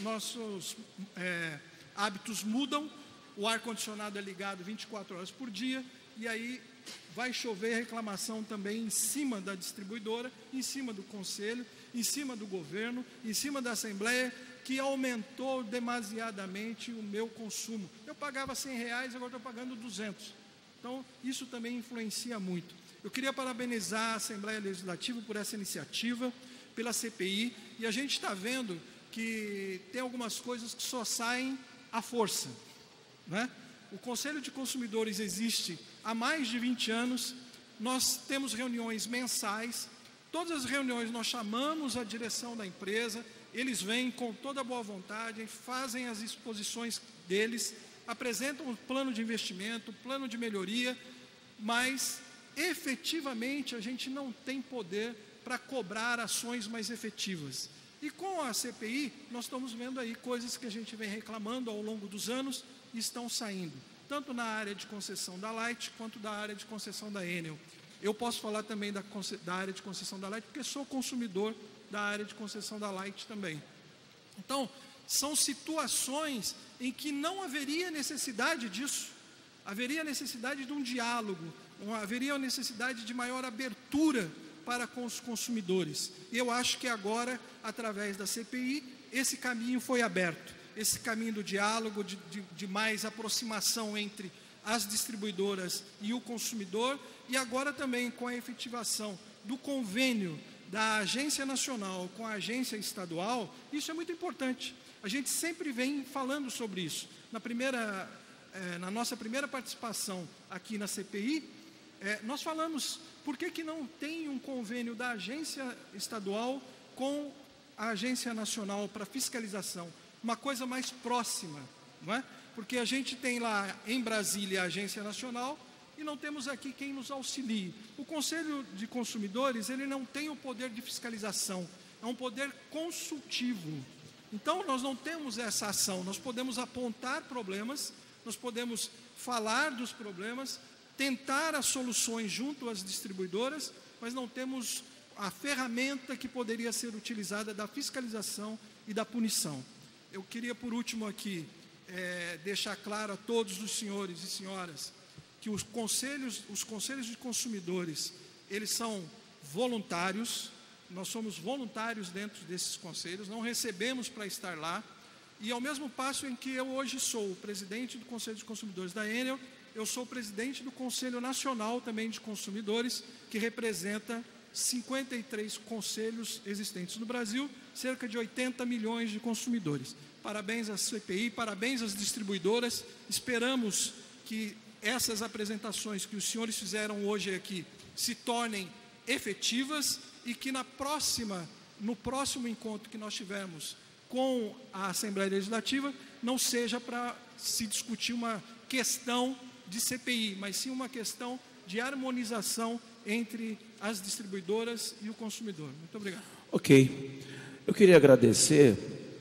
hábitos mudam, o ar-condicionado é ligado 24 horas por dia, e aí vai chover reclamação também em cima da distribuidora, em cima do conselho, em cima do governo, em cima da Assembleia, que aumentou demasiadamente o meu consumo. Eu pagava R$100, agora estou pagando 200. Então, isso também influencia muito. Eu queria parabenizar a Assembleia Legislativa por essa iniciativa, pela CPI, e a gente está vendo que tem algumas coisas que só saem à força, né? O Conselho de Consumidores existe há mais de 20 anos, nós temos reuniões mensais, todas as reuniões nós chamamos a direção da empresa, eles vêm com toda a boa vontade, fazem as exposições deles, apresentam um plano de investimento, plano de melhoria, mas efetivamente a gente não tem poder para cobrar ações mais efetivas. E com a CPI, nós estamos vendo aí coisas que a gente vem reclamando ao longo dos anos e estão saindo, tanto na área de concessão da Light, quanto da área de concessão da Enel. Eu posso falar também da área de concessão da Light, porque sou consumidor da área de concessão da Light também. Então, são situações em que não haveria necessidade disso, haveria necessidade de um diálogo, haveria necessidade de maior abertura para com os consumidores. E eu acho que agora, através da CPI, esse caminho foi aberto, esse caminho do diálogo, de mais aproximação entre as distribuidoras e o consumidor, e agora também com a efetivação do convênio da Agência Nacional com a Agência Estadual, isso é muito importante. A gente sempre vem falando sobre isso. Na nossa primeira participação aqui na CPI, nós falamos por que não tem um convênio da agência estadual com a Agência Nacional para Fiscalização, uma coisa mais próxima, não é? Porque a gente tem lá em Brasília a Agência Nacional e não temos aqui quem nos auxilie. O Conselho de Consumidores, ele não tem o poder de fiscalização, é um poder consultivo. Então, nós não temos essa ação, nós podemos apontar problemas, nós podemos falar dos problemas, tentar as soluções junto às distribuidoras, mas não temos a ferramenta que poderia ser utilizada da fiscalização e da punição. Eu queria, por último, aqui, deixar claro a todos os senhores e senhoras que os conselhos de consumidores, eles são voluntários, nós somos voluntários dentro desses conselhos, não recebemos para estar lá, e ao mesmo passo em que eu hoje sou o presidente do Conselho de Consumidores da Enel, eu sou presidente do Conselho Nacional também de Consumidores, que representa 53 conselhos existentes no Brasil, cerca de 80 milhões de consumidores. Parabéns à CPI, parabéns às distribuidoras, esperamos que essas apresentações que os senhores fizeram hoje aqui se tornem efetivas e que no próximo encontro que nós tivermos com a Assembleia Legislativa, não seja para se discutir uma questão de CPI, mas sim uma questão de harmonização entre as distribuidoras e o consumidor. Muito obrigado. Ok. Eu queria agradecer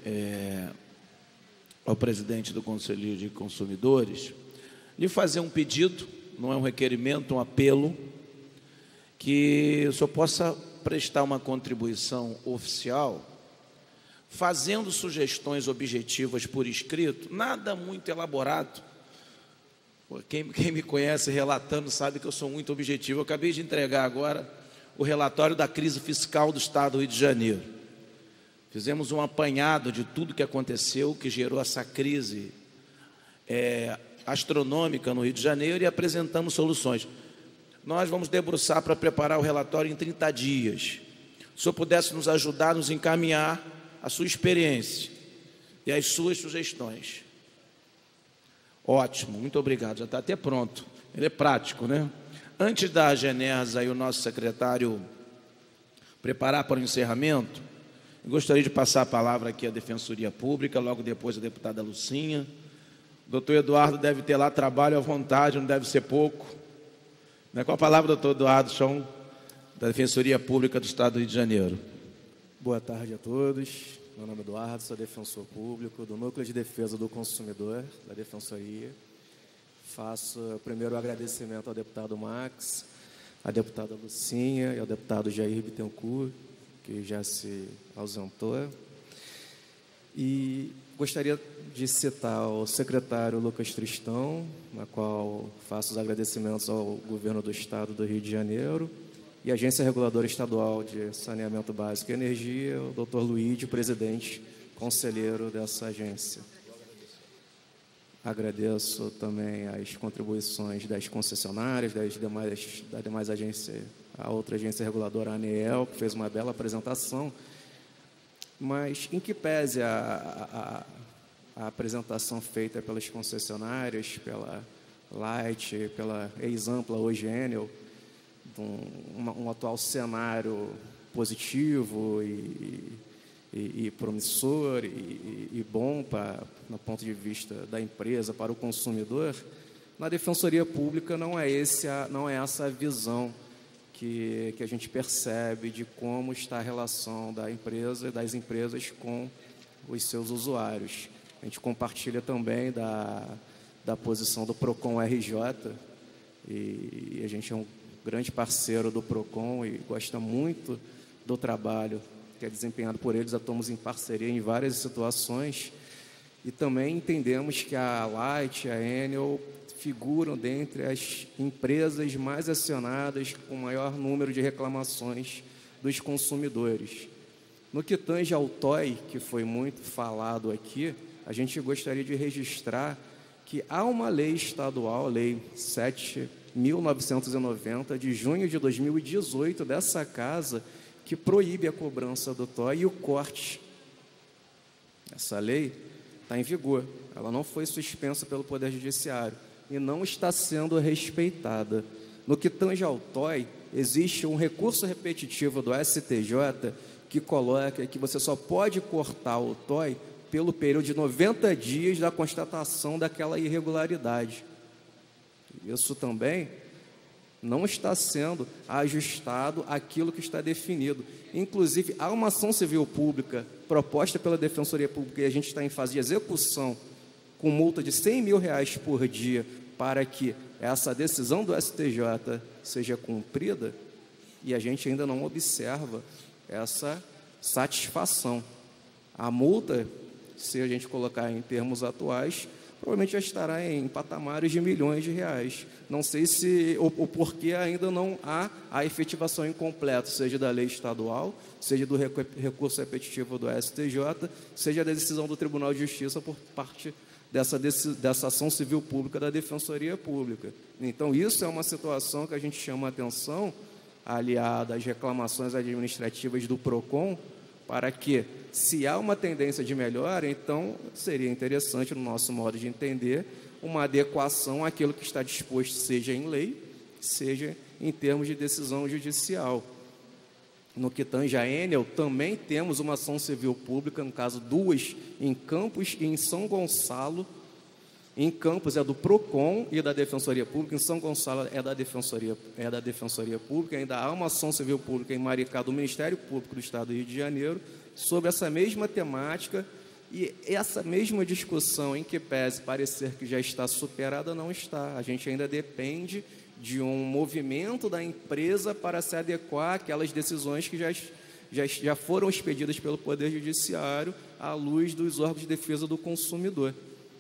ao presidente do Conselho de Consumidores, lhe fazer um pedido, não é um requerimento, um apelo, que o senhor possa prestar uma contribuição oficial, fazendo sugestões objetivas por escrito, nada muito elaborado. Quem me conhece relatando sabe que eu sou muito objetivo. Eu acabei de entregar agora o relatório da crise fiscal do Estado do Rio de Janeiro. Fizemos um apanhado de tudo que aconteceu, que gerou essa crise astronômica no Rio de Janeiro, e apresentamos soluções. Nós vamos debruçar para preparar o relatório em 30 dias. Se o senhor pudesse nos ajudar, nos encaminhar a sua experiência e as suas sugestões. Ótimo, muito obrigado, já está até pronto. Ele é prático, né? Antes da Genersa e o nosso secretário preparar para o encerramento, eu gostaria de passar a palavra aqui à Defensoria Pública, logo depois a deputada Lucinha. O doutor Eduardo deve ter lá trabalho à vontade, não deve ser pouco. Com a palavra, doutor Eduardo Chão, da Defensoria Pública do Estado do Rio de Janeiro. Boa tarde a todos. Meu nome é Eduardo, sou defensor público do Núcleo de Defesa do Consumidor, da Defensoria. Faço primeiro o agradecimento ao deputado Max, à deputada Lucinha e ao deputado Jair Bittencourt, que já se ausentou. E gostaria de citar o secretário Lucas Tristão, na qual faço os agradecimentos ao governo do Estado do Rio de Janeiro, e a Agência Reguladora Estadual de Saneamento Básico e Energia, o Dr. Luíde, presidente, conselheiro dessa agência. Agradeço também as contribuições das concessionárias, das demais agências, a outra agência reguladora, a ANEEL, que fez uma bela apresentação, mas em que pese a apresentação feita pelas concessionárias, pela Light, pela ex-ampla hoje Enel, um atual cenário positivo e promissor e bom no ponto de vista da empresa para o consumidor, na Defensoria Pública não é essa a visão que a gente percebe de como está a relação da empresa e das empresas com os seus usuários. A gente compartilha também da posição do PROCON RJ, e a gente é um grande parceiro do PROCON e gosta muito do trabalho que é desempenhado por eles. Atuamos em parceria em várias situações e também entendemos que a Light e a Enel figuram dentre as empresas mais acionadas com maior número de reclamações dos consumidores. No que tange ao TOI, que foi muito falado aqui, a gente gostaria de registrar que há uma lei estadual, a Lei 7.990, de junho de 2018, dessa casa, que proíbe a cobrança do TOI e o corte. Essa lei está em vigor, ela não foi suspensa pelo Poder Judiciário e não está sendo respeitada. No que tange ao TOI, existe um recurso repetitivo do STJ que coloca que você só pode cortar o TOI pelo período de 90 dias da constatação daquela irregularidade. Isso também não está sendo ajustado àquilo que está definido. Inclusive, há uma ação civil pública proposta pela Defensoria Pública e a gente está em fase de execução com multa de R$100 mil por dia para que essa decisão do STJ seja cumprida, e a gente ainda não observa essa satisfação. A multa, se a gente colocar em termos atuais, provavelmente já estará em patamares de milhões de reais. Não sei se o porquê ainda não há a efetivação incompleta, seja da lei estadual, seja do recurso repetitivo do STJ, seja da decisão do Tribunal de Justiça por parte dessa ação civil pública da Defensoria Pública. Então, isso é uma situação que a gente chama a atenção, aliada às reclamações administrativas do PROCON, para que, se há uma tendência de melhora, então seria interessante, no nosso modo de entender, uma adequação àquilo que está disposto, seja em lei, seja em termos de decisão judicial. No que tange a Enel, também temos uma ação civil pública, no caso duas, em Campos e em São Gonçalo. Em Campos é do PROCON e da Defensoria Pública, em São Gonçalo é da Defensoria Pública, ainda há uma ação civil pública em Maricá do Ministério Público do Estado do Rio de Janeiro, sobre essa mesma temática, e essa mesma discussão, em que pese parecer que já está superada, não está. A gente ainda depende de um movimento da empresa para se adequar àquelas decisões que já foram expedidas pelo Poder Judiciário à luz dos órgãos de defesa do consumidor.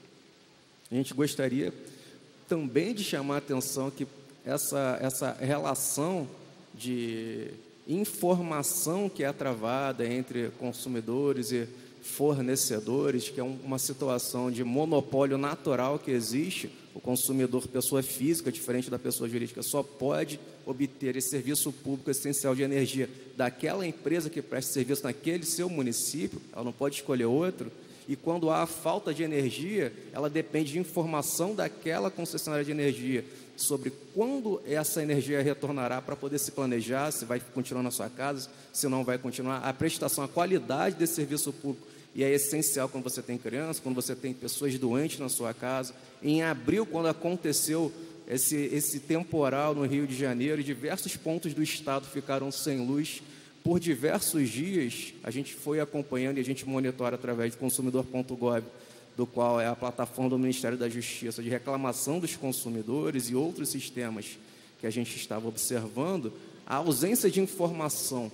A gente gostaria também de chamar a atenção que essa relação de informação que é travada entre consumidores e fornecedores, que é uma situação de monopólio natural que existe. O consumidor, pessoa física, diferente da pessoa jurídica, só pode obter esse serviço público essencial de energia daquela empresa que presta serviço naquele seu município, ela não pode escolher outro. E quando há falta de energia, ela depende de informação daquela concessionária de energia sobre quando essa energia retornará para poder se planejar, se vai continuar na sua casa, se não vai continuar. A prestação, a qualidade desse serviço público, e é essencial quando você tem criança, quando você tem pessoas doentes na sua casa. Em abril, quando aconteceu esse temporal no Rio de Janeiro, diversos pontos do estado ficaram sem luz por diversos dias. A gente foi acompanhando e a gente monitora através do consumidor.gov, do qual é a plataforma do Ministério da Justiça de reclamação dos consumidores e outros sistemas que a gente estava observando, a ausência de informação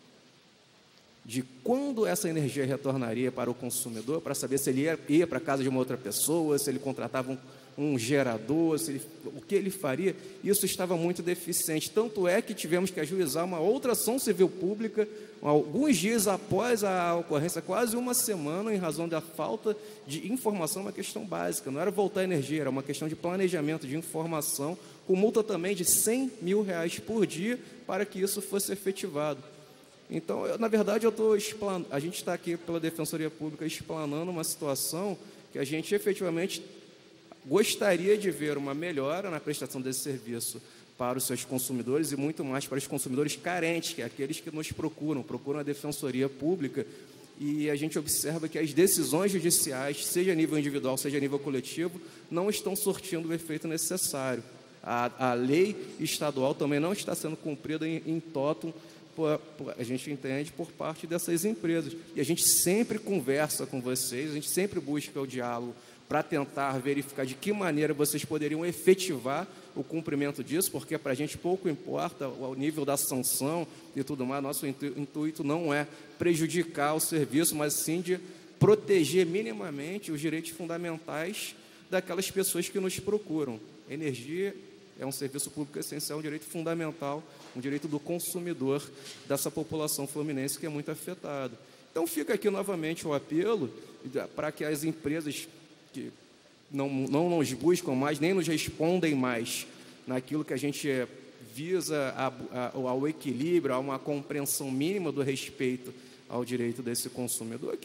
de quando essa energia retornaria para o consumidor, para saber se ele ia para a casa de uma outra pessoa, se ele contratava um gerador, o que ele faria. Isso estava muito deficiente. Tanto é que tivemos que ajuizar uma outra ação civil pública, alguns dias após a ocorrência, quase uma semana, em razão da falta de informação, uma questão básica. Não era voltar a energia, era uma questão de planejamento, de informação, com multa também de R$100 mil por dia, para que isso fosse efetivado. Então, na verdade, a gente está aqui pela Defensoria Pública explanando uma situação que a gente efetivamente gostaria de ver uma melhora na prestação desse serviço para os seus consumidores e muito mais para os consumidores carentes, que é aqueles que nos procuram a Defensoria Pública, e a gente observa que as decisões judiciais, seja a nível individual, seja a nível coletivo, não estão surtindo o efeito necessário. A lei estadual também não está sendo cumprida em totum, a gente entende, por parte dessas empresas. E a gente sempre conversa com vocês, a gente sempre busca o diálogo para tentar verificar de que maneira vocês poderiam efetivar o cumprimento disso, porque para a gente pouco importa o nível da sanção e tudo mais. Nosso intuito não é prejudicar o serviço, mas sim de proteger minimamente os direitos fundamentais daquelas pessoas que nos procuram. Energia é um serviço público essencial, um direito fundamental, um direito do consumidor dessa população fluminense que é muito afetada. Então fica aqui novamente o apelo para que as empresas que não nos buscam mais, nem nos respondem mais naquilo que a gente visa ao equilíbrio, a uma compreensão mínima do respeito ao direito desse consumidor, que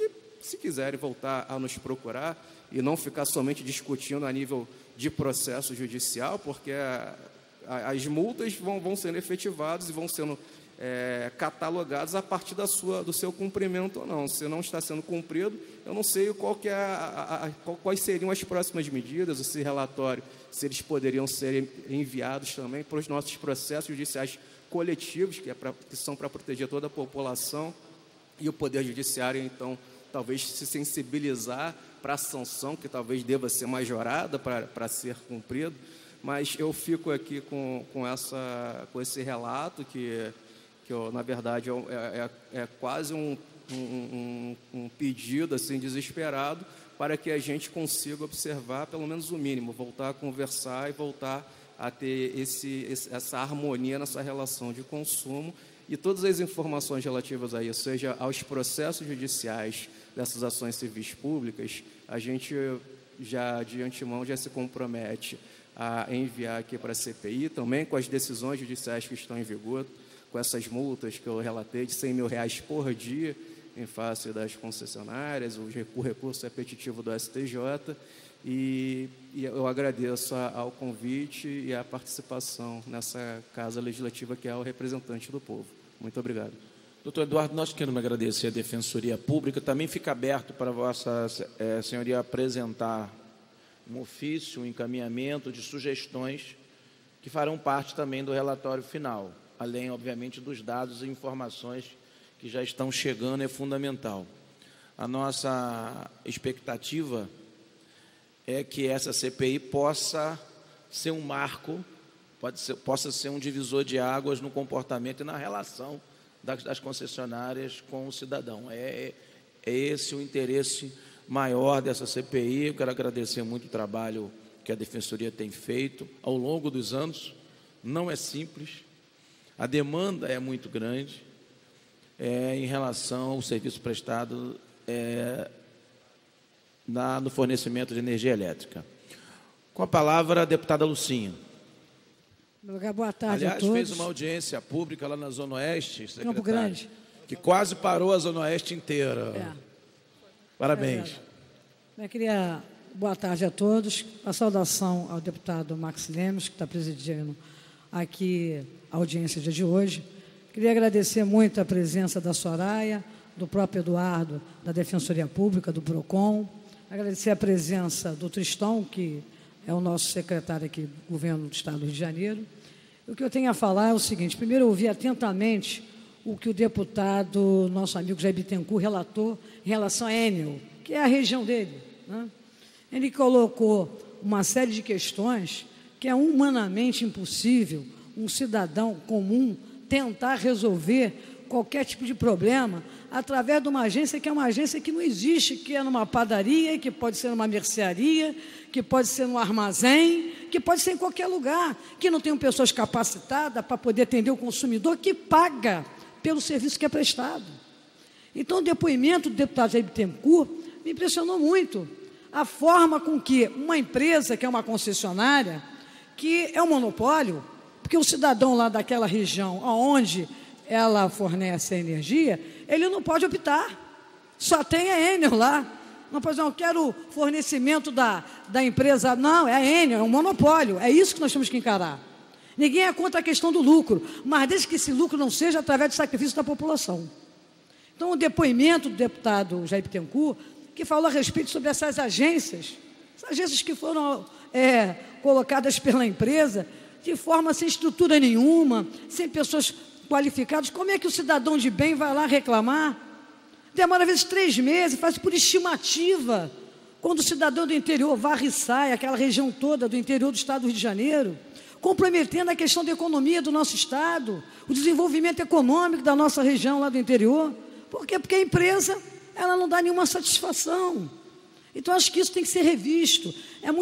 se quiserem voltar a nos procurar e não ficar somente discutindo a nível de processo judicial, porque as multas vão sendo efetivadas e vão sendo catalogadas a partir do seu cumprimento ou não. Se não está sendo cumprido, eu não sei quais seriam as próximas medidas, esse relatório, se eles poderiam ser enviados também para os nossos processos judiciais coletivos, que são para proteger toda a população, e o Poder Judiciário, então, talvez se sensibilizar para a sanção, que talvez deva ser majorada para ser cumprido. Mas eu fico aqui com esse relato, que na verdade, é quase um pedido assim, desesperado, para que a gente consiga observar, pelo menos o mínimo, voltar a conversar e voltar a ter essa harmonia nessa relação de consumo, e todas as informações relativas a isso, seja aos processos judiciais dessas ações civis públicas, a gente já de antemão já se compromete a enviar aqui para a CPI, também com as decisões judiciais que estão em vigor, com essas multas que eu relatei de R$100 mil por dia em face das concessionárias, o recurso repetitivo do STJ, e eu agradeço ao convite e à participação nessa casa legislativa, que é o representante do povo. Muito obrigado. Doutor Eduardo, nós queremos agradecer a Defensoria Pública. Também fica aberto para Vossa Senhoria apresentar um ofício, um encaminhamento de sugestões que farão parte também do relatório final, além, obviamente, dos dados e informações que já estão chegando, é fundamental. A nossa expectativa é que essa CPI possa ser um marco, possa ser um divisor de águas no comportamento e na relação das concessionárias com o cidadão. É esse o interesse maior dessa CPI. Eu quero agradecer muito o trabalho que a Defensoria tem feito ao longo dos anos. Não é simples, a demanda é muito grande em relação ao serviço prestado no fornecimento de energia elétrica. Com a palavra, a deputada Lucinha. Boa tarde a todos. Aliás, fez uma audiência pública lá na Zona Oeste, secretário, Campo Grande, que quase parou a Zona Oeste inteira. Parabéns. Eu queria, boa tarde a todos. A saudação ao deputado Max Lemos, que está presidindo aqui a audiência de hoje. Queria agradecer muito a presença da Soraya, do próprio Eduardo, da Defensoria Pública, do PROCON. Agradecer a presença do Tristão, que é o nosso secretário aqui do Governo do Estado do Rio de Janeiro. O que eu tenho a falar é o seguinte: primeiro, eu ouvi atentamente o que o deputado, nosso amigo Jair Bittencourt, relatou em relação a Enel, que é a região dele, né? Ele colocou uma série de questões que é humanamente impossível um cidadão comum tentar resolver qualquer tipo de problema através de uma agência que é uma agência que não existe, que é numa padaria, que pode ser numa mercearia, que pode ser num armazém, que pode ser em qualquer lugar, que não tem pessoas capacitadas para poder atender o consumidor, que paga pelo serviço que é prestado. Então, o depoimento do deputado Jair Bittencourt me impressionou muito. A forma com que uma empresa, que é uma concessionária, que é um monopólio, porque o cidadão lá daquela região onde ela fornece a energia, ele não pode optar. Só tem a Enel lá. Não pode dizer, eu quero fornecimento da empresa. Não, é a Enel, é um monopólio. É isso que nós temos que encarar. Ninguém é contra a questão do lucro, mas desde que esse lucro não seja através do sacrifício da população. Então, o depoimento do deputado Jair Bittencourt, que falou a respeito sobre essas agências que foram colocadas pela empresa, de forma sem estrutura nenhuma, sem pessoas qualificadas. Como é que o cidadão de bem vai lá reclamar? Demora, às vezes, 3 meses, faz por estimativa. Quando o cidadão do interior varre e sai, aquela região toda do interior do Estado do Rio de Janeiro, comprometendo a questão da economia do nosso Estado, o desenvolvimento econômico da nossa região lá do interior. Por quê? Porque a empresa, ela não dá nenhuma satisfação. Então, acho que isso tem que ser revisto.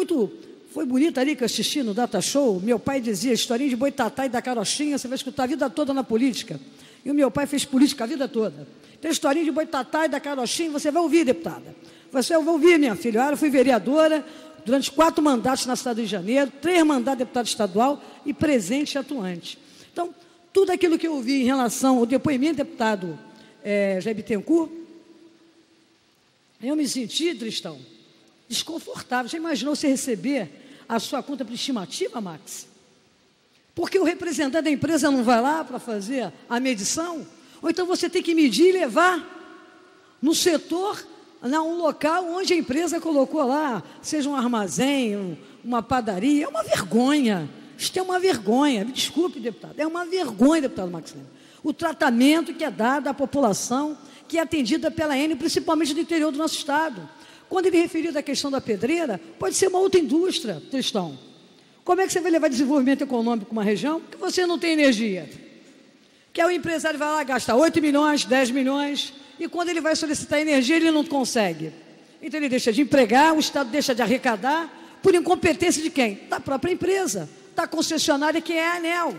Foi bonito ali que eu assisti no Data Show. Meu pai dizia, historinha de Boitatá e da Carochinha, você vai escutar a vida toda na política. E o meu pai fez política a vida toda. Tem historinha de Boitatá e da Carochinha, você vai ouvir, deputada. Você vai ouvir, minha filha. Eu fui vereadora durante 4 mandatos na cidade do Rio de Janeiro, 3 mandatos de deputado estadual e presente e atuante. Então, tudo aquilo que eu ouvi em relação ao depoimento do deputado Jair Bittencourt, Eu me senti, Tristão, desconfortável. Já imaginou você receber a sua conta por estimativa, Max? Porque o representante da empresa não vai lá para fazer a medição? Ou então você tem que medir e levar no setor, um local onde a empresa colocou lá, seja um armazém, uma padaria. É uma vergonha. Isto é uma vergonha. Me desculpe, deputado. É uma vergonha, deputado Max Lemos. O tratamento que é dado à população que é atendida pela Enel, principalmente do interior do nosso estado. Quando ele referiu da questão da pedreira, pode ser uma outra indústria, Tristão. Como é que você vai levar desenvolvimento econômico para uma região que você não tem energia? Que aí o empresário vai lá gastar 8 milhões, 10 milhões, e quando ele vai solicitar energia, ele não consegue. Então ele deixa de empregar, o Estado deixa de arrecadar, por incompetência de quem? Da própria empresa, da concessionária que é a ANEEL.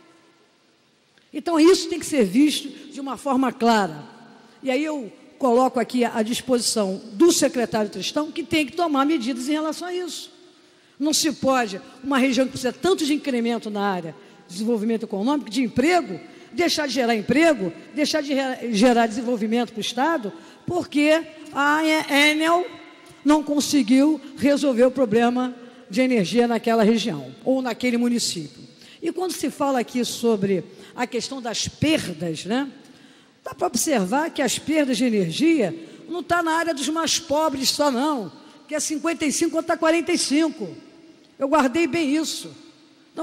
Então isso tem que ser visto de uma forma clara. E aí eu coloco aqui à disposição do secretário Tristão, que tem que tomar medidas em relação a isso. Não se pode, uma região que precisa tanto de incremento na área de desenvolvimento econômico, de emprego, deixar de gerar emprego, deixar de gerar desenvolvimento para o Estado, porque a Enel não conseguiu resolver o problema de energia naquela região, ou naquele município. E quando se fala aqui sobre a questão das perdas, né? Dá para observar que as perdas de energia não está na área dos mais pobres só não, que é 55 contra 45. Eu guardei bem isso. Então,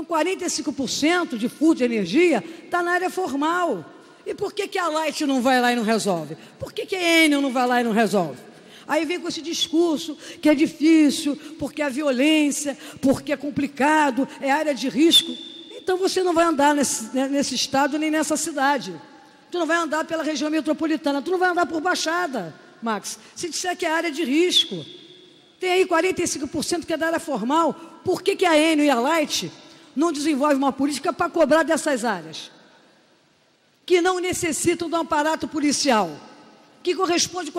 45% de furto de energia está na área formal. E por que a Light não vai lá e não resolve? Por que a Enel não vai lá e não resolve? Aí vem com esse discurso que é difícil, porque a violência, porque é complicado, é área de risco. Então, você não vai andar nesse estado nem nessa cidade. Tu não vai andar pela região metropolitana, tu não vai andar por Baixada, Max. Se disser que é área de risco, tem aí 45% que é da área formal, por que a Enel e a Light não desenvolvem uma política para cobrar dessas áreas? Que não necessitam de um aparato policial, que corresponde a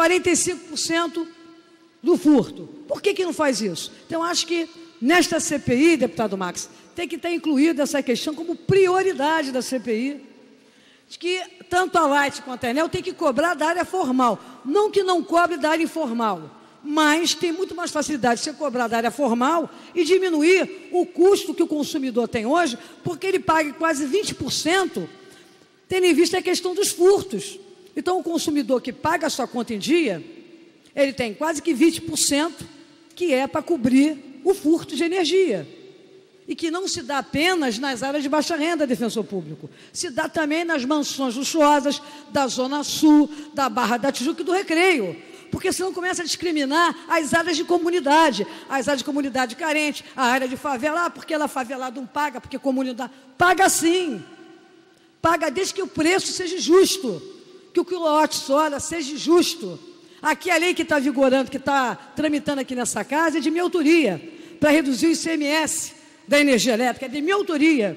45% do furto. Por que não faz isso? Então, acho que nesta CPI, deputado Max, tem que estar incluída essa questão como prioridade da CPI, de que tanto a Light quanto a Enel tem que cobrar da área formal, não que não cobre da área informal, mas tem muito mais facilidade de você cobrar da área formal e diminuir o custo que o consumidor tem hoje, porque ele paga quase 20%, tendo em vista a questão dos furtos. Então, o consumidor que paga a sua conta em dia, ele tem quase que 20%, que é para cobrir o furto de energia. E que não se dá apenas nas áreas de baixa renda, defensor público. Se dá também nas mansões luxuosas da Zona Sul, da Barra da Tijuca e do Recreio. Porque senão começa a discriminar as áreas de comunidade, as áreas de comunidade carente, a área de favela, porque ela favelada não paga, porque comunidade... Paga sim. Paga desde que o preço seja justo, que o quilowatt-hora seja justo. Aqui a lei que está vigorando, que está tramitando aqui nessa casa, é de minha autoria, para reduzir o ICMS da energia elétrica, é de minha autoria,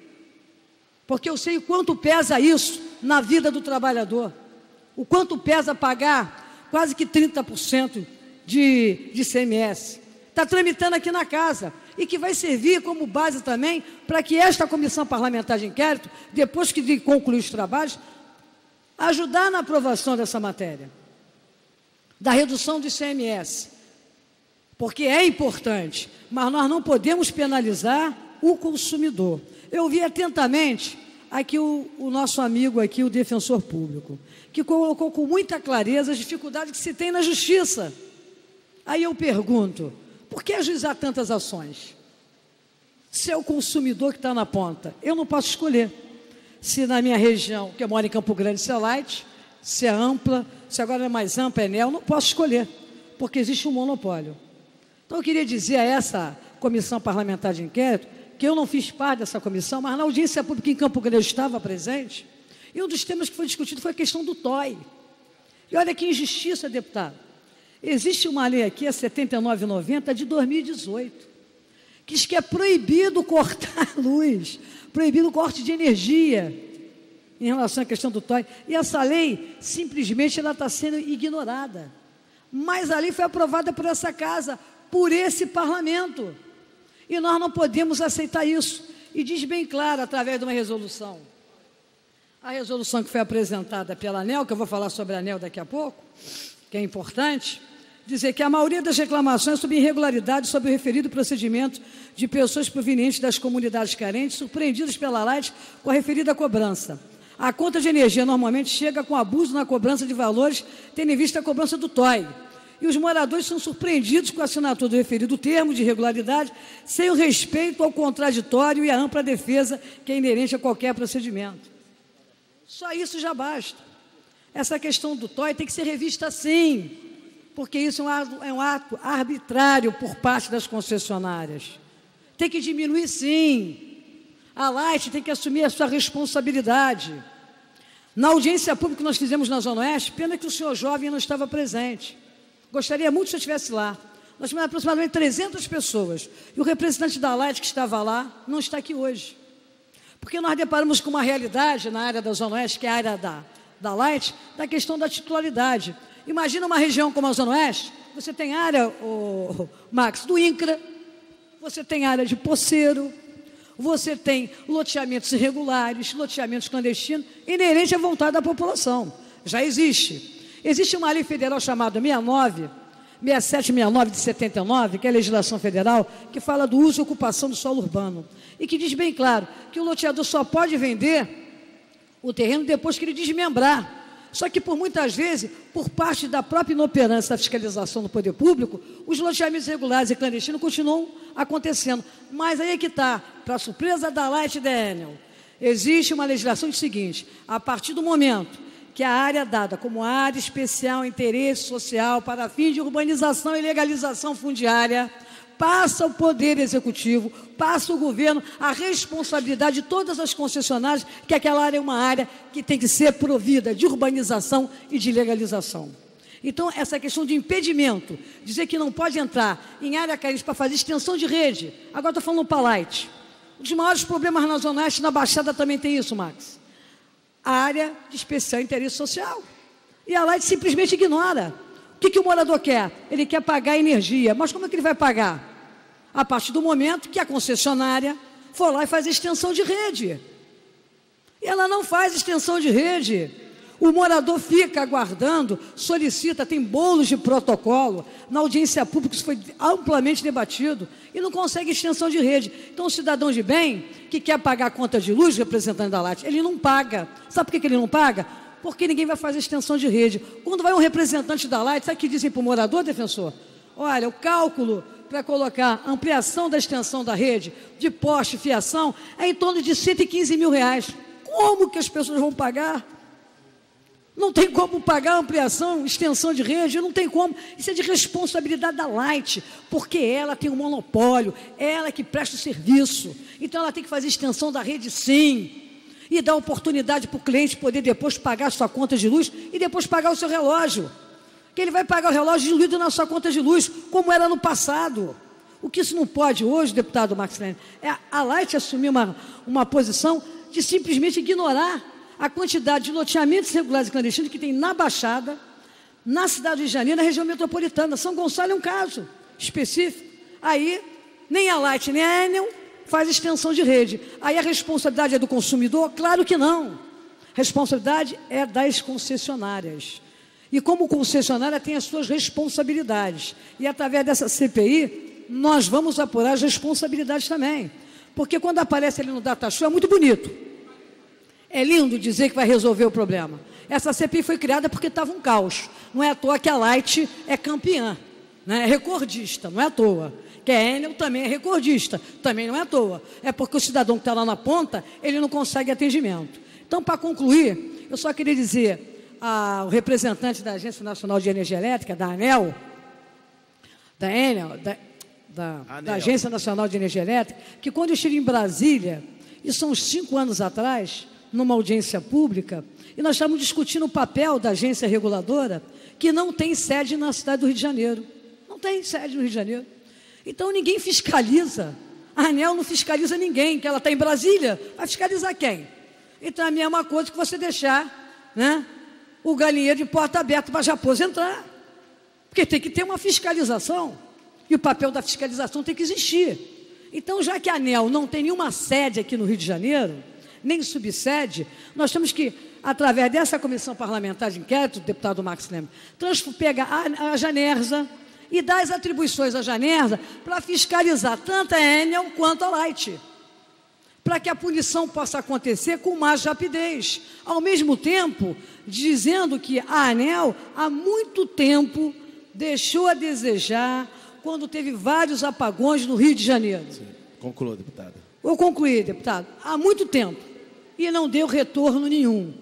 porque eu sei o quanto pesa isso na vida do trabalhador, o quanto pesa pagar quase que 30% de ICMS. Está tramitando aqui na casa, e que vai servir como base também para que esta comissão parlamentar de inquérito, depois que concluir os trabalhos, ajudar na aprovação dessa matéria, da redução do ICMS, porque é importante, mas nós não podemos penalizar o consumidor. Eu vi atentamente aqui o nosso amigo aqui, o defensor público, que colocou com muita clareza as dificuldades que se tem na justiça. Aí eu pergunto, por que ajuizar tantas ações? Se é o consumidor que está na ponta, eu não posso escolher. Se na minha região, que eu moro em Campo Grande, se é Light, se é ampla, se agora é mais ampla, é Enel, não posso escolher, porque existe um monopólio. Então, eu queria dizer a essa comissão parlamentar de inquérito, que eu não fiz parte dessa comissão, mas na audiência pública em Campo Grande eu estava presente, e um dos temas que foi discutido foi a questão do TOI. E olha que injustiça, deputado. Existe uma lei aqui, a 7990, de 2018, que diz que é proibido cortar luz, proibido o corte de energia em relação à questão do TOI. E essa lei, simplesmente, ela está sendo ignorada. Mas a lei foi aprovada por essa casa, por esse parlamento. E nós não podemos aceitar isso. E diz bem claro, através de uma resolução. A resolução que foi apresentada pela ANEEL, que eu vou falar sobre a ANEEL daqui a pouco, que é importante, dizer que a maioria das reclamações é sobre irregularidades sobre o referido procedimento de pessoas provenientes das comunidades carentes, surpreendidas pela Light com a referida cobrança. A conta de energia normalmente chega com abuso na cobrança de valores, tendo em vista a cobrança do TOI. E os moradores são surpreendidos com a assinatura do referido termo de irregularidade, sem o respeito ao contraditório e à ampla defesa que é inerente a qualquer procedimento. Só isso já basta. Essa questão do TOI tem que ser revista sim, porque isso é um ato arbitrário por parte das concessionárias. Tem que diminuir sim. A Light tem que assumir a sua responsabilidade. Na audiência pública que nós fizemos na Zona Oeste, pena que o senhor jovem não estava presente. Gostaria muito se eu estivesse lá. Nós tivemos aproximadamente 300 pessoas. E o representante da Light que estava lá não está aqui hoje. Porque nós deparamos com uma realidade na área da Zona Oeste, que é a área da Light, da questão da titularidade. Imagina uma região como a Zona Oeste, você tem área, Max, do INCRA, você tem área de Poceiro, você tem loteamentos irregulares, loteamentos clandestinos, inerente à vontade da população. Já existe. Existe uma lei federal chamada 6769 de 79, que é a legislação federal, que fala do uso e ocupação do solo urbano, e que diz bem claro que o loteador só pode vender o terreno depois que ele desmembrar. Só que, por muitas vezes, por parte da própria inoperância da fiscalização do poder público, os loteamentos irregulares e clandestinos continuam acontecendo. Mas aí é que está, para surpresa da Light Daniel, existe uma legislação do seguinte: a partir do momento que a área dada como área especial interesse social para fins de urbanização e legalização fundiária, passa ao Poder Executivo, passa ao governo a responsabilidade de todas as concessionárias, que aquela área é uma área que tem que ser provida de urbanização e de legalização. Então, essa questão de impedimento, dizer que não pode entrar em área carente para fazer extensão de rede, agora estou falando para a Light. Um dos maiores problemas na Zona Oeste, na Baixada também tem isso, Max. A área de especial interesse social. E a Light simplesmente ignora. O que o morador quer? Ele quer pagar energia. Mas como é que ele vai pagar? A partir do momento que a concessionária for lá e faz extensão de rede. E ela não faz extensão de rede. O morador fica aguardando, solicita, tem bolos de protocolo. Na audiência pública isso foi amplamente debatido e não consegue extensão de rede. Então, o cidadão de bem que quer pagar a conta de luz, representante da Light, ele não paga. Sabe por que ele não paga? Porque ninguém vai fazer extensão de rede. Quando vai um representante da Light, sabe o que dizem para o morador, defensor? Olha, o cálculo para colocar ampliação da extensão da rede, de poste, fiação, é em torno de R$115 mil. Como que as pessoas vão pagar? Não tem como pagar ampliação, extensão de rede, não tem como. Isso é de responsabilidade da Light, porque ela tem um monopólio, ela que presta o serviço. Então, ela tem que fazer extensão da rede, sim, e dar oportunidade para o cliente poder depois pagar a sua conta de luz e depois pagar o seu relógio. Que ele vai pagar o relógio diluído na sua conta de luz, como era no passado. O que isso não pode hoje, deputado Max Leme, é a Light assumir uma posição de simplesmente ignorar a quantidade de loteamentos irregulares e clandestinos que tem na Baixada, na cidade do Rio de Janeiro, na região metropolitana. São Gonçalo é um caso específico. Aí, nem a Light, nem a Enel faz extensão de rede. Aí a responsabilidade é do consumidor? Claro que não. A responsabilidade é das concessionárias. E como concessionária tem as suas responsabilidades. E através dessa CPI, nós vamos apurar as responsabilidades também. Porque quando aparece ali no Data Show, é muito bonito. É lindo dizer que vai resolver o problema. Essa CPI foi criada porque estava um caos. Não é à toa que a Light é campeã, né? É recordista, não é à toa. Que a Enel também é recordista, também não é à toa. É porque o cidadão que está lá na ponta, ele não consegue atendimento. Então, para concluir, eu só queria dizer ao representante da Agência Nacional de Energia Elétrica, da ANEL, da Enel, da Agência Nacional de Energia Elétrica, que quando eu estive em Brasília, isso há uns 5 anos atrás, numa audiência pública, e nós estávamos discutindo o papel da agência reguladora, que não tem sede na cidade do Rio de Janeiro. Não tem sede no Rio de Janeiro. Então, ninguém fiscaliza. A ANEL não fiscaliza ninguém, que ela está em Brasília. Vai fiscalizar quem? Então, é a mesma coisa que você deixar, né, o galinheiro de porta aberta para Japôs entrar. Porque tem que ter uma fiscalização. E o papel da fiscalização tem que existir. Então, já que a ANEL não tem nenhuma sede aqui no Rio de Janeiro, nem subsede, nós temos que, através dessa comissão parlamentar de inquérito, deputado Max Lemos, pegar a Janerza e dar as atribuições à Janerza para fiscalizar tanto a Enel quanto a Light, para que a punição possa acontecer com mais rapidez. Ao mesmo tempo, dizendo que a ANEEL, há muito tempo, deixou a desejar quando teve vários apagões no Rio de Janeiro. Sim. Conclua, deputada. Vou concluir, deputado. Há muito tempo. E não deu retorno nenhum.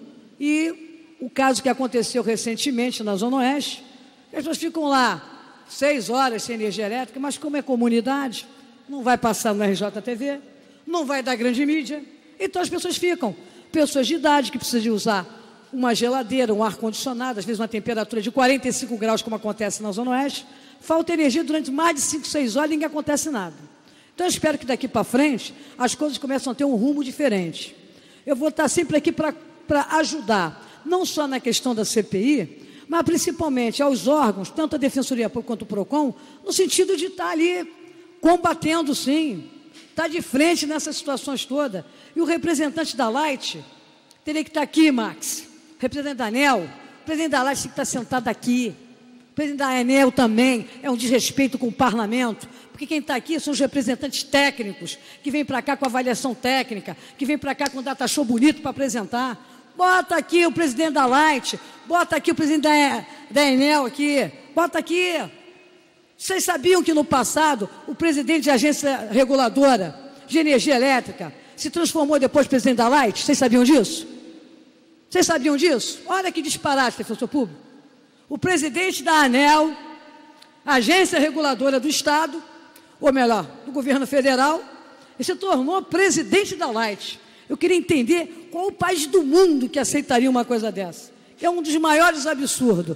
E o caso que aconteceu recentemente na Zona Oeste, as pessoas ficam lá 6 horas sem energia elétrica, mas como é comunidade, não vai passar no RJTV, não vai dar grande mídia, então as pessoas ficam. Pessoas de idade que precisam de usar uma geladeira, um ar-condicionado, às vezes uma temperatura de 45 graus, como acontece na Zona Oeste, falta energia durante mais de 5, 6 horas e ninguém acontece nada. Então eu espero que daqui para frente as coisas começem a ter um rumo diferente. Eu vou estar sempre aqui para ajudar, não só na questão da CPI, mas principalmente aos órgãos, tanto a Defensoria Pública quanto o PROCON, no sentido de estar ali combatendo, sim, estar de frente nessas situações todas. E o representante da Light teria que estar aqui, Max, o representante da ANEEL, o presidente da Light tem que estar sentado aqui, o presidente da ANEEL também, é um desrespeito com o parlamento, porque quem está aqui são os representantes técnicos, que vêm para cá com avaliação técnica, que vêm para cá com data show bonito para apresentar. Bota aqui o presidente da Light, bota aqui o presidente da ANEEL aqui, bota aqui. Vocês sabiam que no passado o presidente de agência reguladora de energia elétrica se transformou depois em presidente da Light? Vocês sabiam disso? Vocês sabiam disso? Olha que disparate, defensor público. O presidente da ANEEL, agência reguladora do Estado, ou melhor, do governo federal, ele se tornou presidente da Light. Eu queria entender qual o país do mundo que aceitaria uma coisa dessa. É um dos maiores absurdos.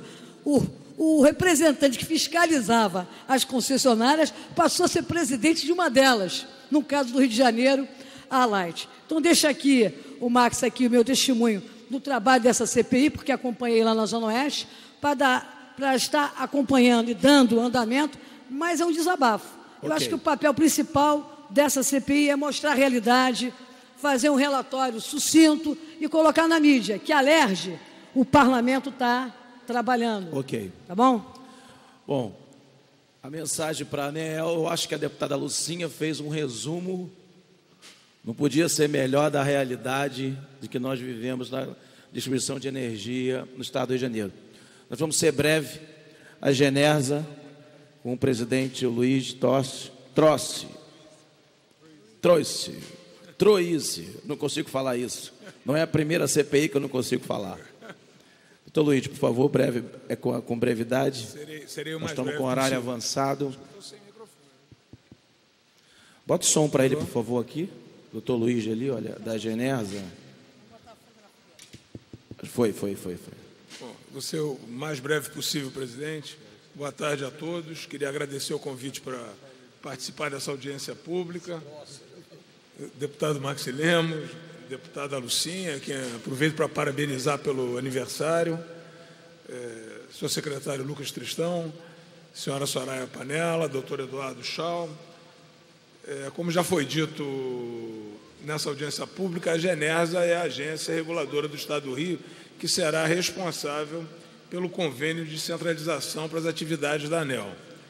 O representante que fiscalizava as concessionárias passou a ser presidente de uma delas, no caso do Rio de Janeiro, a Light. Então, deixa aqui, o Max, aqui o meu testemunho do trabalho dessa CPI, porque acompanhei lá na Zona Oeste, para estar acompanhando e dando andamento, mas é um desabafo. Okay. Eu acho que o papel principal dessa CPI é mostrar a realidade, fazer um relatório sucinto e colocar na mídia, que alerge, o parlamento está trabalhando. Ok. Tá bom? Bom, a mensagem para a ANEEL, eu acho que a deputada Lucinha fez um resumo, não podia ser melhor da realidade de que nós vivemos na distribuição de energia no Estado do Rio de Janeiro. Nós vamos ser breve, a Janerza, com o presidente Luiz Troisi, não consigo falar isso. Não é a primeira CPI que eu não consigo falar. Doutor Luiz, por favor, breve, com brevidade. Serei o mais Nós estamos breve com horário possível. avançado. Bota o som para ele, por favor, aqui. Doutor Luiz ali, olha, da Janerza. Foi. Bom, vou ser o mais breve possível, presidente. Boa tarde a todos. Queria agradecer o convite para participar dessa audiência pública. Deputado Max Lemos, deputada Lucinha, que aproveito para parabenizar pelo aniversário, senhor secretário Lucas Tristão, senhora Soraya Panella, doutor Eduardo Schau. Como já foi dito nessa audiência pública, a Janerza é a agência reguladora do Estado do Rio, que será responsável pelo convênio de centralização para as atividades da ANEEL.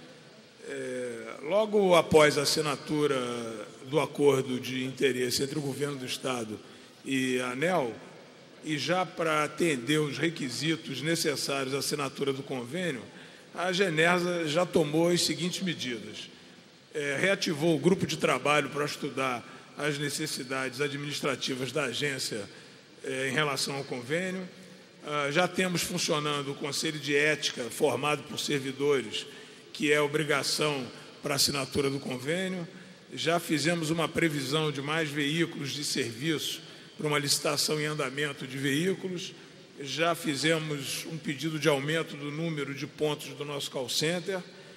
Logo após a assinatura do acordo de interesse entre o governo do Estado e a ANEEL, e já para atender os requisitos necessários à assinatura do convênio, a Janerza já tomou as seguintes medidas. Reativou o grupo de trabalho para estudar as necessidades administrativas da agência em relação ao convênio. Já temos funcionando o Conselho de Ética, formado por servidores, que é obrigação para a assinatura do convênio. Já fizemos uma previsão de mais veículos de serviço para uma licitação em andamento de veículos. Já fizemos um pedido de aumento do número de pontos do nosso call center.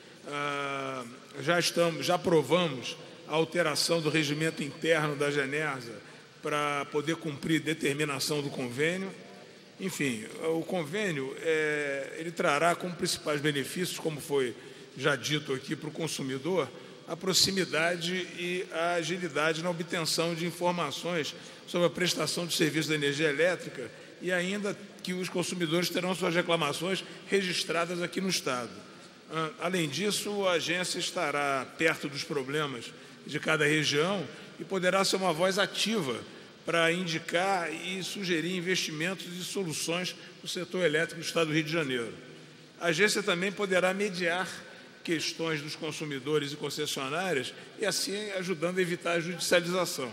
Já aprovamos a alteração do regimento interno da Janerza para poder cumprir determinação do convênio. Enfim, o convênio ele trará como principais benefícios, como foi já dito aqui, para o consumidor, a proximidade e a agilidade na obtenção de informações sobre a prestação de serviço de energia elétrica e ainda que os consumidores terão suas reclamações registradas aqui no Estado. Além disso, a agência estará perto dos problemas de cada região e poderá ser uma voz ativa para indicar e sugerir investimentos e soluções no setor elétrico do Estado do Rio de Janeiro. A agência também poderá mediar questões dos consumidores e concessionárias e, assim, ajudando a evitar a judicialização.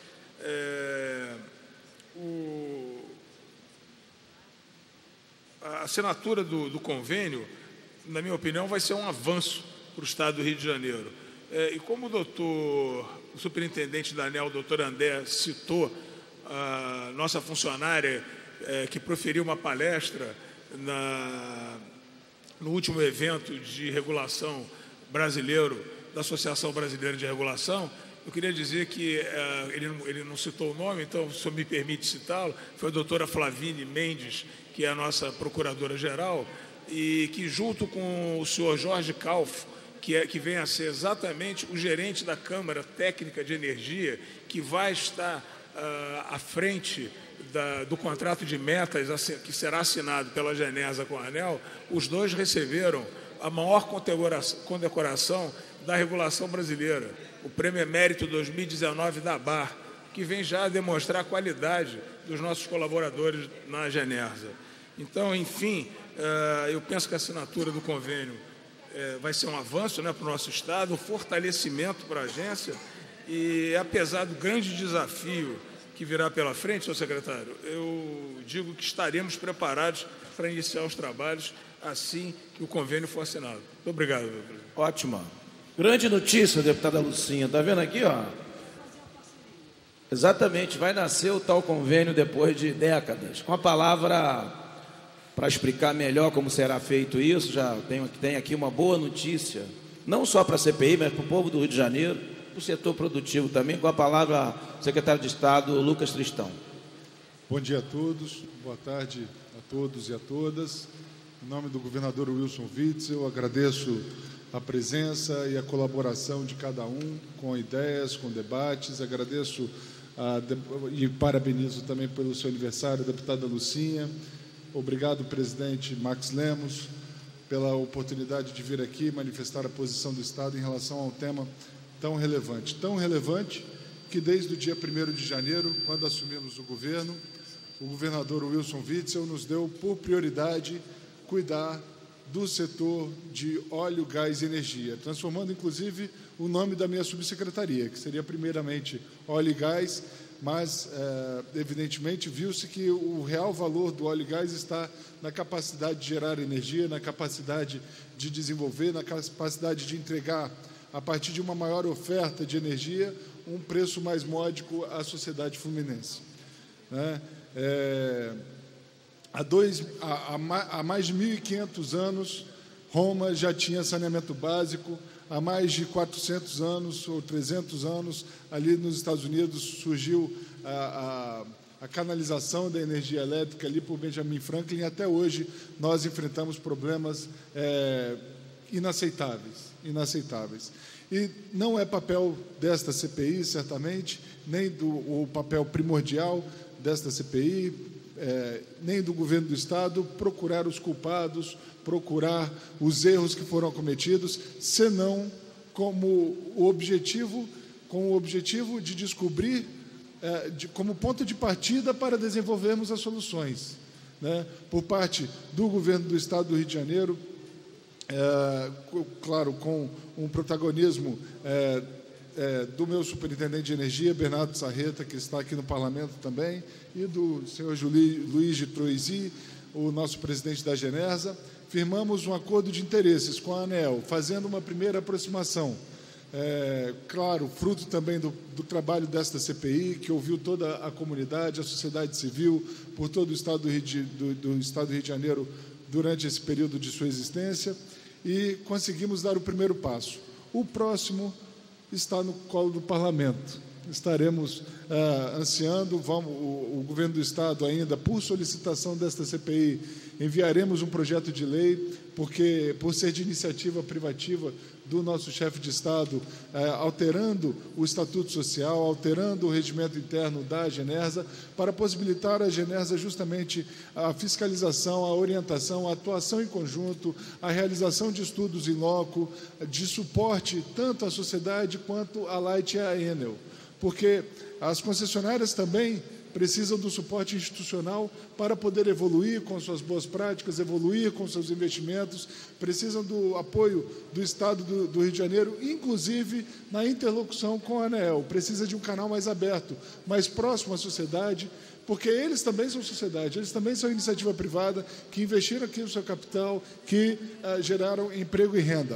A assinatura do convênio, na minha opinião, vai ser um avanço para o Estado do Rio de Janeiro. E como o superintendente da ANEEL, o doutor André, citou a nossa funcionária que proferiu uma palestra no último evento de regulação brasileiro, da Associação Brasileira de Regulação, eu queria dizer que ele não citou o nome, então, se o senhor me permite citá-lo, foi a doutora Flavine Mendes, que é a nossa procuradora-geral, e que, junto com o senhor Jorge Calfo, que vem a ser exatamente o gerente da Câmara Técnica de Energia, que vai estar à frente do contrato de metas que será assinado pela Genesa com a ANEEL, os dois receberam a maior condecoração da regulação brasileira, o Prêmio Emérito 2019 da ABAR, que vem já a demonstrar a qualidade dos nossos colaboradores na Genesa. Então, enfim, eu penso que a assinatura do convênio vai ser um avanço, né, para o nosso Estado, um fortalecimento para a agência e, apesar do grande desafio que virá pela frente, senhor secretário, eu digo que estaremos preparados para iniciar os trabalhos assim que o convênio for assinado. Muito obrigado, meu presidente. Ótimo. Grande notícia, deputada Lucinha. Está vendo aqui, ó? Exatamente, vai nascer o tal convênio depois de décadas. Com a palavra para explicar melhor como será feito isso, já tem aqui uma boa notícia, não só para a CPI, mas para o povo do Rio de Janeiro, para o setor produtivo também. Com a palavra, secretário de Estado, Lucas Tristão. Bom dia a todos, boa tarde a todos e a todas. Em nome do governador Wilson Witzel, agradeço a presença e a colaboração de cada um, com ideias, com debates. Agradeço e parabenizo também pelo seu aniversário, a deputada Lucinha. Obrigado, presidente Max Lemos, pela oportunidade de vir aqui manifestar a posição do Estado em relação a um tema tão relevante que desde o dia 1º de janeiro, quando assumimos o governador Wilson Witzel nos deu por prioridade cuidar do setor de óleo, gás e energia, transformando, inclusive, o nome da minha subsecretaria, que seria, primeiramente, óleo e gás, mas, evidentemente, viu-se que o real valor do óleo e gás está na capacidade de gerar energia, na capacidade de desenvolver, na capacidade de entregar, a partir de uma maior oferta de energia, um preço mais módico à sociedade fluminense. Né? Há mais de 1.500 anos, Roma já tinha saneamento básico. Há mais de 400 anos ou 300 anos, ali nos Estados Unidos, surgiu a canalização da energia elétrica ali por Benjamin Franklin. E até hoje, nós enfrentamos problemas inaceitáveis. E não é papel desta CPI, certamente, nem o papel primordial desta CPI, nem do governo do Estado, procurar os culpados, procurar os erros que foram cometidos, senão com o objetivo de descobrir, como ponto de partida para desenvolvermos as soluções. Né? Por parte do governo do Estado do Rio de Janeiro, claro, com um protagonismo do meu superintendente de energia, Bernardo Sarreta, que está aqui no Parlamento também, e do senhor Luiz de Troisi, o nosso presidente da Genesa, firmamos um acordo de interesses com a ANEEL, fazendo uma primeira aproximação. Claro, fruto também do trabalho desta CPI, que ouviu toda a comunidade, a sociedade civil, por todo o Estado do Estado do Rio de Janeiro durante esse período de sua existência, e conseguimos dar o primeiro passo. O próximo está no colo do Parlamento. Estaremos ansiando, o governo do Estado ainda, por solicitação desta CPI, enviaremos um projeto de lei, porque, por ser de iniciativa privativa do nosso chefe de Estado, alterando o Estatuto Social, alterando o regimento interno da Genersa, para possibilitar à Genersa justamente a fiscalização, a orientação, a atuação em conjunto, a realização de estudos in loco, de suporte tanto à sociedade quanto à Light e à Enel, porque as concessionárias também precisam do suporte institucional para poder evoluir com suas boas práticas, evoluir com seus investimentos, precisam do apoio do Estado do Rio de Janeiro, inclusive na interlocução com a ANEEL, precisa de um canal mais aberto, mais próximo à sociedade, porque eles também são sociedade, eles também são iniciativa privada, que investiram aqui o seu capital, que geraram emprego e renda.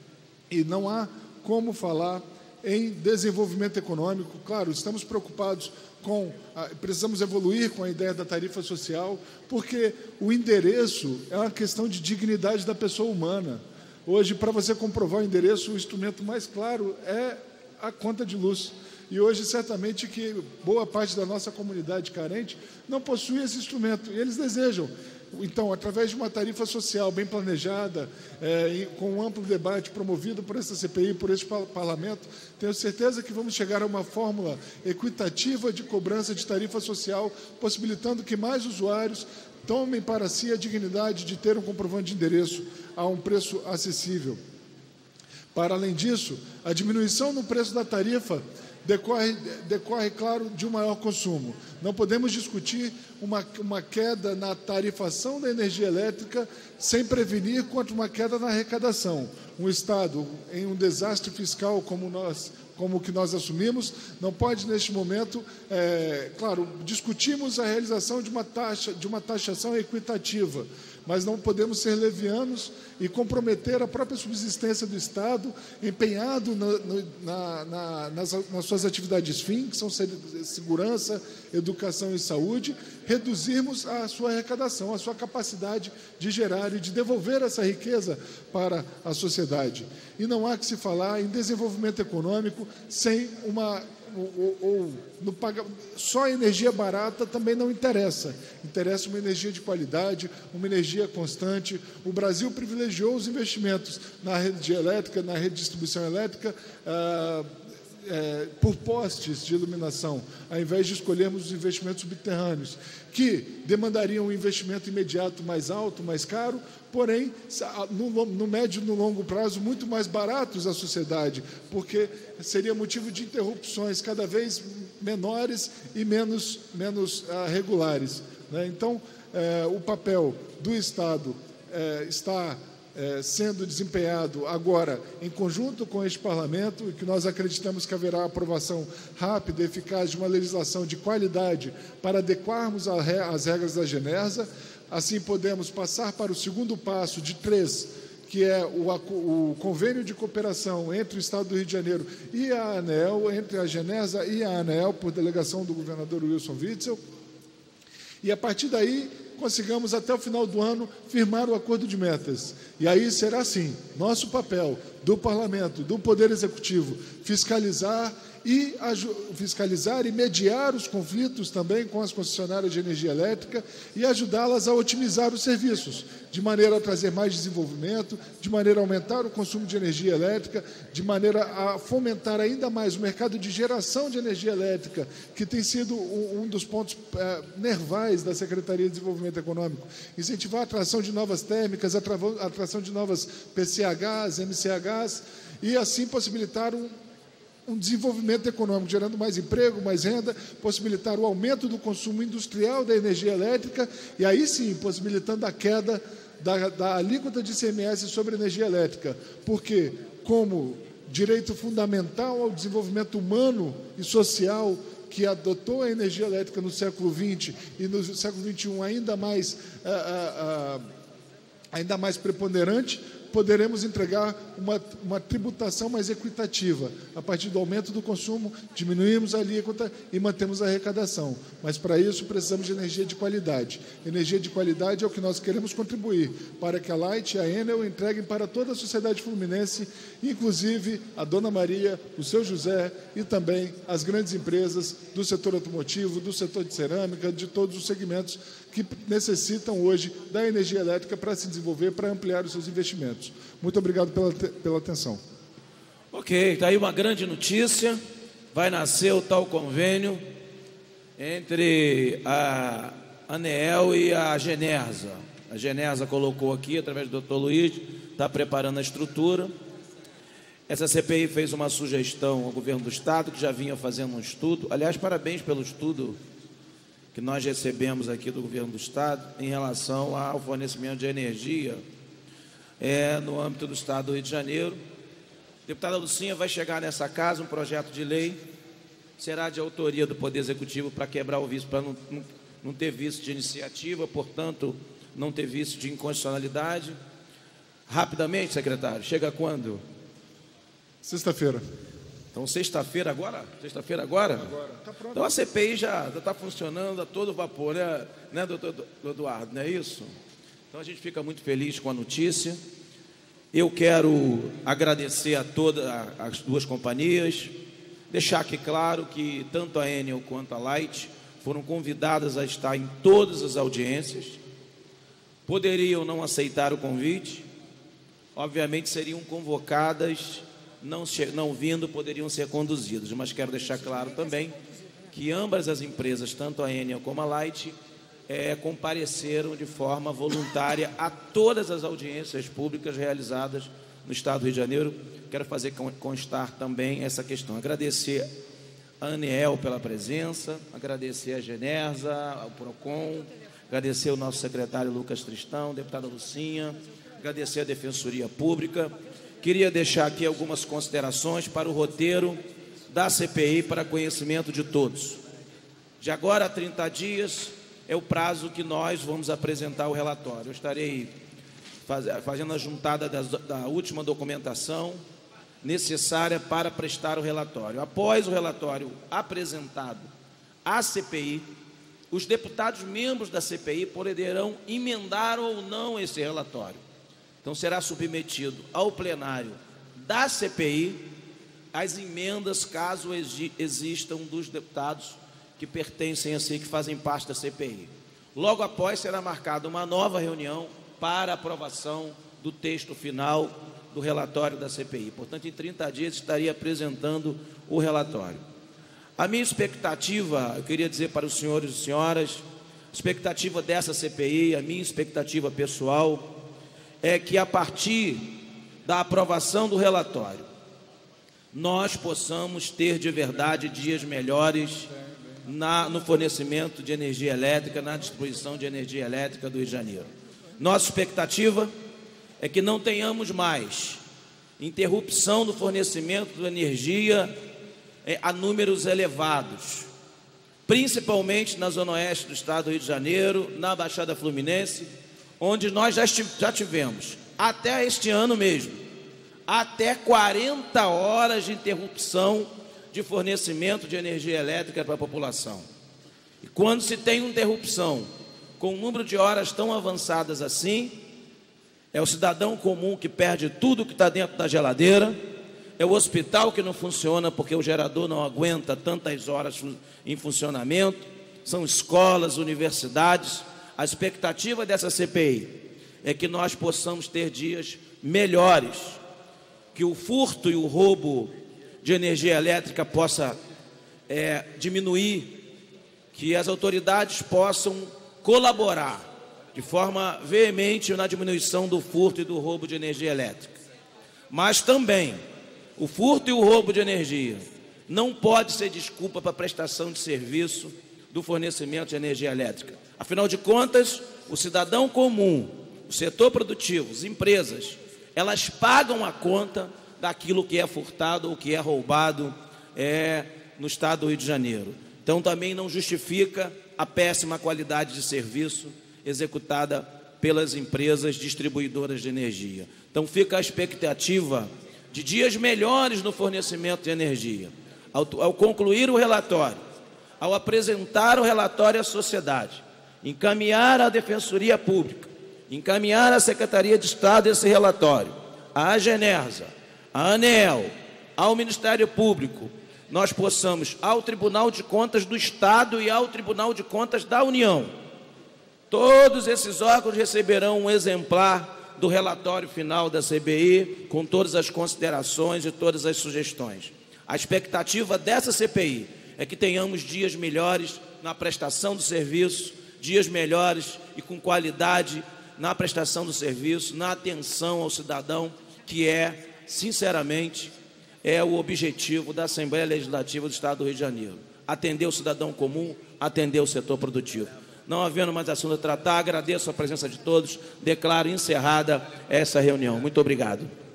E não há como falar em desenvolvimento econômico. Claro, estamos preocupados precisamos evoluir com a ideia da tarifa social, porque o endereço é uma questão de dignidade da pessoa humana. Hoje, para você comprovar o endereço, o instrumento mais claro é a conta de luz. E hoje, certamente, que boa parte da nossa comunidade carente não possui esse instrumento, e eles desejam. Então, através de uma tarifa social bem planejada, com um amplo debate promovido por essa CPI, por este parlamento, tenho certeza que vamos chegar a uma fórmula equitativa de cobrança de tarifa social, possibilitando que mais usuários tomem para si a dignidade de ter um comprovante de endereço a um preço acessível. Para além disso, a diminuição no preço da tarifa decorre, claro, de um maior consumo. Não podemos discutir uma queda na tarifação da energia elétrica sem prevenir contra uma queda na arrecadação. Um Estado em um desastre fiscal como o que nós assumimos, não pode, neste momento, claro, discutimos a realização de uma taxação equitativa, mas não podemos ser levianos e comprometer a própria subsistência do Estado, empenhado nas suas atividades fim, que são segurança, educação e saúde, reduzirmos a sua arrecadação, a sua capacidade de gerar e de devolver essa riqueza para a sociedade. E não há que se falar em desenvolvimento econômico sem só energia barata também não interessa. Interessa uma energia de qualidade, uma energia constante. O Brasil privilegiou os investimentos na rede elétrica, na rede de distribuição elétrica, por postes de iluminação, ao invés de escolhermos os investimentos subterrâneos, que demandariam um investimento imediato mais alto, mais caro, porém, no médio e no longo prazo, muito mais baratos à sociedade, porque seria motivo de interrupções cada vez menores e menos regulares, né? Então, o papel do Estado está sendo desempenhado agora em conjunto com este Parlamento, e que nós acreditamos que haverá aprovação rápida e eficaz de uma legislação de qualidade para adequarmos às regras da Genersa. Assim, podemos passar para o segundo passo de 3, que é o convênio de cooperação entre o Estado do Rio de Janeiro e a ANEEL, entre a Genersa e a ANEEL, por delegação do governador Wilson Witzel. E, a partir daí, consigamos, até o final do ano, firmar o acordo de metas. E aí será, sim, nosso papel do Parlamento, do Poder Executivo, fiscalizar e mediar os conflitos também com as concessionárias de energia elétrica e ajudá-las a otimizar os serviços, de maneira a trazer mais desenvolvimento, de maneira a aumentar o consumo de energia elétrica, de maneira a fomentar ainda mais o mercado de geração de energia elétrica, que tem sido um dos pontos nervais da Secretaria de Desenvolvimento Econômico. Incentivar a atração de novas térmicas, a atração de novas PCHs, MCHs, e assim possibilitar um desenvolvimento econômico, gerando mais emprego, mais renda, possibilitar o aumento do consumo industrial da energia elétrica e aí sim, possibilitando a queda da alíquota de ICMS sobre energia elétrica, porque, como direito fundamental ao desenvolvimento humano e social que adotou a energia elétrica no século XX e no século XXI ainda mais preponderante, poderemos entregar uma tributação mais equitativa. A partir do aumento do consumo, diminuímos a alíquota e mantemos a arrecadação. Mas, para isso, precisamos de energia de qualidade. Energia de qualidade é o que nós queremos contribuir para que a Light e a Enel entreguem para toda a sociedade fluminense, inclusive a Dona Maria, o Seu José e também as grandes empresas do setor automotivo, do setor de cerâmica, de todos os segmentos que necessitam hoje da energia elétrica para se desenvolver, para ampliar os seus investimentos. Muito obrigado pela atenção. Ok, está aí uma grande notícia. Vai nascer o tal convênio entre a ANEEL e a Genersa. A Genersa colocou aqui, através do Dr. Luiz, está preparando a estrutura. Essa CPI fez uma sugestão ao governo do Estado, que já vinha fazendo um estudo. Aliás, parabéns pelo estudo que nós recebemos aqui do governo do Estado em relação ao fornecimento de energia no âmbito do Estado do Rio de Janeiro. A deputada Lucinha vai chegar nessa casa um projeto de lei, será de autoria do Poder Executivo para quebrar o vício, para não ter vício de iniciativa, portanto, não ter vício de inconstitucionalidade. Rapidamente, secretário, chega quando? Sexta-feira. Então, sexta-feira agora? Sexta-feira agora? Tá pronto. Então, a CPI já está funcionando a todo vapor, né, doutor Eduardo, não é isso? Então, a gente fica muito feliz com a notícia. Eu quero agradecer a todas as duas companhias, deixar aqui claro que tanto a Enel quanto a Light foram convidadas a estar em todas as audiências. Poderiam não aceitar o convite, obviamente seriam convocadas, não vindo, poderiam ser conduzidos, mas quero deixar claro também que ambas as empresas, tanto a Enel como a Light, compareceram de forma voluntária a todas as audiências públicas realizadas no Estado do Rio de Janeiro. Quero fazer constar também essa questão. Agradecer a ANEEL pela presença, agradecer a Genersa, ao PROCON, agradecer o nosso secretário Lucas Tristão, deputada Lucinha, agradecer a Defensoria Pública. Queria deixar aqui algumas considerações para o roteiro da CPI para conhecimento de todos. De agora a 30 dias é o prazo que nós vamos apresentar o relatório. Eu estarei fazendo a juntada da última documentação necessária para prestar o relatório. Após o relatório apresentado à CPI, os deputados membros da CPI poderão emendar ou não esse relatório. Então, será submetido ao plenário da CPI as emendas, caso existam, dos deputados que pertencem a si, que fazem parte da CPI. Logo após, será marcada uma nova reunião para aprovação do texto final do relatório da CPI. Portanto, em 30 dias estaria apresentando o relatório. A minha expectativa, eu queria dizer para os senhores e senhoras, expectativa dessa CPI, a minha expectativa pessoal, é que a partir da aprovação do relatório, nós possamos ter de verdade dias melhores no fornecimento de energia elétrica, na distribuição de energia elétrica do Rio de Janeiro. Nossa expectativa é que não tenhamos mais interrupção do fornecimento de energia a números elevados, principalmente na zona oeste do estado do Rio de Janeiro, na Baixada Fluminense, onde nós já tivemos, até este ano mesmo, até 40 horas de interrupção de fornecimento de energia elétrica para a população. E quando se tem uma interrupção com um número de horas tão avançadas assim, é o cidadão comum que perde tudo que está dentro da geladeira, é o hospital que não funciona porque o gerador não aguenta tantas horas em funcionamento, são escolas, universidades. A expectativa dessa CPI é que nós possamos ter dias melhores, que o furto e o roubo de energia elétrica possa diminuir, que as autoridades possam colaborar de forma veemente na diminuição do furto e do roubo de energia elétrica. Mas também, o furto e o roubo de energia não pode ser desculpa para a prestação de serviço do fornecimento de energia elétrica. Afinal de contas, o cidadão comum, o setor produtivo, as empresas, elas pagam a conta daquilo que é furtado ou que é roubado no estado do Rio de Janeiro. Então, também não justifica a péssima qualidade de serviço executada pelas empresas distribuidoras de energia. Então, fica a expectativa de dias melhores no fornecimento de energia. Ao concluir o relatório, ao apresentar o relatório à sociedade, encaminhar à Defensoria Pública, encaminhar à Secretaria de Estado esse relatório, à Genersa, à ANEEL, ao Ministério Público, nós possamos, ao Tribunal de Contas do Estado e ao Tribunal de Contas da União, Todos esses órgãos receberão um exemplar do relatório final da CPI, com todas as considerações e todas as sugestões. A expectativa dessa CPI é que tenhamos dias melhores na prestação do serviço, dias melhores e com qualidade na prestação do serviço, na atenção ao cidadão, que é, sinceramente, o objetivo da Assembleia Legislativa do Estado do Rio de Janeiro. Atender o cidadão comum, atender o setor produtivo. Não havendo mais assunto a tratar, agradeço a presença de todos, declaro encerrada essa reunião. Muito obrigado.